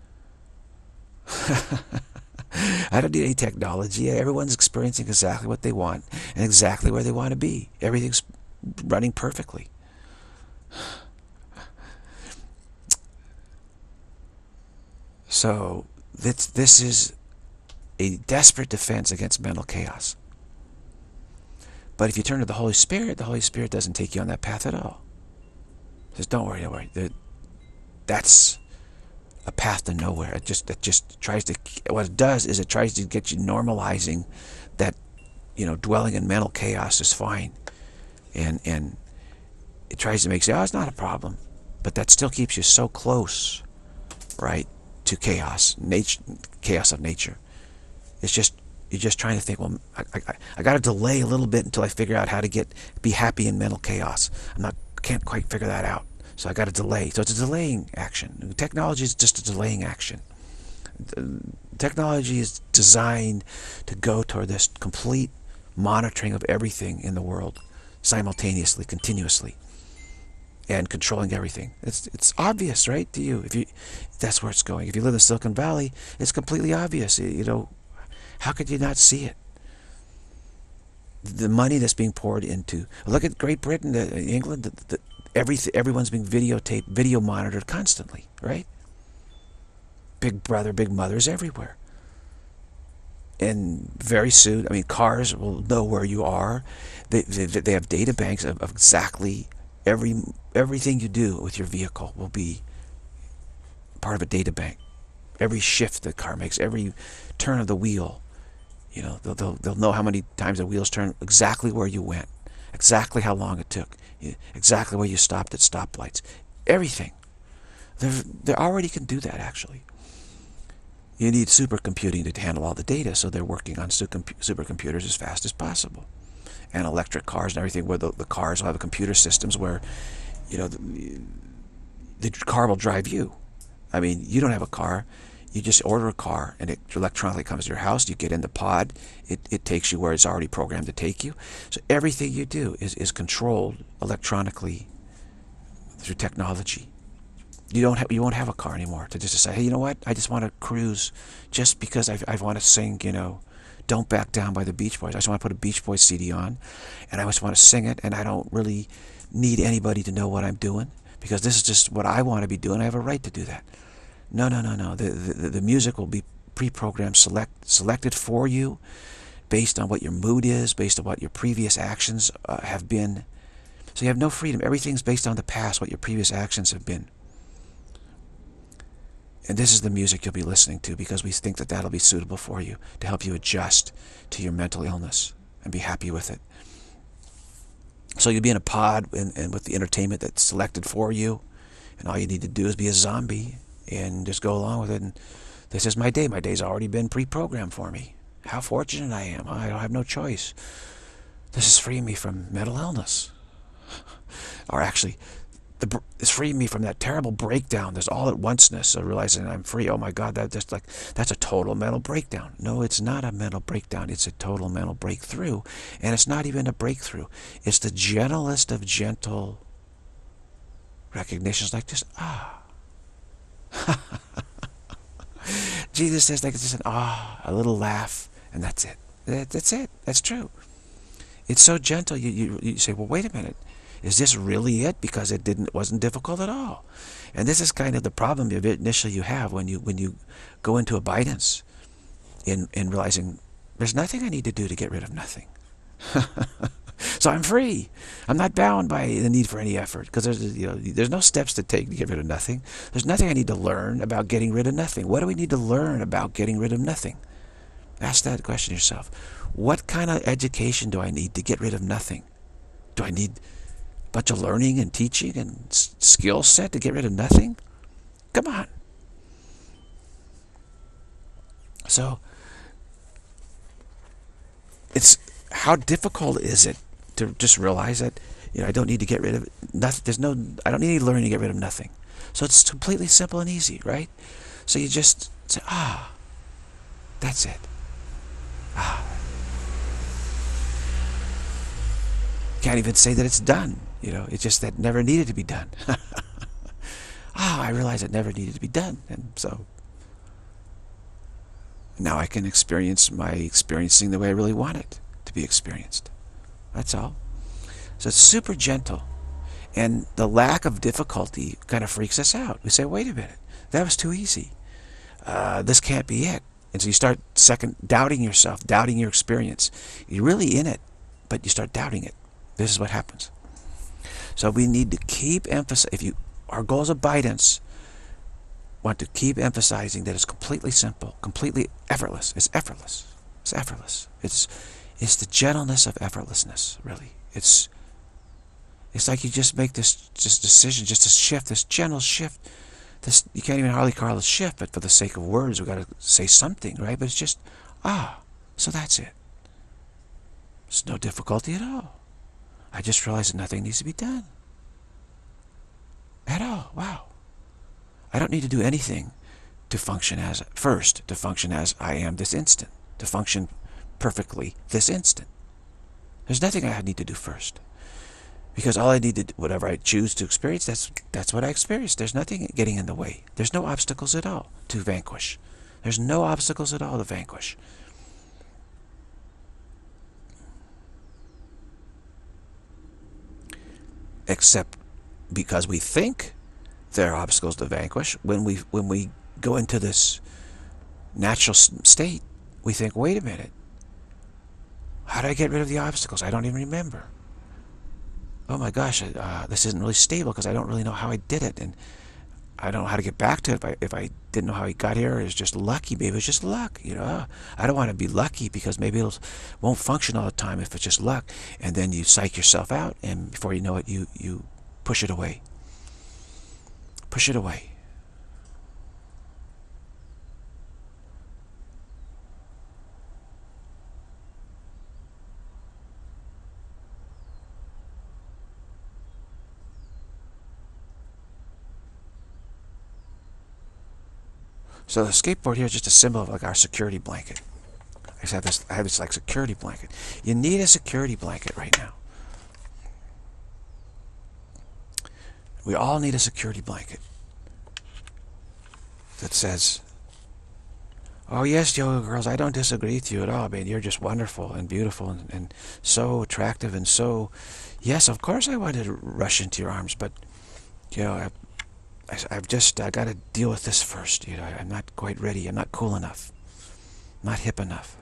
I don't need any technology. Everyone's experiencing exactly what they want and exactly where they want to be. Everything's running perfectly. So this, this is a desperate defense against mental chaos. But if you turn to the Holy Spirit, the Holy Spirit doesn't take you on that path at all. He says, don't worry, don't worry. That's a path to nowhere. It just, it just tries to, what it does is it tries to get you normalizing that, you know, dwelling in mental chaos is fine. And, and it tries to make you say, oh, it's not a problem. But that still keeps you so close, right, to chaos, nature, chaos of nature. It's just, you're just trying to think, well, I, I, I got to delay a little bit until I figure out how to get, be happy in mental chaos. I'm not, can't quite figure that out. So I got to delay. So it's a delaying action. Technology is just a delaying action. Technology is designed to go toward this complete monitoring of everything in the world simultaneously, continuously, and controlling everything. It's it's obvious, right, to you. If you, that's where it's going. If you live in Silicon Valley, it's completely obvious. You know, how could you not see it? The money that's being poured into. Look at Great Britain, uh, England. The, the, every everyone's being videotaped, video monitored constantly, right? Big brother, big mothers everywhere. And very soon, I mean, cars will know where you are. They they, they have data banks of, of exactly every everything you do with your vehicle will be part of a data bank. Every shift the car makes, every turn of the wheel, you know, they'll, they'll, they'll know how many times the wheels turn, exactly where you went, exactly how long it took, exactly where you stopped at stoplights, everything. They're, they already can do that, actually. You need supercomputing to handle all the data, so they're working on supercomputers as fast as possible. And electric cars and everything, where the, the cars will have computer systems where, you know, the, the car will drive you. I mean, you don't have a car. You just order a car, and it electronically comes to your house. You get in the pod. It, it takes you where it's already programmed to take you. So everything you do is, is controlled electronically through technology. You don't have, you won't have a car anymore to just decide, hey, you know what? I just want to cruise just because I, I want to sing, you know, Don't Back Down by the Beach Boys. I just want to put a Beach Boys C D on, and I just want to sing it, and I don't really need anybody to know what I'm doing because this is just what I want to be doing. I have a right to do that. No, no, no, no. The, the, the music will be pre-programmed, select, selected for you based on what your mood is, based on what your previous actions uh, have been. So you have no freedom. Everything's based on the past, what your previous actions have been. And this is the music you'll be listening to because we think that that'll be suitable for you to help you adjust to your mental illness and be happy with it. So you'll be in a pod and, and with the entertainment that's selected for you, and all you need to do is be a zombie and just go along with it. And this is my day. My day's already been pre-programmed for me. How fortunate I am. I don't have no choice. This is freeing me from mental illness. Or actually, the, it's freeing me from that terrible breakdown. There's all at onceness of realizing I'm free. Oh my God, that just like that's a total mental breakdown. No, it's not a mental breakdown. It's a total mental breakthrough. And it's not even a breakthrough. It's the gentlest of gentle recognitions, like just ah. Jesus says, like, it's just an ah, a little laugh, and that's it. That, that's it. That's true. It's so gentle. You, you you say, well, wait a minute. Is this really it? Because it didn't wasn't difficult at all. And this is kind of the problem initially you have when you when you go into abidance, in in realizing there's nothing I need to do to get rid of nothing. So I'm free. I'm not bound by the need for any effort because there's you know there's no steps to take to get rid of nothing. There's nothing I need to learn about getting rid of nothing. What do we need to learn about getting rid of nothing? Ask that question yourself. What kind of education do I need to get rid of nothing? Do I need a bunch of learning and teaching and skill set to get rid of nothing? Come on. So it's how difficult is it to just realize that you know I don't need to get rid of nothing. There's no I don't need any learning to get rid of nothing. So it's completely simple and easy, right? So you just say, ah, that's it. Ah. Can't even say that it's done. You know, it's just that never needed to be done. Ah, I realized it never needed to be done. And so now I can experience my experiencing the way I really want it to be experienced. That's all. So it's super gentle. And the lack of difficulty kind of freaks us out. We say, wait a minute, that was too easy. Uh, this can't be it. And so you start second doubting yourself, doubting your experience. You're really in it, but you start doubting it. This is what happens. So we need to keep emphasizing, if you, our goal is abidance, want to keep emphasizing that it's completely simple, completely effortless. It's effortless. It's effortless. It's, it's the gentleness of effortlessness, really. It's, it's like you just make this just decision, just a shift, this gentle shift. This, you can't even hardly call it a shift, but for the sake of words, we've got to say something, right? But it's just, ah, so that's it. There's no difficulty at all. I just realized that nothing needs to be done. At all. Wow. I don't need to do anything to function as, first, to function as I am this instant, to function perfectly this instant. There's nothing I need to do first. Because all I need to do, whatever I choose to experience, that's, that's what I experience. There's nothing getting in the way. There's no obstacles at all to vanquish. There's no obstacles at all to vanquish. Except because we think there are obstacles to vanquish. When we, when we go into this natural state, we think, wait a minute. How did I get rid of the obstacles? I don't even remember. Oh my gosh, uh, this isn't really stable because I don't really know how I did it. And I don't know how to get back to it. If I, if I didn't know how I got here, it was just lucky. Maybe it was just luck. You know, I don't want to be lucky because maybe it won't function all the time if it's just luck. And then you psych yourself out, and before you know it, you, you push it away. Push it away. So the skateboard here is just a symbol of like our security blanket. I have this, I have this like security blanket. You need a security blanket right now. We all need a security blanket that says, oh yes, yoga girls, I don't disagree with you at all. I mean, you're just wonderful and beautiful and, and so attractive and so, yes, of course I wanted to rush into your arms, but, you know, I, I, I've just, I got to deal with this first. You know, I'm not quite ready. I'm not cool enough. Not hip enough.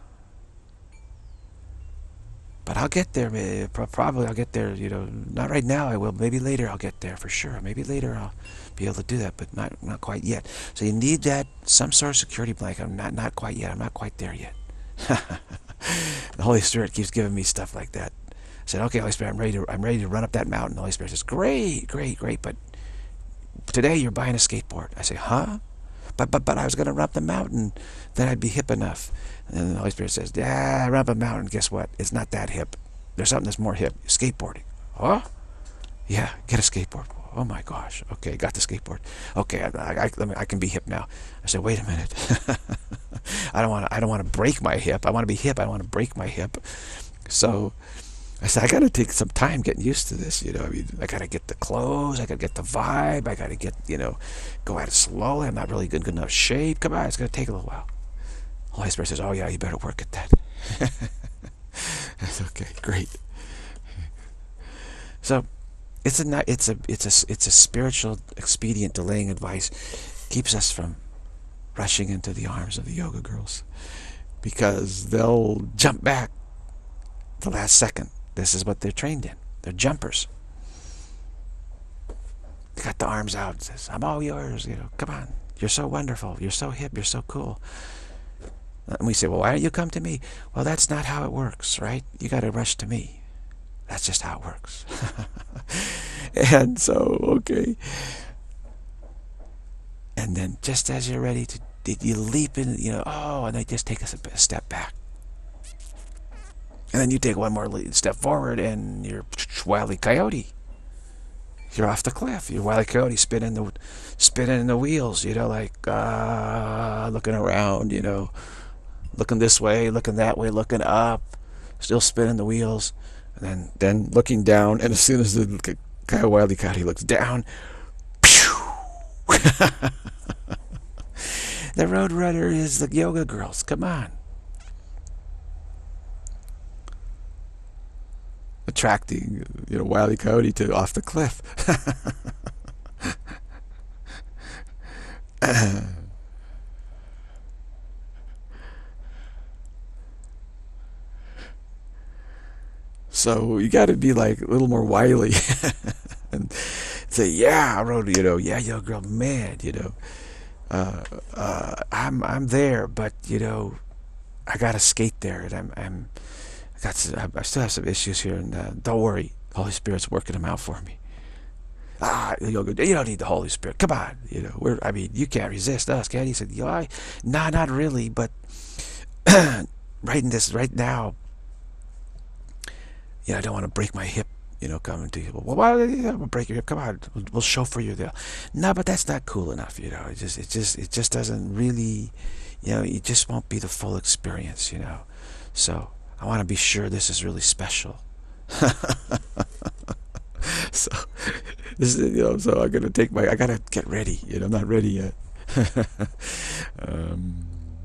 But I'll get there. Probably I'll get there, you know, not right now I will. Maybe later I'll get there for sure. Maybe later I'll be able to do that, but not not quite yet. So you need that, some sort of security blanket. I'm not, not quite yet. I'm not quite there yet. The Holy Spirit keeps giving me stuff like that. I said, okay, Holy Spirit, I'm ready to, I'm ready to run up that mountain. The Holy Spirit says, great, great, great, but today you're buying a skateboard. I say, huh? But, but, but I was going to run up the mountain. Then I'd be hip enough. And the Holy Spirit says, yeah, run up a mountain. Guess what? It's not that hip. There's something that's more hip. Skateboarding. Huh? Yeah, get a skateboard. Oh my gosh. Okay, got the skateboard. Okay, I, I, I, let me, I can be hip now. I said, wait a minute. I don't want to. I don't want to break my hip. I want to be hip. I don't want to break my hip. So I said, I got to take some time getting used to this. You know, I mean, I got to get the clothes. I got to get the vibe. I got to get, you know, go at it slowly. I'm not really good, good enough shape. Come on, it's going to take a little while. Holy Spirit says, oh yeah, you better work at that. That's okay, great. So it's a it's a it's a it's a spiritual expedient delaying advice, keeps us from rushing into the arms of the yoga girls, because they'll jump back the last second. This is what they're trained in. They're jumpers. They got the arms out. Says, I'm all yours. You know, come on. You're so wonderful. You're so hip. You're so cool. And we say, well, why don't you come to me? Well, that's not how it works, right? You got to rush to me. That's just how it works. And so, okay. And then just as you're ready to, you leap in, you know, oh, and they just take us a step back. And then you take one more step forward and you're Wile E. Coyote. you're off the cliff. You're Wile E. Coyote spinning the, spinning the wheels, you know, like, uh, looking around, you know, looking this way, looking that way, looking up, still spinning the wheels, and then, then looking down, and as soon as the guy Wile E. Coyote looks down, pew! The Roadrunner is the Yoga Girls. Come on. Attracting, you know, Wile E. Coyote to off the cliff. So you got to be like a little more wily and say, "Yeah, I wrote, you know, yeah, yo, girl, man, you know, uh, uh, I'm I'm there, but you know, I got to skate there, and I'm I'm I got some, I still have some issues here, and uh, don't worry, the Holy Spirit's working them out for me. Ah, you don't need the Holy Spirit. Come on, you know, we're I mean, you can't resist us, can you?" He said, "Yeah, I, nah, not really, but right in this right now." Yeah, I don't want to break my hip, you know, coming to you. Well, why do you want to break your hip? Come on, we'll, we'll chauffeur you there. No, but that's not cool enough, you know. It just, it just, it just doesn't really, you know, it just won't be the full experience, you know. So I want to be sure this is really special. So this is, you know, so I'm gonna take my, I gotta get ready. You know, I'm not ready yet. um,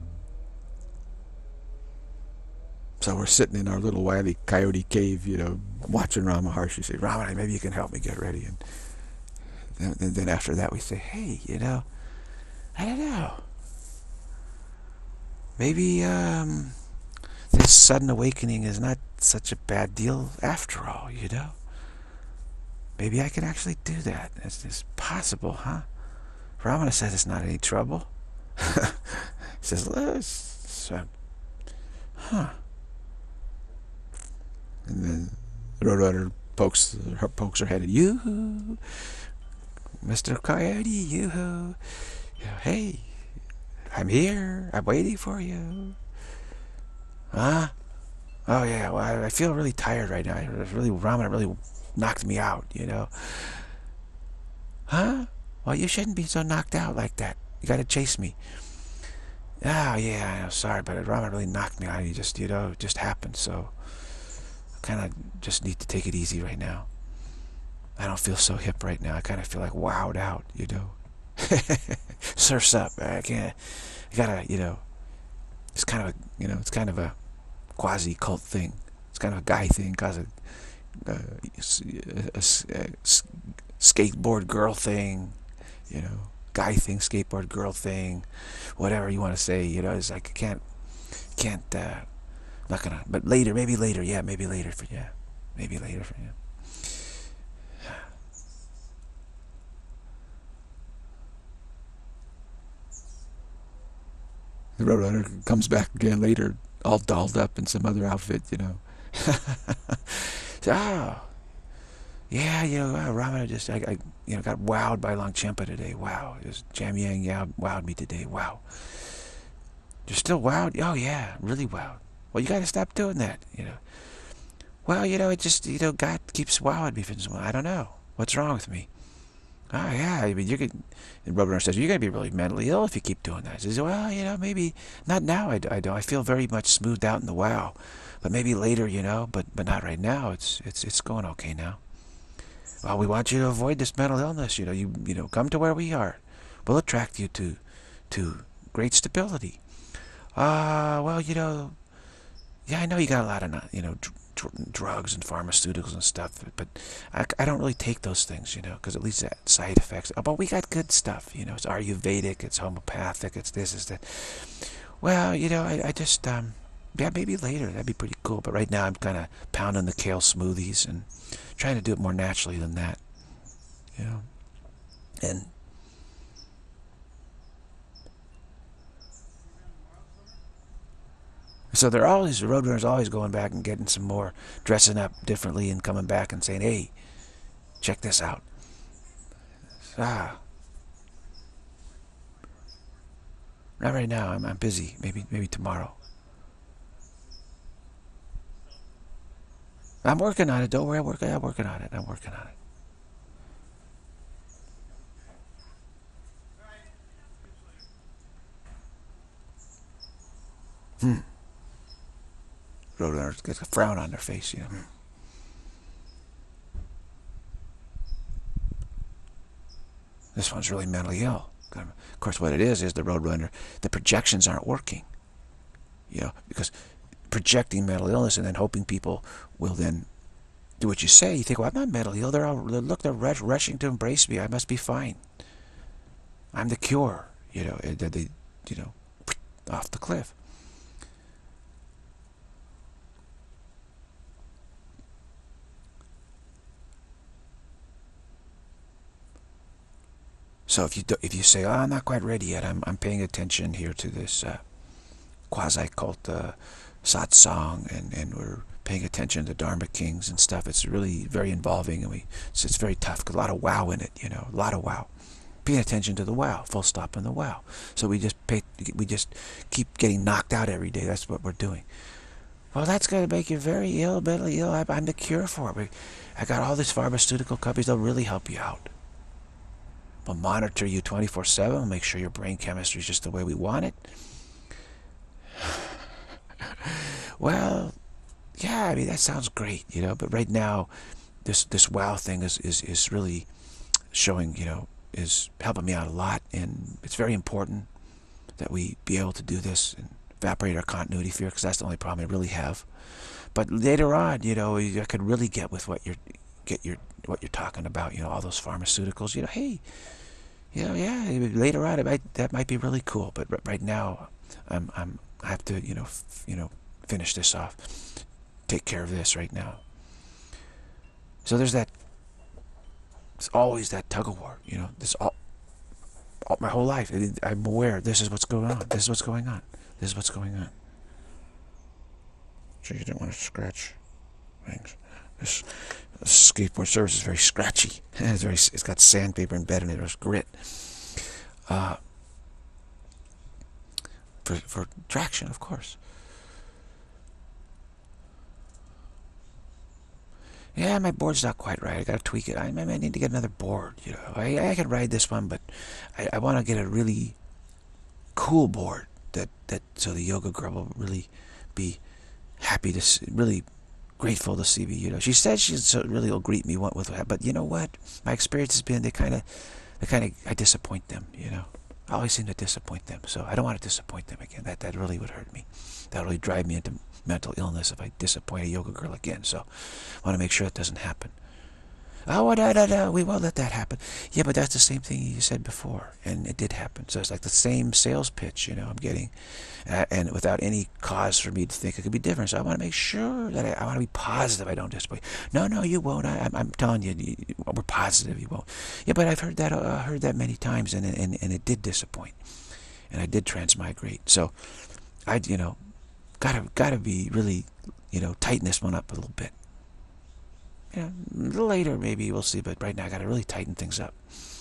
So we're sitting in our little Wile E. Coyote cave, you know, watching Rama Maharshi say, "Ramana, maybe you can help me get ready." And then, and then after that we say, "Hey, you know, I don't know. Maybe um, this sudden awakening is not such a bad deal after all, you know? Maybe I can actually do that. It's, it's possible, huh?" Ramana says it's not any trouble. He says, "Let's, uh, huh." And then the Roadrunner pokes her pokes her head at you, Mister Coyote, you. "Hey, I'm here. I'm waiting for you." Huh? "Oh yeah. Well, I, I feel really tired right now. It really Ramana really knocked me out, you know." "Huh? Well, you shouldn't be so knocked out like that. You got to chase me." "Oh yeah. I'm sorry, but Ramana really knocked me out. You just, you know, it just happened. So." Kind of just need to take it easy right now. I don't feel so hip right now. I kind of feel like wowed out, you know. Surf's up. I can't. I gotta, you know. It's kind of a, you know, it's kind of a quasi cult thing. It's kind of a guy thing, cause a, a, a, a skateboard girl thing, you know, guy thing, skateboard girl thing, whatever you want to say. You know, it's like I can't, can't. Uh, Not gonna, but later, maybe later, yeah, maybe later for you, maybe later for you. The Roadrunner comes back again later, all dolled up in some other outfit, you know. So, oh, yeah, you know, uh, Ramana just, I, I, you know, got wowed by Longchenpa today. Wow, just Jamyang yeah, wowed me today. Wow. You're still wowed? Oh yeah, really wowed. Well, you got to stop doing that, you know. Well, you know, it just, you know, God keeps wowing me for some. I don't know. What's wrong with me? Oh, yeah, I mean, you could, and Roadrunner says, "You're going to be really mentally ill if you keep doing that." He says, "Well, you know, maybe, not now, I, I don't. I feel very much smoothed out in the wow. But maybe later, you know, but but not right now. It's it's it's going okay now. Well, we want you to avoid this mental illness, you know, you you know, come to where we are. We'll attract you to, to great stability. Ah, uh, well, you know, yeah, I know you got a lot of, you know, dr dr drugs and pharmaceuticals and stuff, but I, I don't really take those things, you know, because at least that side effects. Oh, but we got good stuff, you know. It's Ayurvedic, it's homeopathic, it's this, it's that. Well, you know, I, I just, um, yeah, maybe later. That'd be pretty cool. But right now I'm kind of pounding the kale smoothies and trying to do it more naturally than that, you know. And so they're always, the Roadrunner's always going back and getting some more, dressing up differently and coming back and saying, "Hey, check this out." Ah, not right now. I'm, I'm busy. Maybe maybe tomorrow. I'm working on it. Don't worry. I'm working, I'm working on it. I'm working on it. Roadrunner gets a frown on their face, you know. This one's really mentally ill. Of course, what it is is the Roadrunner, the projections aren't working. You know, because projecting mental illness and then hoping people will then do what you say. You think, well, I'm not mentally ill. They're all, look, they're rushing to embrace me. I must be fine. I'm the cure. You know, they, they you know, off the cliff. So if you do, if you say, oh, I'm not quite ready yet, I'm I'm paying attention here to this uh, quasi cult uh, satsang, and and we're paying attention to Dharma Kings and stuff. It's really very involving, and we it's, it's very tough. A lot of wow in it, you know, a lot of wow. Paying attention to the wow, full stop on the wow. So we just pay, we just keep getting knocked out every day. That's what we're doing. Well, that's going to make you very ill, mentally ill. I, I'm the cure for it. I got all these pharmaceutical companies. They'll really help you out. We'll monitor you twenty-four seven. We'll make sure your brain chemistry is just the way we want it. Well, yeah, I mean, that sounds great, you know, but right now, this this wow thing is, is, is really showing, you know, is helping me out a lot, and it's very important that we be able to do this and evaporate our continuity fear, because that's the only problem I really have. But later on, you know, I could really get with what you're get your what you're talking about, you know, all those pharmaceuticals, you know, hey, you know, yeah, later on it might, that might be really cool, but right now I'm I'm I have to, you know, f you know, finish this off, take care of this right now. So there's that. It's always that tug of war, you know. This all, all my whole life. I'm aware. This is what's going on. This is what's going on. This is what's going on. So you didn't want to scratch things. This, this skateboard surface is very scratchy. It's very. It's got sandpaper embedded in it. There's grit. Uh, for for traction, of course. Yeah, my board's not quite right. I gotta tweak it. I, I might need to get another board. You know, I I can ride this one, but I, I want to get a really cool board that that so the yoga girl will really be happy to see, really grateful to see me. You know, she said she so really will greet me with that. But you know what? My experience has been they kind of they kind of I disappoint them. You know, I always seem to disappoint them. So I don't want to disappoint them again. That that really would hurt me. That would really drive me into mental illness if I disappoint a yoga girl again. So I want to make sure that doesn't happen. Oh, no, no, no, we won't let that happen. Yeah, but that's the same thing you said before, and it did happen. So it's like the same sales pitch, you know, I'm getting, uh, and without any cause for me to think it could be different. So I want to make sure that I, I want to be positive I don't disappoint. No, no, you won't. I, I'm, I'm telling you, you, we're positive you won't. Yeah, but I've heard that, uh, heard that many times, and, and, and it did disappoint, and I did transmigrate. So I, you know, gotta gotta be really, you know, tighten this one up a little bit. You know, a little later maybe we'll see, but right now I gotta really tighten things up.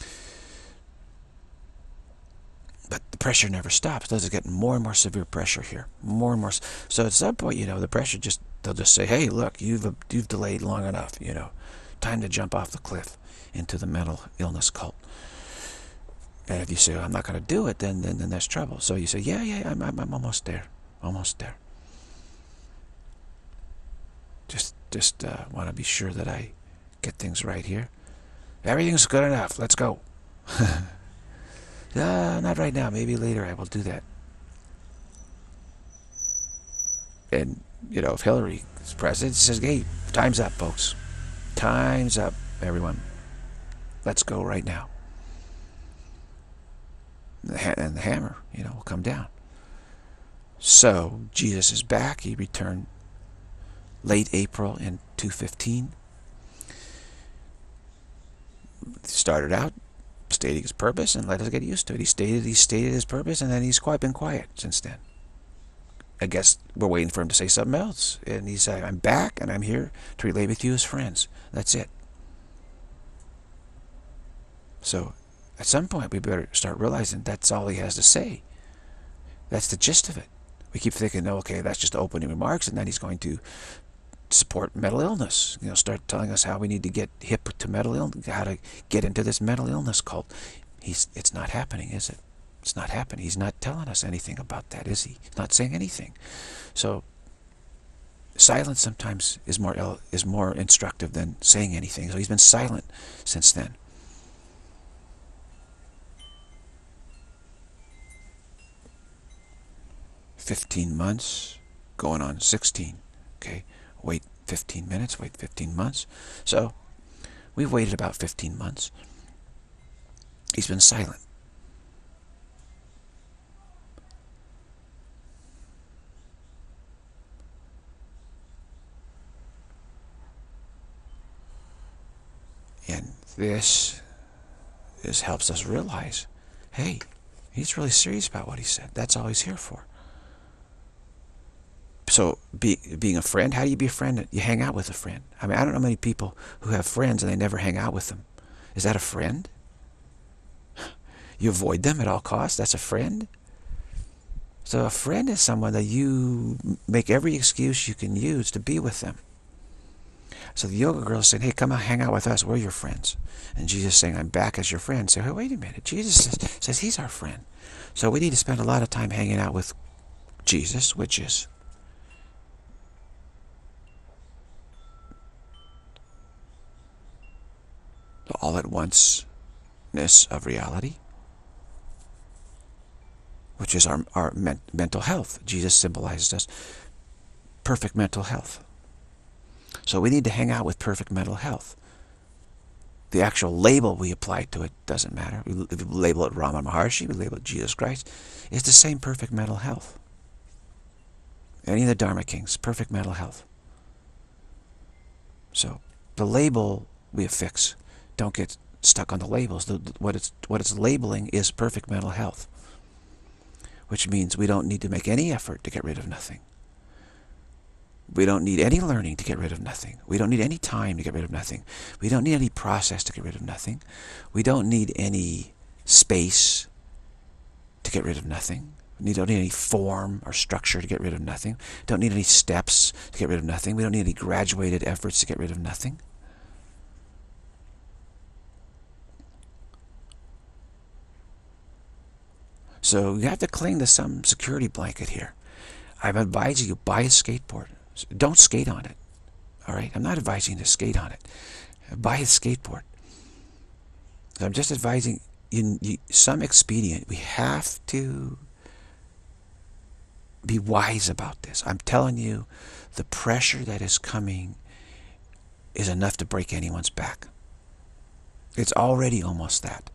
But the pressure never stops. There's getting more and more severe pressure here, more and more. So at some point, you know, the pressure just they'll just say, hey, look, you've you've delayed long enough. You know, time to jump off the cliff into the mental illness cult. And if you say, oh, I'm not gonna do it, then then then there's trouble. So you say, yeah, yeah, I'm I'm, I'm almost there, almost there. Just, just uh, want to be sure that I get things right here. Everything's good enough. Let's go. uh, not right now. Maybe later I will do that. And, you know, if Hillary is president, she says, hey, time's up, folks. Time's up, everyone. Let's go right now. And the, ha and the hammer, you know, will come down. So, Jesus is back. He returned late April in two fifteen. Started out stating his purpose and let us get used to it. He stated he stated his purpose, and then he's quite been quiet since then. I guess we're waiting for him to say something else. And he said, I'm back and I'm here to relate with you as friends. That's it. So at some point we better start realizing that's all he has to say. That's the gist of it. We keep thinking, oh, okay, that's just opening remarks, and then he's going to support mental illness. You know, start telling us how we need to get hip to mental illness, how to get into this mental illness cult. He's, it's not happening, is it? It's not happening. He's not telling us anything about that, is he? He's not saying anything. So silence sometimes is more is more instructive than saying anything. So he's been silent since then. fifteen months, going on sixteen. Okay, wait fifteen minutes, wait fifteen months. So we've waited about fifteen months. He's been silent. And this, this helps us realize, hey, he's really serious about what he said. That's all he's here for. So be, being a friend, how do you be a friend? You hang out with a friend. I mean, I don't know many people who have friends and they never hang out with them. Is that a friend? You avoid them at all costs? That's a friend? So a friend is someone that you make every excuse you can use to be with them. So the yoga girl is saying, hey, come out, hang out with us. We're your friends. And Jesus is saying, I'm back as your friend. Say, hey, wait a minute. Jesus says, says he's our friend. So we need to spend a lot of time hanging out with Jesus, which is the all-at-once-ness of reality, which is our, our men mental health. Jesus symbolizes us perfect mental health. So we need to hang out with perfect mental health. The actual label we apply to it doesn't matter. We, we label it Ramana Maharshi, we label it Jesus Christ. It's the same perfect mental health. Any of the Dharma Kings, perfect mental health. So the label we affix, don't get stuck on the labels. The, what it's what it's labeling is perfect mental health, which means we don't need to make any effort to get rid of nothing. We don't need any learning to get rid of nothing. We don't need any time to get rid of nothing. We don't need any process to get rid of nothing. We don't need any space to get rid of nothing. We don't need any form or structure to get rid of nothing. Don't need any steps to get rid of nothing. We don't need any graduated efforts to get rid of nothing. So you have to cling to some security blanket here. I'm advising you, buy a skateboard. Don't skate on it. All right? I'm not advising you to skate on it. Buy a skateboard. I'm just advising you, you some expedient. We have to be wise about this. I'm telling you, the pressure that is coming is enough to break anyone's back. It's already almost that.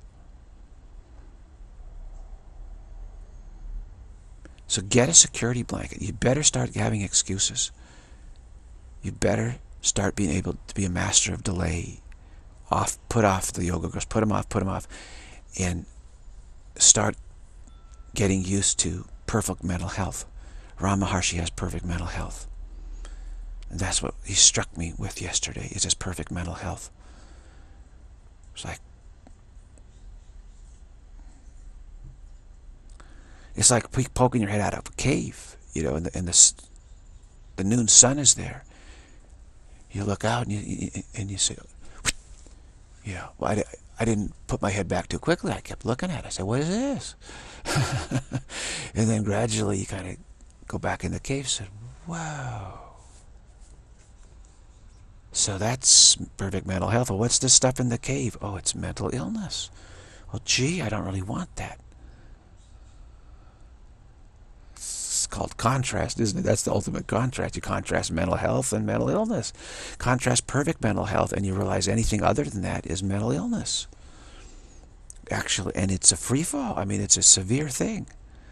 So get a security blanket. You better start having excuses. You better start being able to be a master of delay. Off, put off the yoga girls. Put them off, put them off. And start getting used to perfect mental health. Ramana Maharshi has perfect mental health. And that's what he struck me with yesterday, is his perfect mental health. It's like, it's like poking your head out of a cave, you know, and the, and the, the noon sun is there. You look out and you, and you say, yeah, well, I, I didn't put my head back too quickly. I kept looking at it. I said, what is this? And then gradually you kind of go back in the cave and said, wow. So that's perfect mental health. Well, what's this stuff in the cave? Oh, it's mental illness. Well, gee, I don't really want that. It's called contrast, isn't it? That's the ultimate contrast. You contrast mental health and mental illness. Contrast perfect mental health and you realize anything other than that is mental illness. Actually, and it's a free fall. I mean, it's a severe thing.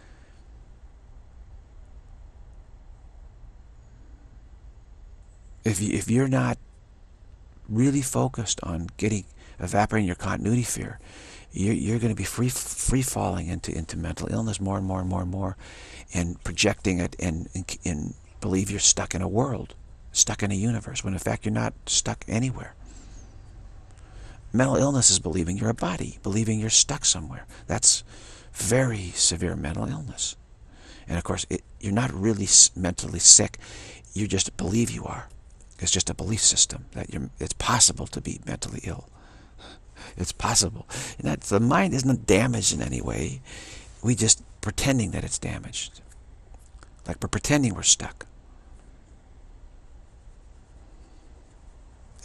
If, you, if you're not really focused on getting, evaporating your continuity fear, you're, you're going to be free free falling into, into mental illness more and more and more and more, and projecting it and, and, and believe you're stuck in a world, stuck in a universe, when in fact you're not stuck anywhere. Mental illness is believing you're a body, believing you're stuck somewhere. That's very severe mental illness. And of course, it, you're not really mentally sick. You just believe you are. It's just a belief system that you're, it's possible to be mentally ill. It's possible. And that the mind isn't damaged in any way. We just pretending that it's damaged. Like we're pretending we're stuck.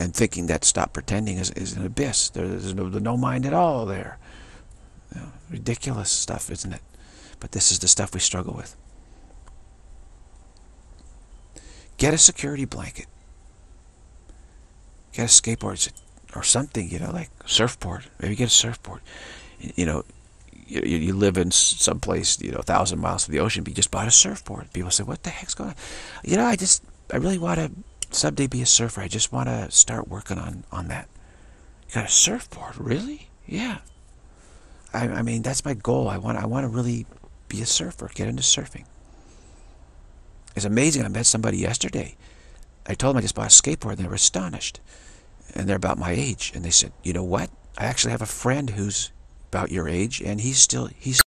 and thinking that stop pretending is, is an abyss. There's no, no mind at all there. You know, ridiculous stuff, isn't it? But this is the stuff we struggle with. Get a security blanket. Get a skateboard or something, you know, like surfboard. Maybe get a surfboard. You know, you, you live in some place, you know, a thousand miles from the ocean, but you just bought a surfboard. People say, what the heck's going on? You know, I just, I really want to someday be a surfer. I just want to start working on, on that. You got a surfboard? Really? Yeah. I, I mean, that's my goal. I want, I want to really be a surfer, get into surfing. It's amazing. I met somebody yesterday. I told them I just bought a skateboard, and they were astonished. And they're about my age. And they said, you know what? I actually have a friend who's about your age, and he's still he's